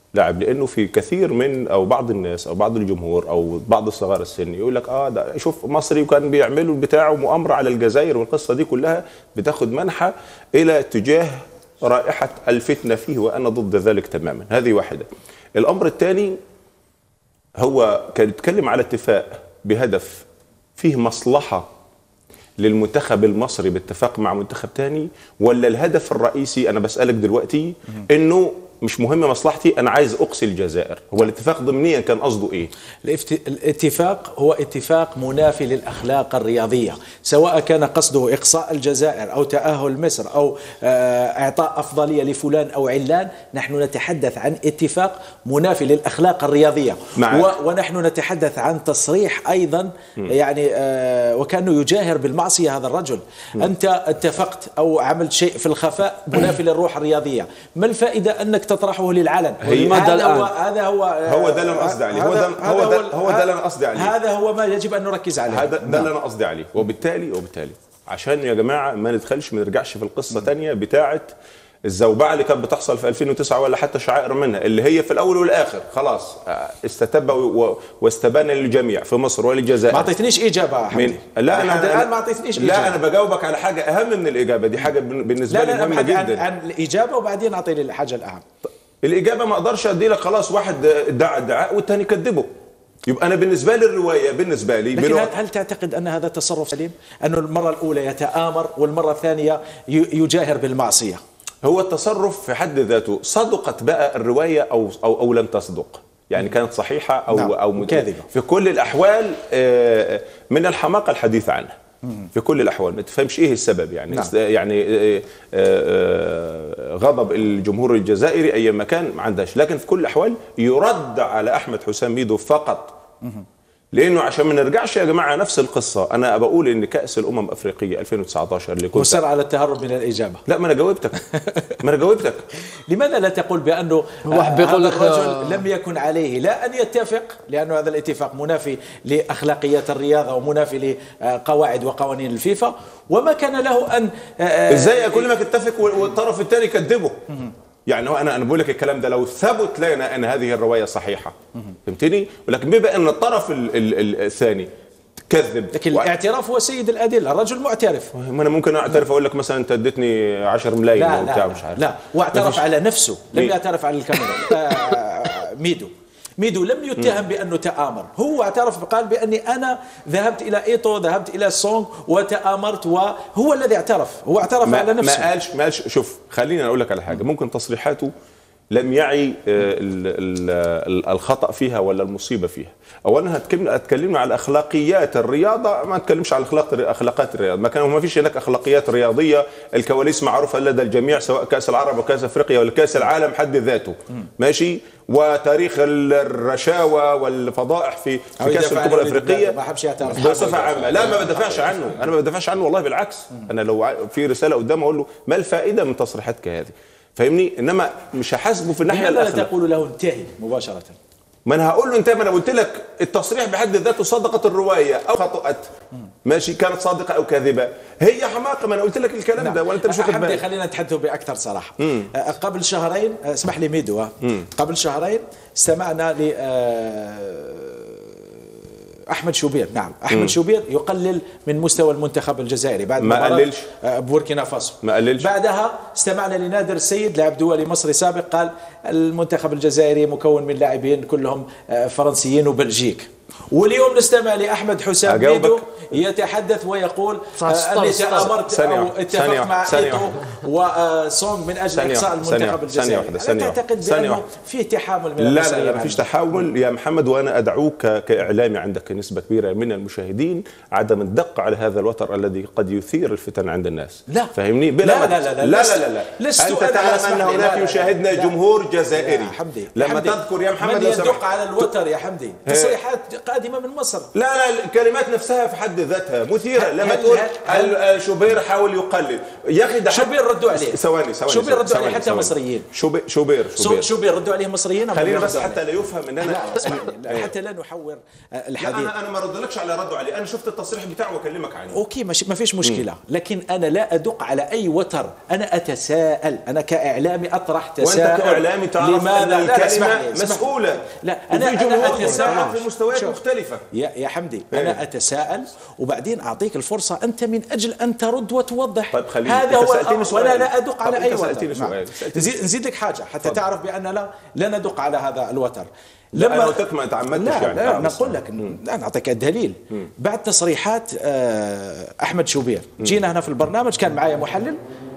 لاعب، لانه في كثير من او بعض الناس او بعض الجمهور او بعض الصغار السن يقول لك ده شوف مصري وكان بيعملوا بتاعه مؤامره على الجزائر، والقصه دي كلها بتاخد منحى الى اتجاه رائحه الفتنه فيه، وانا ضد ذلك تماما. هذه واحده. الامر الثاني هو كان يتكلم على اتفاق بهدف فيه مصلحه للمنتخب المصري باتفاق مع منتخب تاني، ولا الهدف الرئيسي انا بسألك دلوقتي انه مش مهم مصلحتي، انا عايز اقصي الجزائر؟ هو الاتفاق ضمنيا كان قصده ايه؟ الاتفاق هو اتفاق منافي للاخلاق الرياضيه، سواء كان قصده اقصاء الجزائر او تاهل مصر او اعطاء افضليه لفلان او علان. نحن نتحدث عن اتفاق منافي للاخلاق الرياضيه، ونحن نتحدث عن تصريح ايضا يعني وكانه يجاهر بالمعصيه هذا الرجل. انت اتفقت او عملت شيء في الخفاء منافي للروح الرياضيه، ما الفائده انك تطرحه للعلن؟ هذا هو ده اللي انا قصدي عليه، هو ده اللي انا قصدي عليه، هذا هو ما يجب ان نركز عليه، هذا ده اللي انا قصدي عليه. وبالتالي عشان يا جماعه ما ندخلش ما نرجعش في القصه ثانيه بتاعه الزوبعه اللي كانت بتحصل في 2009 ولا حتى شعائر منها، اللي هي في الاول والاخر خلاص استتب واستبان للجميع في مصر وللجزائر. ما اعطيتنيش اجابه يا حمدي. لا انا الان ما اعطيتنيش اجابه. لا انا بجاوبك على حاجه اهم من الاجابه دي، حاجه بالنسبه لي مهمه جدا. عن الاجابه وبعدين اعطيني الحاجه الاهم. الاجابه ما اقدرش ادي لك خلاص واحد ادعى ادعاء والثاني كذبه. يبقى انا بالنسبه لي الروايه بالنسبه لي لكن هل تعتقد ان هذا تصرف سليم؟ انه المره الاولى يتآمر والمره الثانيه يجاهر بالمعصيه؟ هو التصرف في حد ذاته، صدقت بقى الروايه او لم تصدق، يعني كانت صحيحه او كاذبه، في كل الاحوال من الحماقه الحديث عنها. في كل الاحوال ما تفهمش ايه السبب يعني. يعني غضب الجمهور الجزائري اي مكان ما عندهاش، لكن في كل الاحوال يرد على احمد حسام ميدو فقط. لانه عشان ما نرجعش يا جماعه نفس القصه، انا بقول ان كاس الامم الافريقيه 2019 اللي كنت مصر على التهرب من الاجابه. لا ما انا جاوبتك. لماذا لا تقول بانه هذا الرجل لم يكن عليه لا ان يتفق، لانه هذا الاتفاق منافي لاخلاقيات الرياضه ومنافي لقواعد وقوانين الفيفا، وما كان له ان ازاي اكون لك اتفق والطرف الثاني يكذبه؟ يعني انا بقول لك الكلام ده لو ثبت لنا ان هذه الروايه صحيحه، فهمتني؟ ولكن بما ان الطرف الثاني كذب، لكن الاعتراف هو سيد الادله، الرجل معترف. ما انا ممكن اعترف اقول لك مثلا انت اديتني 10 ملايين او بتاع مش عارف. لا واعترف على نفسه، لم يعترف على الكاميرا. ميدو لم يتهم بأنه تآمر، هو اعترف قال بأني أنا ذهبت إلى إيتو، ذهبت إلى سونغ وتآمرت، وهو الذي اعترف، هو اعترف على نفسه. ما قالش شوف خليني أقول لك على حاجة، ممكن تصريحاته لم يعي الخطأ فيها ولا المصيبة فيها. أولا هتكلمنا على أخلاقيات الرياضة، ما نتكلمش على أخلاقات الرياضة، ما فيش هناك أخلاقيات رياضية، الكواليس معروفة لدى الجميع سواء كأس العرب وكأس أفريقيا ولا كأس العالم حد ذاته، ماشي؟ وتاريخ الرشاوى والفضائح في كأس الأمم الأفريقية بصفة عامة. لا ما بدافعش عنه، أنا ما بدافعش عنه والله بالعكس، أنا لو في رسالة قدامه أقول له ما الفائدة من تصريحاتك هذه؟ فاهمني؟ انما مش هحاسبه في الناحيه الاخلاقيه. لا تقول له انتهي مباشره. ما انا هقول له انتهي، ما انا قلت لك التصريح بحد ذاته صدقت الروايه او خطأت، ماشي؟ كانت صادقه او كاذبه، هي حماقه، ما انا قلت لك الكلام ده ولا انت مش واخد بالك؟ خلينا نتحدث باكثر صراحه. قبل شهرين اسمح لي ميدو، قبل شهرين استمعنا ل أحمد شوبير. نعم أحمد شوبير يقلل من مستوى المنتخب الجزائري بعد ما قللش بوركينا فاسو، ما قللش. بعدها استمعنا لنادر السيد لاعب دولي مصري سابق قال المنتخب الجزائري مكون من لاعبين كلهم فرنسيين وبلجيك. واليوم نستمع لأحمد حسام ميدو يتحدث ويقول أني تآمرت أو اتفقت مع إيتو وسونغ من أجل إقصاء المنتخب الجزائري. هل تعتقد بأنه فيه تحامل من المصريين؟ لا ما فيش تحامل يا محمد، وأنا أدعوك كإعلامي عندك نسبة كبيرة من المشاهدين عدم الدقة على هذا الوتر الذي قد يثير الفتن عند الناس. لا فهمني؟ لا لا لا لا لا أنت تعلم أن هناك يشاهدنا جمهور جزائري. لما تذكر يا محمد من يدق على الوتر يا حمدي تصريحات القادمة من مصر. لا الكلمات نفسها في حد ذاتها مثيرة. لما تقول شوبير حاول يقلل يا أخي، ده شوبير ردوا عليه. ثواني شوبير ردوا عليه حتى مصريين. شوبير ردوا عليه مصريين. خلينا بس حتى لا يفهم ان انا حتى لا نحور الحديث. انا ما ردلكش على ردوا عليه، انا شفت التصريح بتاعه واكلمك عنه. اوكي ما فيش مشكله، لكن انا لا ادق على اي وتر، انا اتساءل، انا كاعلامي اطرح تساؤل. وانت كاعلامي تعرف لماذا ان الكلمه مسؤوله؟ لا انا اتساءل في مستويات مختلفه. يا حمدي انا اتساءل وبعدين اعطيك الفرصه انت من اجل ان ترد وتوضح. طيب خليني، هذا هو وانا لا ادق على اي وتر. نزيد لك حاجه حتى تعرف باننا لا ندق على هذا الوتر. لما انا قلت لك ما تعمدتش يعني. لا نقول لك، لا نعطيك الدليل. بعد تصريحات احمد شوبير جينا هنا في البرنامج، كان معايا محلل،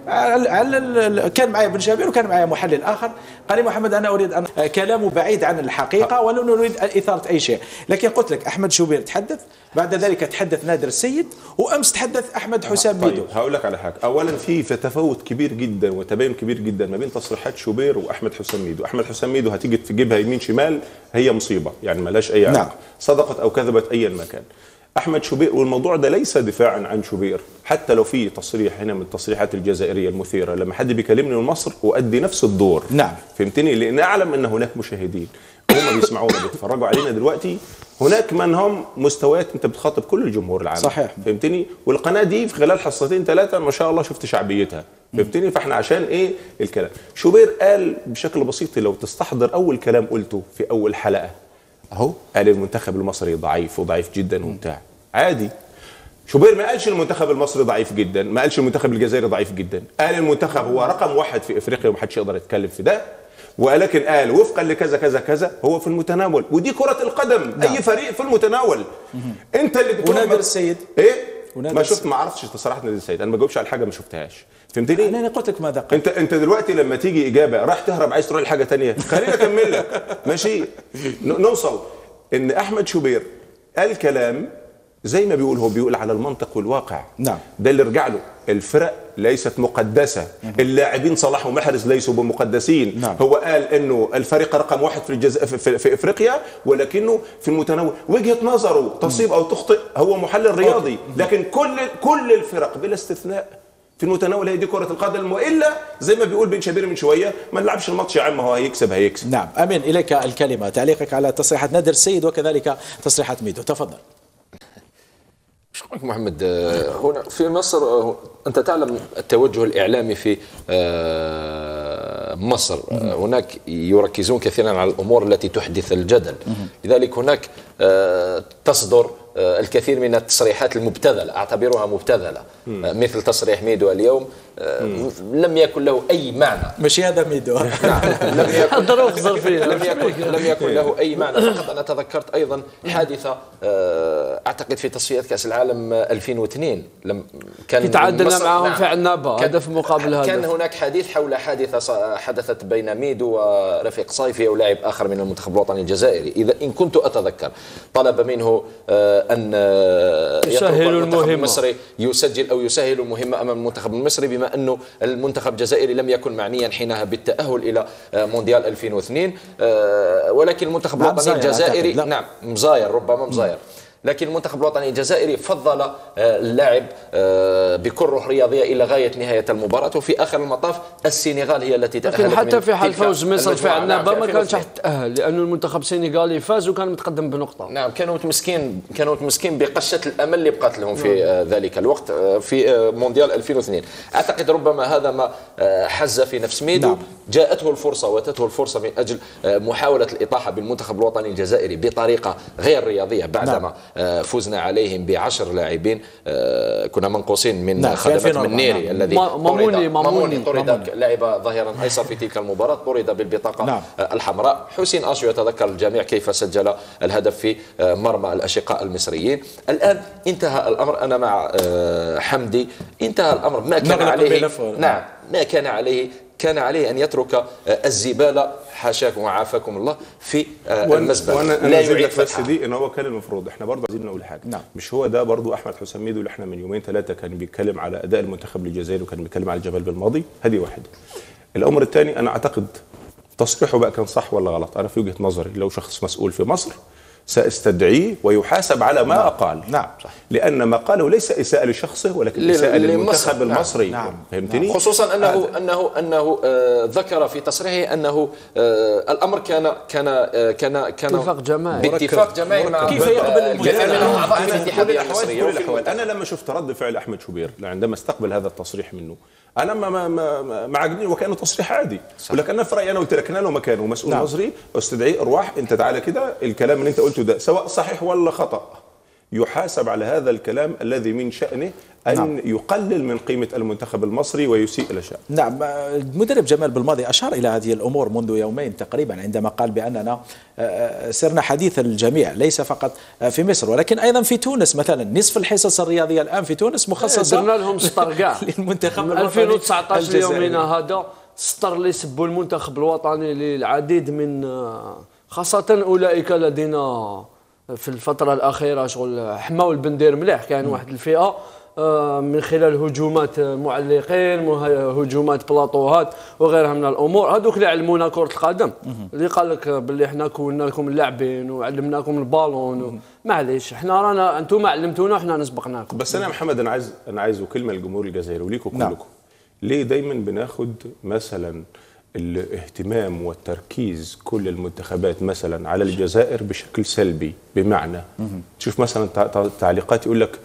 كان معايا بن شابير وكان معايا محلل اخر، قال لي محمد انا اريد ان كلامه بعيد عن الحقيقه ولا نريد اثاره اي شيء، لكن قلت لك احمد شوبير تحدث، بعد ذلك تحدث نادر السيد، وامس تحدث احمد حسام ميدو. هقول لك على حاجه، اولا في تفاوت كبير جدا وتباين كبير جدا ما بين تصريحات شوبير واحمد حسام ميدو. احمد حسام ميدو هتيجي تجيبها يمين شمال هي مصيبه، يعني ملاش اي علاقه. صدقت او كذبت ايا ما كان. احمد شوبير، والموضوع ده ليس دفاعا عن شوبير، حتى لو في تصريح هنا من التصريحات الجزائريه المثيره لما حد بيكلمني من مصر اؤدي نفس الدور. نعم فهمتني، لان اعلم ان هناك مشاهدين هم بيسمعونا بيتفرجوا علينا دلوقتي، هناك من هم مستويات انت بتخاطب كل الجمهور العام. صحيح. فهمتني، والقناه دي في خلال حصتين ثلاثه ما شاء الله شفت شعبيتها. فهمتني، فاحنا عشان ايه الكلام. شوبير قال بشكل بسيط، لو تستحضر اول كلام قلته في اول حلقه اهو، قال المنتخب المصري ضعيف وضعيف جدا وبتاع. عادي، شوبير ما قالش المنتخب المصري ضعيف جدا، ما قالش المنتخب الجزائري ضعيف جدا، قال المنتخب هو رقم 1 في افريقيا ومحدش يقدر يتكلم في ده، ولكن قال وفقا لكذا كذا كذا هو في المتناول، ودي كرة القدم. نعم. اي فريق في المتناول. انت اللي بتقول ونادر السيد ايه؟ ما شفت، ما عرفتش تصريحات نادر السيد، انا ما بجاوبش على حاجه ما شفتهاش. فهمتني؟ انا قلت لك ماذا قلت. انت دلوقتي لما تيجي اجابه راح تهرب عايز تروح لحاجه ثانيه، خليني اكمل لك. ماشي، نوصل ان احمد شوبير قال كلام زي ما بيقول، هو بيقول على المنطق والواقع. نعم. ده اللي رجع له. الفرق ليست مقدسه، اللاعبين صلاح ومحرز ليسوا بمقدسين. نعم. هو قال انه الفريق رقم 1 في افريقيا، ولكنه في المتناول. وجهه نظره تصيب او تخطئ، هو محلل رياضي، لكن كل الفرق بلا استثناء في المتناول. هي دي كرة القدم، والا زي ما بيقول بن شابير من شويه ما نلعبش الماتش يا عم، هو هيكسب. نعم. امين، اليك الكلمه، تعليقك على تصريحات نادر السيد وكذلك تصريحات ميدو، تفضل. شكرا محمد. هنا في مصر أنت تعلم التوجه الإعلامي في مصر، هناك يركزون كثيرا على الأمور التي تحدث الجدل، لذلك هناك تصدر الكثير من التصريحات المبتذلة، أعتبرها مبتذلة، مثل تصريح ميدو اليوم لم يكن له أي معنى. مش هذا ميدو. لم يكن له أي معنى. فقط أنا تذكرت أيضا حادثة أعتقد في تصفيات كأس العالم 2002 كان تعادلنا معهم في عنابة هدف مقابل هدف. كان هناك حديث حول حادثة حدثت بين ميدو ورفيق صيفي ولاعب آخر من المنتخب الوطني الجزائري، إذا إن كنت أتذكر. طلب منه أن يسهل المهمة المصري يسجل أو يسهل المهمة أمام المنتخب المصري، بما أنه المنتخب الجزائري لم يكن معنيا حينها بالتأهل إلى مونديال 2002، ولكن المنتخب الوطني الجزائري نعم مزاير، ربما مزاير، لكن المنتخب الوطني الجزائري فضل اللاعب بكل روح رياضيه الى غايه نهايه المباراه، وفي اخر المطاف السنغال هي التي تاهلت. لكن حتى في حال فوز مصر في عنابه ما كانش تتاهل، لانه المنتخب السنغالي فاز وكان متقدم بنقطه. نعم، كانوا متمسكين بقشه الامل اللي بقات لهم في ذلك الوقت في مونديال 2002. اعتقد ربما هذا ما حز في نفس ميدو. نعم. جاءته الفرصه واتته الفرصه من اجل محاوله الاطاحه بالمنتخب الوطني الجزائري بطريقه غير رياضيه بعدما فزنا عليهم ب10 لاعبين، كنا منقوصين من خدمات منيري الذي ماموني طرد لاعب ظهيرا ايسر في تلك المباراه، طرد بالبطاقه الحمراء. حسين اشو يتذكر الجميع كيف سجل الهدف في مرمى الاشقاء المصريين. الان انتهى الامر، انا مع حمدي، انتهى الامر. ما كان عليه نعم ما كان عليه ان يترك الزباله حاشاكم وعافاكم الله في المزبله. وانا لا يعيد بس دي ان هو كان المفروض احنا برضه عايزين نقول حاجه. نعم. مش هو ده برضه احمد حسام ميدو اللي احنا من يومين ثلاثه كان بيتكلم على اداء المنتخب الجزائري وكان بيتكلم على الجبل بالماضي؟ هذه واحده. الامر الثاني، انا اعتقد تصريحه بقى كان صح ولا غلط. انا في وجهه نظري لو شخص مسؤول في مصر سأستدعيه ويحاسب على ما أقال. نعم. لأن ما قاله ليس إساءة لشخصه ولكن إساءة للمنتخب المصري. نعم. فهمتني؟ خصوصا أنه ذكر في تصريحه أنه الأمر كان اتفاق جماعي باتفاق جماعي مع كيف يقبل كثير من أعضاء الاتحادية المصرية. في كل الأحوال أنا لما شفت رد فعل أحمد شوبير عندما استقبل هذا التصريح منه، انا ما عجبني وكانه تصريح عادي. ولكن انا في رايي، انا قلت لك انا لو مكانه مسؤول مصري استدعيه، اروح انت تعالى كده، الكلام اللي انت قلته ده سواء صحيح ولا خطا يحاسب على هذا الكلام الذي من شأنه أن يقلل من قيمة المنتخب المصري ويسيء إلى شأنه. نعم. المدرب جمال بالماضي أشار إلى هذه الأمور منذ يومين تقريبا عندما قال بأننا صرنا حديث الجميع ليس فقط في مصر ولكن أيضا في تونس. مثلا نصف الحصص الرياضية الآن في تونس مخصصة درنا لهم سطر كاع للمنتخب من 2019 ليومنا هذا، سطر اللي يسبوا المنتخب الوطني للعديد من خاصة أولئك الذين في الفترة الأخيرة شغل حماو البندير مليح. كان واحد الفئة من خلال هجومات معلقين، هجومات بلاطوهات وغيرها من الامور، هذوك اللي علمونا كرة القدم، اللي قال لك باللي احنا كونا لكم اللاعبين وعلمناكم البالون معليش احنا رانا انتم علمتونا احنا نسبقناكم. بس انا يا محمد انا عايز كلمه للجمهور الجزائري وليكم كلكم. ليه دايما بناخد مثلا الاهتمام والتركيز كل المنتخبات مثلا على الجزائر بشكل سلبي؟ بمعنى تشوف مثلا تعليقات يقول لك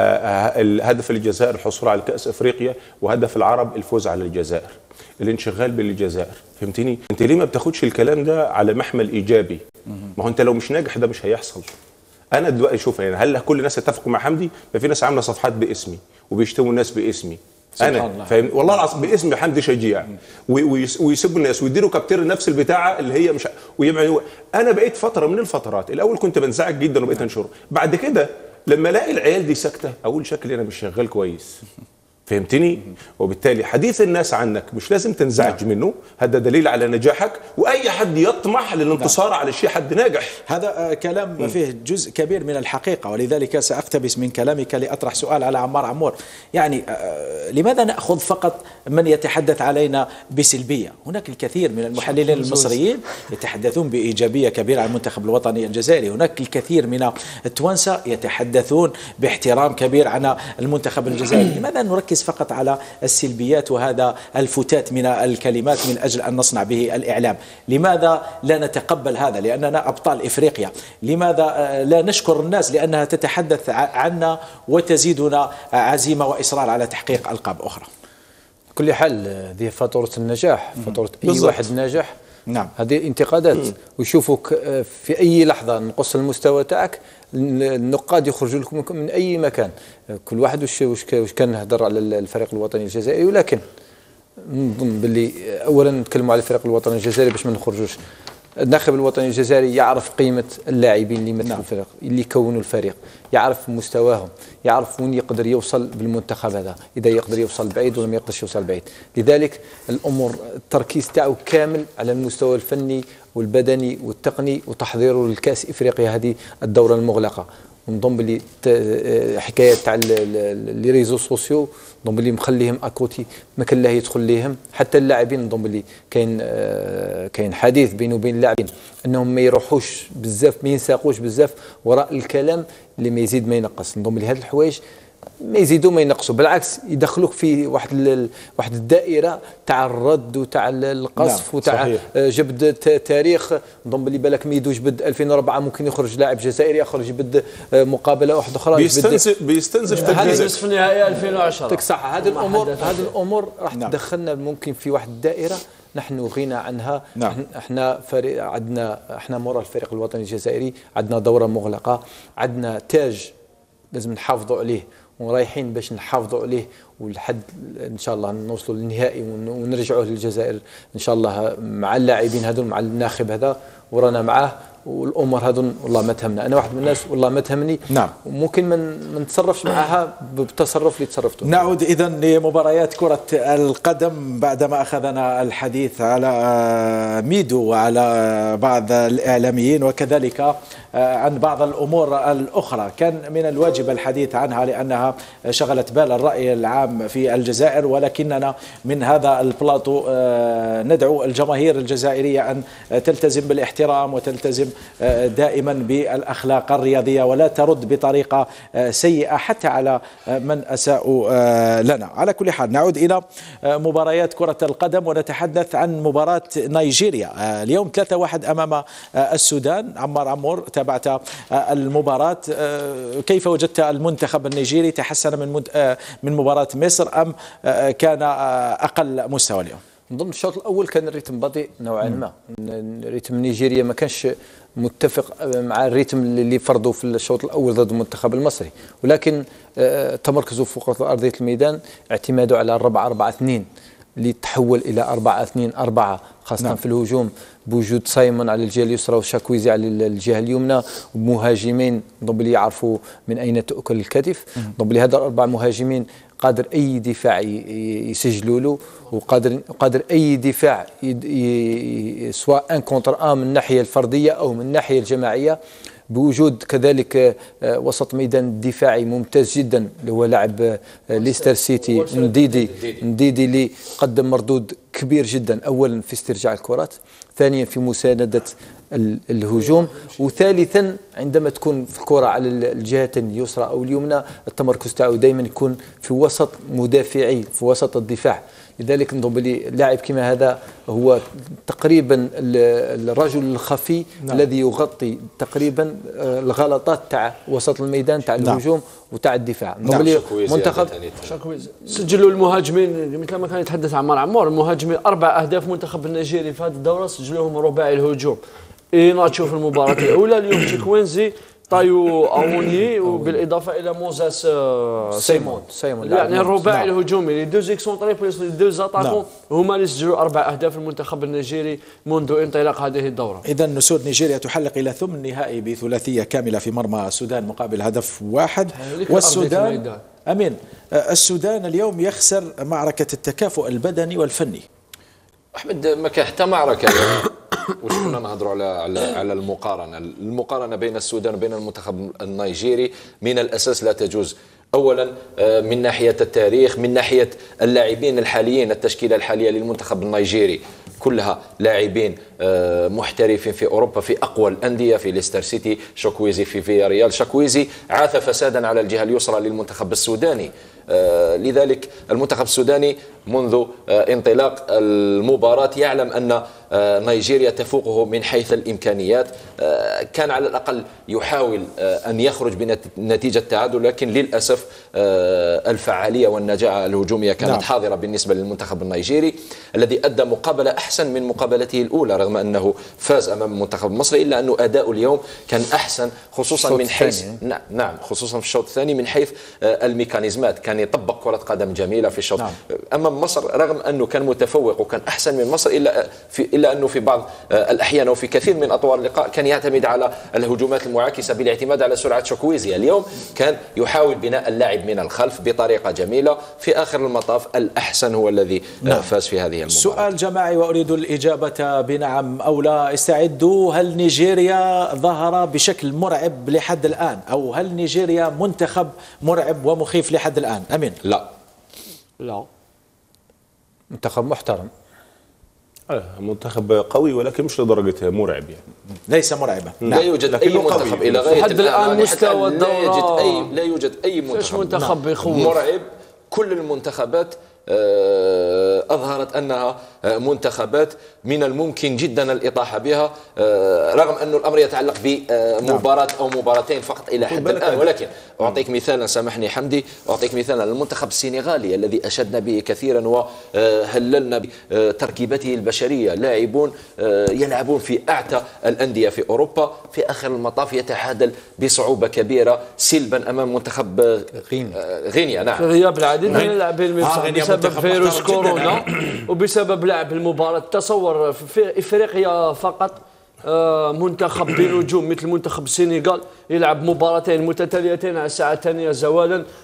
الهدف الجزائر الحصول على كأس افريقيا، وهدف العرب الفوز على الجزائر، الانشغال بالجزائر. فهمتني؟ انت ليه ما بتاخدش الكلام ده على محمل ايجابي؟ ما هو انت لو مش ناجح ده مش هيحصل. انا دلوقتي شوف يعني هل كل الناس اتفقوا مع حمدي؟ ما في ناس عامله صفحات باسمي وبيشتموا الناس باسمي. انا فاهم والله العظيم باسم حمدي شجيع ويسبوا الناس ويديروا كابتير نفس البتاعه اللي هي مش انا بقيت فتره من الفترات الاول كنت بنزعج جدا وبقيت انشره. بعد كده لما الاقي العيال دي ساكته اقول شكلي انا مش شغال كويس. فهمتني؟ وبالتالي حديث الناس عنك مش لازم تنزعج منه، هذا دليل على نجاحك، واي حد يطمح للانتصار على شيء حد ناجح. هذا كلام فيه جزء كبير من الحقيقه، ولذلك ساقتبس من كلامك لاطرح سؤال على عمار عمور. يعني لماذا ناخذ فقط من يتحدث علينا بسلبيه؟ هناك الكثير من المحللين المصريين يتحدثون بايجابيه كبيره عن المنتخب الوطني الجزائري، هناك الكثير من التوانسه يتحدثون باحترام كبير عن المنتخب الجزائري. لماذا نركز فقط على السلبيات وهذا الفتات من الكلمات من أجل أن نصنع به الإعلام؟ لماذا لا نتقبل هذا لأننا أبطال إفريقيا؟ لماذا لا نشكر الناس لأنها تتحدث عنا وتزيدنا عزيمة وإصرار على تحقيق ألقاب أخرى؟ بكل حال هذه فاتورة النجاح، فاتورة أي واحد ناجح. نعم. هذه انتقادات ويشوفوك في أي لحظة نقص المستوى تاعك، النقاد يخرجوا لكم من أي مكان. كل واحد وش كان نهضر على الفريق الوطني الجزائري، ولكن نظن باللي أولا نتكلموا على الفريق الوطني الجزائري باش ما نخرجوش. الناخب الوطني الجزائري يعرف قيمة اللاعبين اللي يمثلوا الفريق، اللي يكونوا الفريق، يعرف مستواهم، يعرف وين يقدر يوصل بالمنتخب هذا، إذا يقدر يوصل بعيد ولا ما يقدرش يوصل بعيد. لذلك الأمور التركيز تاعو كامل على المستوى الفني والبدني والتقني وتحضيره للكأس إفريقيا، هذه الدورة المغلقة. ونظن بلي حكايات تاع لي ريزو سوسيو نظن بلي مخليهم اكوتي ما كان لا يدخل ليهم حتى اللاعبين. نظن بلي كاين حديث بينه وبين اللاعبين انهم ما يروحوش بزاف، ما ينساقوش بزاف وراء الكلام اللي ما يزيد ما ينقص. نظن بلي هذه الحوايج ما يزيدوا ما ينقصوا، بالعكس يدخلوك في واحد الدائره تاع الرد وتاع القصف وتاع جبد تاريخ. نظن بلي بالك ميدو جبد 2004 ممكن يخرج لاعب جزائري اخر جبد مقابله واحده اخرى بيستنزف نصف النهائي 2010. صح. هذه الامور راح تدخلنا ممكن في واحد الدائره نحن غنى عنها. احنا فريق احنا مورا الفريق الوطني الجزائري عندنا دوره مغلقه، عندنا تاج لازم نحافظوا عليه ورايحين باش نحافظوا عليه ولحد ان شاء الله نوصلوا للنهائي ونرجعوه للجزائر ان شاء الله مع اللاعبين هذول مع الناخب هذا ورانا معاه. والامور هذول والله ما تهمنا، انا واحد من الناس والله ما تهمني. نعم. وممكن ما نتصرفش معها بالتصرف اللي تصرفتوا. نعود اذا لمباريات كرة القدم بعدما اخذنا الحديث على ميدو وعلى بعض الاعلاميين وكذلك عن بعض الأمور الأخرى كان من الواجب الحديث عنها لأنها شغلت بال الرأي العام في الجزائر، ولكننا من هذا البلاطو ندعو الجماهير الجزائرية أن تلتزم بالاحترام وتلتزم دائما بالأخلاق الرياضية ولا ترد بطريقة سيئة حتى على من أساءوا لنا. على كل حال نعود إلى مباريات كرة القدم ونتحدث عن مباراة نيجيريا اليوم 3-1 أمام السودان. عمار عمور، تابعت المباراة، كيف وجدت المنتخب النيجيري؟ تحسن من مباراة مصر أم كان أقل مستوى اليوم؟ نظن الشوط الاول كان الريتم بطيء نوعا ما، ريتم نيجيريا ما كانش متفق مع الريتم اللي فرضه في الشوط الاول ضد المنتخب المصري، ولكن تمركزوا فوق ارضيه الميدان، اعتمادوا على 4-4-2 اللي تحول الى 4-2-4 خاصه نعم. في الهجوم بوجود سايمون على الجهه اليسرى وشاكويزي على الجهه اليمنى، ومهاجمين ضبلي يعرفوا من اين تؤكل الكتف. ضبلي هذا الاربع مهاجمين قادر اي دفاع يسجلوا له، وقادر اي دفاع سواء ان كونتر ان من الناحيه الفرديه او من الناحيه الجماعيه، بوجود كذلك وسط ميدان دفاعي ممتاز جدا اللي هو لاعب ليستر سيتي نديدي اللي قدم مردود كبير جدا، اولا في استرجاع الكرات، ثانيا في مساندة الهجوم، وثالثا عندما تكون في الكرة على الجهة اليسرى أو اليمنى التمركز تاعو دائما يكون في وسط مدافعي، في وسط الدفاع. لذلك نظن بلي لاعب كما هذا هو تقريبا الرجل الخفي نعم. الذي يغطي تقريبا الغلطات تاع وسط الميدان تاع الهجوم وتاع الدفاع. نعم. منتخب سجلوا المهاجمين مثل ما كان يتحدث عمار عمور، المهاجمين 4 أهداف منتخب النيجيري في هذه الدورة سجلوهم رباعي الهجوم. ناتشو في المباراة الأولى، اليوم تشيكوينزي، طايو أوني، وبالإضافة إلى موزاس سيمون يعني الرباعي الهجومي لي دوز اكسونطري بلس لي دوز اتاكون هما اللي سجلوا 4 أهداف المنتخب النيجيري منذ انطلاق هذه الدورة. إذا نسود نيجيريا تحلق إلى ثمن نهائي بثلاثية كاملة في مرمى السودان مقابل هدف واحد. والسودان أمين، السودان اليوم يخسر معركة التكافؤ البدني والفني. أحمد ما كان حتى معركة وش كنا نهضروا على المقارنة بين السودان وبين المنتخب النيجيري من الأساس لا تجوز. أولا من ناحية التاريخ، من ناحية اللاعبين الحاليين، التشكيلة الحالية للمنتخب النيجيري كلها لاعبين محترفين في أوروبا في أقوى الأندية، في ليستر سيتي، شاكويزي في فياريال. شاكويزي عاث فسادا على الجهة اليسرى للمنتخب السوداني، لذلك المنتخب السوداني منذ انطلاق المباراة يعلم أن نيجيريا تفوقه من حيث الإمكانيات. كان على الأقل يحاول أن يخرج بنتيجة تعادل، لكن للأسف الفعالية والنجاعة الهجومية كانت حاضرة بالنسبة للمنتخب النيجيري الذي أدى مقابلة أحسن من مقابلته الأولى، رغم أنه فاز أمام المنتخب المصري، إلا أنه أداء اليوم كان أحسن خصوصا من حيث نعم خصوصا في الشوط الثاني من حيث الميكانيزمات. كان يطبق كرة قدم جميلة في الشوط أمام مصر، رغم أنه كان متفوق وكان أحسن من مصر، إلا أنه في بعض الأحيان وفي كثير من أطوار اللقاء كان يعتمد على الهجومات المعاكسة بالاعتماد على سرعة شاكويزي. اليوم كان يحاول بناء اللاعب من الخلف بطريقة جميلة. في آخر المطاف الأحسن هو الذي فاز في هذه المباراة. سؤال جماعي وأريد الإجابة بنعم أو لا. استعدوا، هل نيجيريا ظهر بشكل مرعب لحد الآن، أو هل نيجيريا منتخب مرعب ومخيف لحد الآن؟ أمين. لا منتخب محترم، منتخب قوي ولكن مش لدرجة مرعب يعني. ليس مرعبا. لا يوجد أي منتخب إلى غاية حد الآن مستوى الدورة لا يوجد أي منتخب مرعب. كل المنتخبات أظهرت أنها منتخبات من الممكن جدا الإطاحة بها، رغم أن الأمر يتعلق بمباراة أو مباراتين فقط إلى حد الآن. ولكن أعطيك مثالا، سامحني حمدي، أعطيك مثالا المنتخب السنغالي الذي أشدنا به كثيرا وهللنا بتركيبته البشرية، لاعبون يلعبون في أعتى الأندية في أوروبا، في آخر المطاف يتعادل بصعوبة كبيرة سلبا أمام منتخب غينيا. نعم، في غياب العديد من اللاعبين بسبب فيروس كورونا وبسبب لعب المباراة. تصور في إفريقيا فقط منتخب بنجوم مثل منتخب السنغال يلعب مباراتين متتاليتين على الساعة الثانية زوالا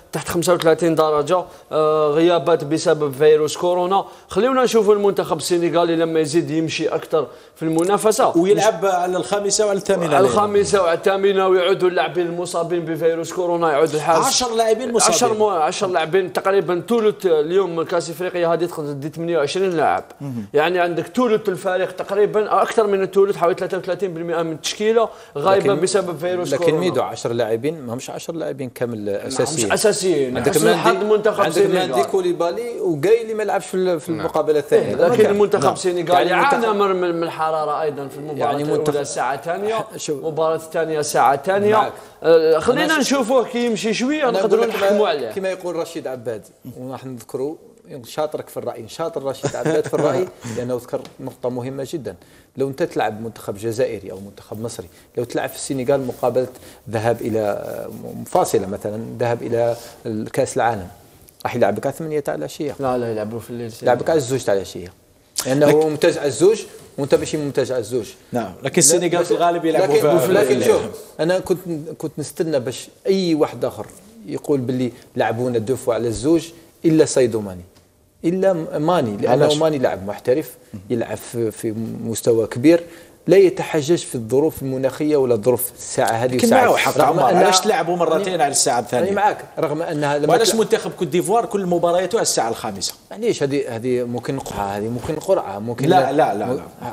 تحت 35 درجه، غيابات بسبب فيروس كورونا. خلينا نشوفوا المنتخب السنغالي لما يزيد يمشي اكثر في المنافسه ويلعب على الخامسه وعلى الثامنه، على الخامسه وعلى الثامنه، ويعودوا اللاعبين المصابين بفيروس كورونا، يعود الحارس 10 لاعبين مصابين، 10 لاعبين تقريبا. ثلث اليوم من كاس افريقيا هذه تدي 28 لاعب، يعني عندك ثلث الفريق تقريبا، اكثر من الثلث، حوالي 33% من التشكيله غايبه بسبب فيروس كورونا. لكن ميدو 10 لاعبين ماهمش 10 لاعبين كامل اساسيين، مش اساسيين. عندك منتخب السنغال، عندك كوليبالي وقايلي ما لعبش في المقابله الثانيه، لكن المنتخب السنغالي عانى من الحراره ايضا في المباراه يعني الاولى الساعه الثانيه، المباراه الثانيه الساعه الثانيه. خلينا نشوفوه كي يمشي شويه نقدروا نحكموا عليه. كما يقول رشيد عباد، ونحن نذكروا شاطرك في الراي، شاطر رشيد عباد في الراي لانه ذكر نقطه مهمه جدا. لو انت تلعب منتخب جزائري او منتخب مصري، لو تلعب في السنغال مقابله ذهاب الى فاصله مثلا، ذهاب الى كاس العالم، راح يلعبك على 8 تاع العشيه. لا يلعبوا في الليل، يلعبك على 2 تاع العشيه، لانه هو ممتاز على 2 وانت ماشي ممتاز على 2. نعم، لكن السنغال في الغالب يلعبوا لكن شوف، انا كنت نستنى باش اي واحد اخر يقول باللي لعبونا 2 فوا على 2 الا سايدو ماني، الا ماني، لانه ماني لاعب محترف يلعب في مستوى كبير، لا يتحجج في الظروف المناخيه ولا ظروف الساعه هذه والساعه. معه حق عمر، علاش تلعبوا مرتين على الساعه الثانيه؟ انا معاك، رغم انها وعلاش منتخب كوت ديفوار كل مبارياته على الساعه الخامسه؟ معليش، هذه ممكن قرعه، هذه ممكن قرعه، ممكن لا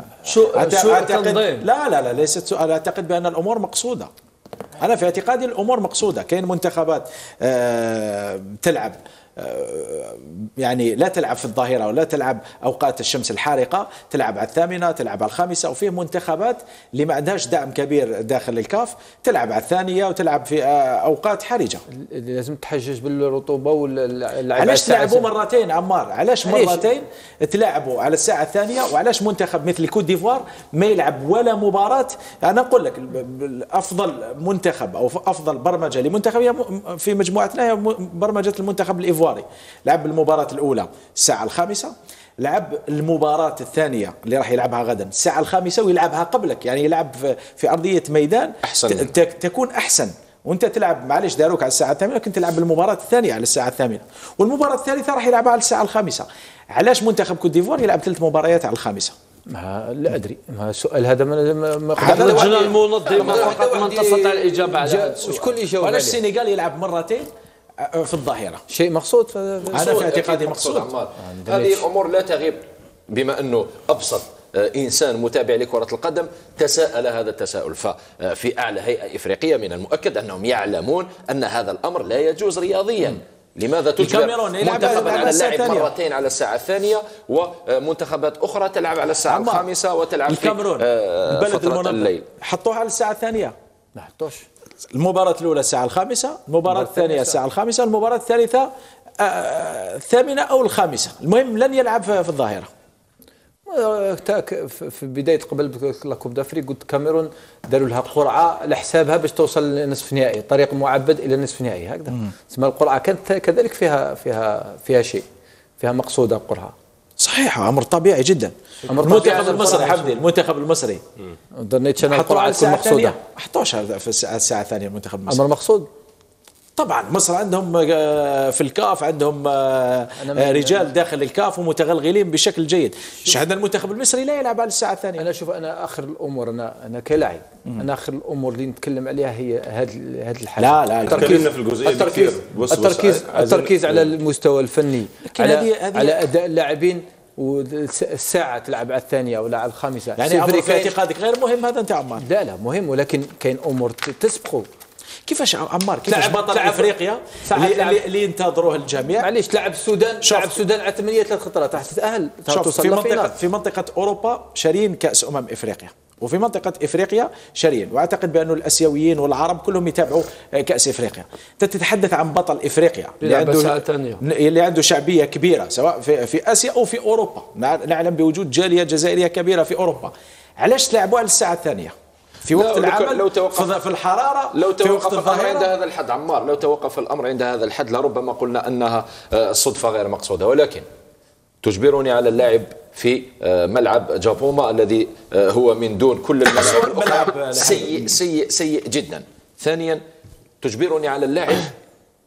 اعتقد لا ليست سؤال. اعتقد بان الامور مقصوده. انا في اعتقادي الامور مقصوده. كاين منتخبات تلعب يعني لا تلعب في الظاهرة ولا تلعب أوقات الشمس الحارقة، تلعب على الثامنة، تلعب على الخامسة، وفيه منتخبات اللي ما عندهاش دعم كبير داخل الكاف تلعب على الثانية وتلعب في أوقات حرجة. لازم تحجج بالرطوبة واللعب. علاش تلعبوا مرتين عمار؟ علاش مرتين تلعبوا على الساعة الثانية؟ وعلاش منتخب مثل كوت ديفوار ما يلعب ولا مباراة؟ أنا أقول لك أفضل منتخب أو أفضل برمجة لمنتخب في مجموعتنا هي برمجة المنتخب الإيفواري. لعب المباراة الأولى الساعة الخامسة، لعب المباراة الثانية اللي راح يلعبها غدا الساعة الخامسة، ويلعبها قبلك، يعني يلعب في أرضية ميدان أحسن، تكون أحسن. وانت تلعب معليش داروك على الساعة الثامنة، لكن تلعب المباراة الثانية على الساعة الثامنة، والمباراة الثالثة راح يلعبها على الساعة الخامسة. علاش منتخب كوت ديفوار يلعب 3 مباريات على الخامسة؟ لا ادري، السؤال هذا هذا اللجنه المنظمه فقط من تستطيع الاجابه على هذا السؤال. شكون اللي يجاوب؟ علاش السنغال يلعب مرتين في الظاهرة؟ شيء مقصود. أنا في اعتقادي مقصود. هذه الأمور لا تغيب، بما أنه أبسط إنسان متابع لكرة القدم تساءل هذا التساؤل. ففي أعلى هيئة إفريقية من المؤكد أنهم يعلمون أن هذا الأمر لا يجوز رياضيا. لماذا تجبر منتخبا على اللعب مرتين على الساعة الثانية ومنتخبات أخرى تلعب على الساعة الخامسة وتلعب في فترة الليل؟ حطوها على الساعة الثانية. ما حطوش. المباراة الأولى الساعة الخامسة، المباراة الثانية الساعة الخامسة، المباراة الثالثة الثامنة أو الخامسة. المهم لن يلعب في الظاهرة. في بداية قبل كوب دافريك قلت كاميرون داروا لها قرعة على حسابها باش توصل لنصف نهائي، طريق معبد إلى نصف نهائي هكذا. تسمى القرعة كانت كذلك فيها شيء، فيها مقصودة القرعة. صحيح، أمر طبيعي جدا. المنتخب المصري حمدي، المنتخب المصري ظنيت أنا القرعة تكون مقصودة. حطوش في الساعة الثانية المنتخب المصري. أمر مقصود. طبعا مصر عندهم في الكاف عندهم رجال داخل الكاف ومتغلغلين بشكل جيد. شاهدنا المنتخب المصري لا يلعب على الساعة الثانية. أنا شوف، أنا آخر الأمور، أنا كلاعب، أنا آخر الأمور اللي نتكلم عليها هي هذه الحاجة. لا تكلمنا في الجزئية التركيز على المستوى الفني، على أداء اللاعبين، والساعة تلعب على الثانية ولا على الخامسة. يعني أمر في اعتقادك غير مهم هذا أنت عمار؟ لا مهم، ولكن كاين أمور تسبقه. كيفاش عمار؟ كيفاش بطل افريقيا اللي ينتظروه الجميع؟ معليش تلعب السودان، تلعب السودان على 8 3 خطرات راح تتاهل، توصل في منطقه اوروبا شارين كاس افريقيا، وفي منطقه افريقيا شارين، واعتقد بانه الاسيويين والعرب كلهم يتابعوا كاس افريقيا. انت تتحدث عن بطل افريقيا اللي عنده شعبيه كبيره سواء في اسيا او في اوروبا. نعلم بوجود جاليه جزائريه كبيره في اوروبا. علاش تلعبوا على الساعه الثانيه؟ في وقت العمل، في الحرارة، لو توقف الأمر عند هذا الحد عمار، لو توقف الأمر عند هذا الحد لربما قلنا أنها صدفة غير مقصودة، ولكن تجبرني على اللعب في ملعب جابوما الذي هو من دون كل الملاعب الأخرى سيء جدا. ثانيا تجبرني على اللعب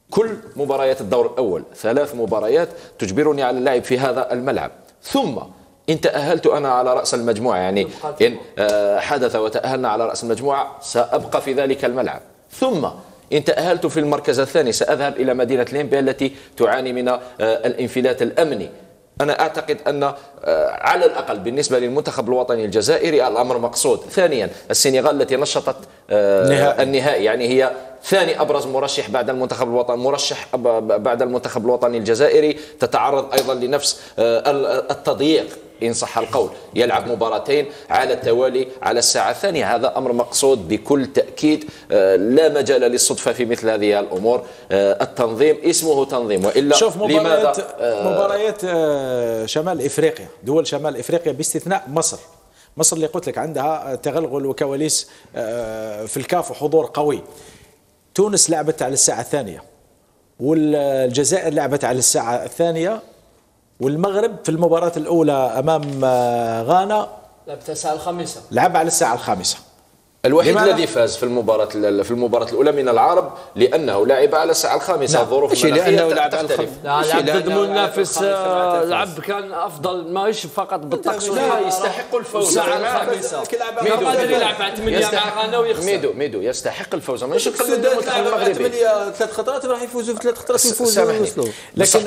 كل مباريات الدور الأول 3 مباريات تجبرني على اللعب في هذا الملعب، ثم إن تأهلت أنا على رأس المجموعة، يعني إن حدث وتأهلنا على رأس المجموعة سأبقى في ذلك الملعب، ثم إن تأهلت في المركز الثاني سأذهب إلى مدينة ليمبيا التي تعاني من الانفلات الأمني. أنا أعتقد أن على الأقل بالنسبة للمنتخب الوطني الجزائري الأمر مقصود. ثانيا السنغال التي نشطت النهائي، يعني هي ثاني أبرز مرشح بعد المنتخب الوطني، مرشح بعد المنتخب الوطني الجزائري، تتعرض أيضا لنفس التضييق إن صح القول، يلعب مباراتين على التوالي على الساعة الثانية. هذا أمر مقصود بكل تأكيد، لا مجال للصدفة في مثل هذه الأمور. التنظيم اسمه تنظيم، وإلا شوف مباريات شمال إفريقيا، دول شمال إفريقيا باستثناء مصر اللي قلت لك عندها تغلغل وكواليس في الكاف وحضور قوي. تونس لعبت على الساعة الثانية، والجزائر لعبت على الساعة الثانية، والمغرب في المباراة الأولى أمام غانا لعبت الساعة الخامسة، لعب على الساعة الخامسة. الوحيد الذي فاز في المباراة الأولى من العرب لأنه لعب على الساعة الخامسة. الظروف المناخية تختلف. لعب ضد منافس، لعب كان أفضل، ماهيش فقط بالطقس، لا يستحق الفوز. الساعة الخامسة ما قادر يلعب على 8 مع غانا ويخسر. ميدو يستحق الفوز، ماشي نقلد المنتخب المغربي. 3 خطرات راح يفوزوا في 3 خطرات يفوزوا. لكن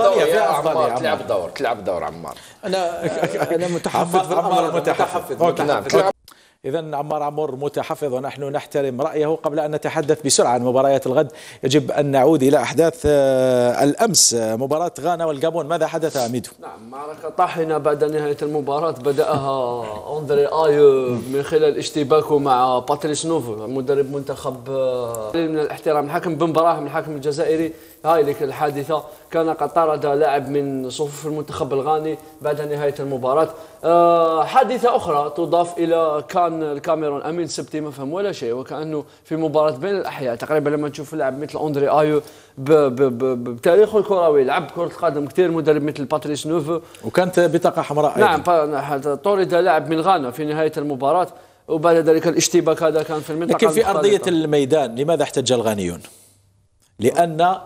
تلعب دور عمار. أنا متحفظ عمار متحفظ. إذن عمار عمور متحفظ ونحن نحترم رأيه. قبل أن نتحدث بسرعة عن مباريات الغد يجب أن نعود إلى أحداث الأمس، مباراة غانا والجابون. ماذا حدث ميدو؟ نعم، معركة طاحنة بعد نهاية المباراة بدأها أندري آيو من خلال اشتباكه مع باتريس نوفو مدرب منتخب. من الاحترام الحكم بن براهم الحكم الجزائري، هاي لك الحادثة، كان قد طرد لاعب من صفوف المنتخب الغاني بعد نهاية المباراة. حادثة أخرى تضاف إلى كان الكاميرون أمين سبتي ما فهم ولا شيء، وكأنه في مباراة بين الأحياء تقريبا. لما تشوف لاعب مثل أندري آيو بتاريخه الكروي لعب كرة القدم كثير، مدرب مثل باتريس نوفو، وكانت بطاقة حمراء. نعم، طرد لاعب من غانا في نهاية المباراة، وبعد ذلك الاشتباك هذا كان في المنطقة. لكن في أرضية الميدان لماذا احتج الغانيون؟ لأن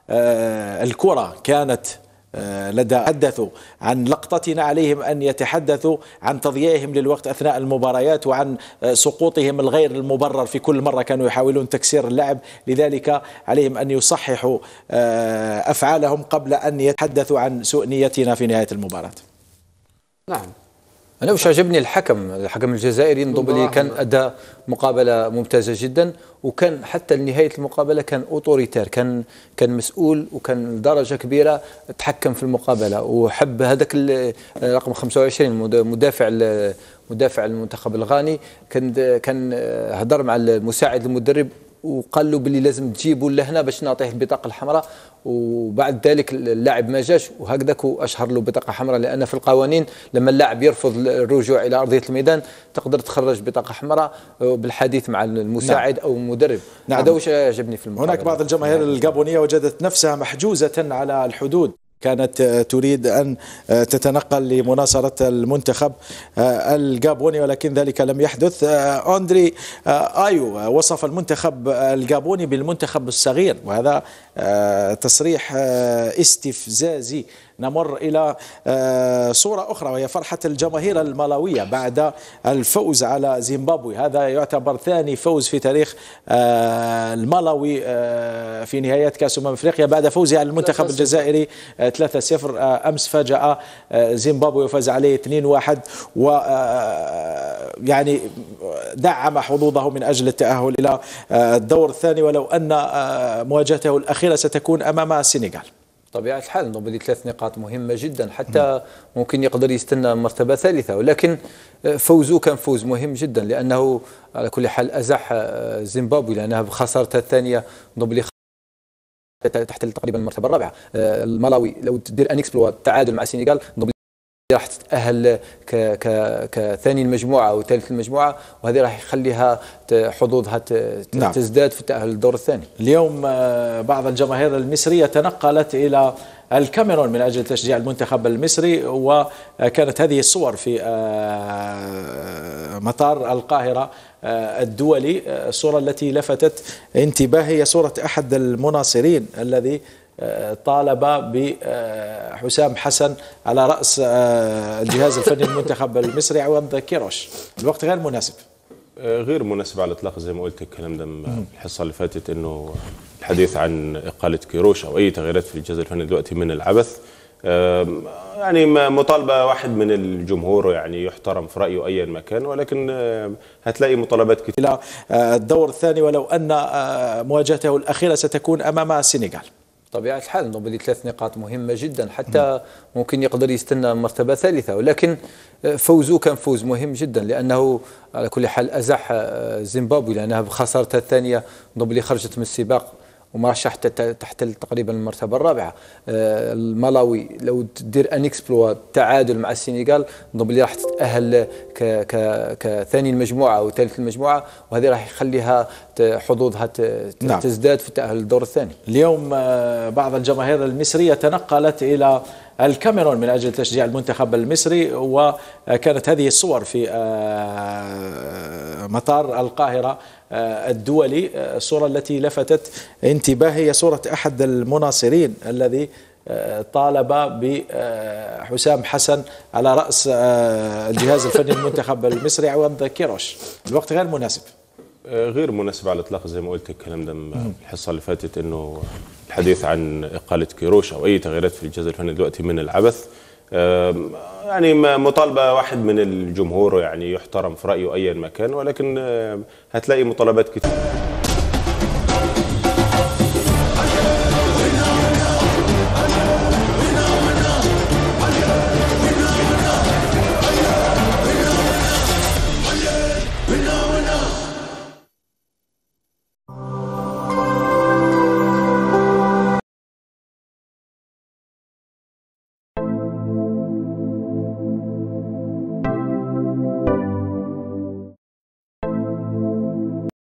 الكرة كانت لدى حدثوا عن لقطتنا عليهم أن يتحدثوا عن تضييعهم للوقت أثناء المباريات وعن سقوطهم الغير المبرر في كل مرة كانوا يحاولون تكسير اللعب. لذلك عليهم أن يصححوا أفعالهم قبل أن يتحدثوا عن سوء نيتنا في نهاية المباراة. نعم، أنا وش عجبني الحكم الجزائري نضبلي، كان أدى مقابلة ممتازة جدا، وكان حتى لنهاية المقابلة كان أوتوريتير، كان مسؤول، وكان لدرجة كبيرة تحكم في المقابلة، وحب هذاك رقم 25 مدافع المنتخب الغاني، كان هضر مع المساعد المدرب وقال له باللي لازم تجيبوا لهنا باش نعطيه البطاقه الحمراء، وبعد ذلك اللاعب ما جاش، وهكذاك اشهر له بطاقه حمراء، لان في القوانين لما اللاعب يرفض الرجوع الى ارضيه الميدان تقدر تخرج بطاقه حمراء بالحديث مع المساعد او المدرب. نعم. هذا واش عجبني في المقابله. هناك بعض الجماهير الجابونيه وجدت نفسها محجوزه على الحدود، كانت تريد أن تتنقل لمناصرة المنتخب الجابوني، ولكن ذلك لم يحدث. أندري آيو وصف المنتخب الجابوني بالمنتخب الصغير، وهذا تصريح استفزازي. نمر إلى صورة أخرى وهي فرحة الجماهير الملاوية بعد الفوز على زيمبابوي. هذا يعتبر ثاني فوز في تاريخ الملاوي في نهايات كأس أفريقيا بعد فوزه على المنتخب الجزائري 3-0. أمس فاجأ زيمبابوي وفاز عليه 2-1، ويعني دعم حظوظه من أجل التأهل إلى الدور الثاني، ولو أن مواجهته الأخيرة ستكون أمام السنغال. طبيعة الحال نضبلي 3 نقاط مهمة جدا، حتى ممكن يقدر يستنى مرتبة ثالثة، ولكن فوزه كان فوز مهم جدا، لأنه على كل حال أزح زيمبابوي، لأنها بخسارتها الثانية نضبلي تحت تقريبا المرتبة الرابعة. الملاوي لو تدير ان اكسبلوا التعادل مع السنغال راح تتأهل كثاني المجموعة أو ثالث المجموعة، وهذه راح يخليها حظوظها تزداد في التأهل للدور الثاني. اليوم بعض الجماهير المصرية تنقلت إلى الكاميرون من أجل تشجيع المنتخب المصري. وكانت هذه الصور في مطار القاهرة الدولي. الصورة التي لفتت انتباهي هي صورة أحد المناصرين الذي طالب بحسام حسن على رأس الجهاز الفني المنتخب المصري عوض كيروش. الوقت غير مناسب، غير مناسب على الاطلاق. زي ما قلت الكلام ده الحصه اللي فاتت، انه الحديث عن اقاله كيروش او اي تغييرات في الجهاز الفني دلوقتي من العبث. يعني مطالبه واحد من الجمهور يعني يحترم في رايه ايا ما كان، ولكن هتلاقي مطالبات كثيره الى الدور الثاني، ولو ان مواجهته الاخيره ستكون امام السنغال. طبيعة الحال نوبلي 3 نقاط مهمة جدا، حتى ممكن يقدر يستنى مرتبة ثالثة، ولكن فوزه كان فوز مهم جدا لأنه على كل حال أزح زيمبابوي، لأنها بخسارتها الثانية نوبلي خرجت من السباق ومرشح تحت تقريبا المرتبة الرابعة. الملاوي لو تدير ان اكسبلوا تعادل مع السنغال نوبلي راح تتأهل كثاني المجموعة أو ثالث المجموعة، وهذه راح يخليها حظوظها تزداد في التأهل للدور الثاني. اليوم بعض الجماهير المصرية تنقلت إلى الكاميرون من أجل تشجيع المنتخب المصري. وكانت هذه الصور في مطار القاهرة الدولي. الصورة التي لفتت انتباهي هي صورة أحد المناصرين الذي طالب بحسام حسن على رأس الجهاز الفني المنتخب المصري عوض كيروش. الوقت غير مناسب، غير مناسب على الاطلاق. زي ما قلت الكلام ده الحصه اللي فاتت، انه الحديث عن اقاله كيروش او اي تغييرات في الجهاز الفني دلوقتي من العبث. يعني مطالبه واحد من الجمهور يعني يحترم في رايه ايا ما كان، ولكن هتلاقي مطالبات كثيره.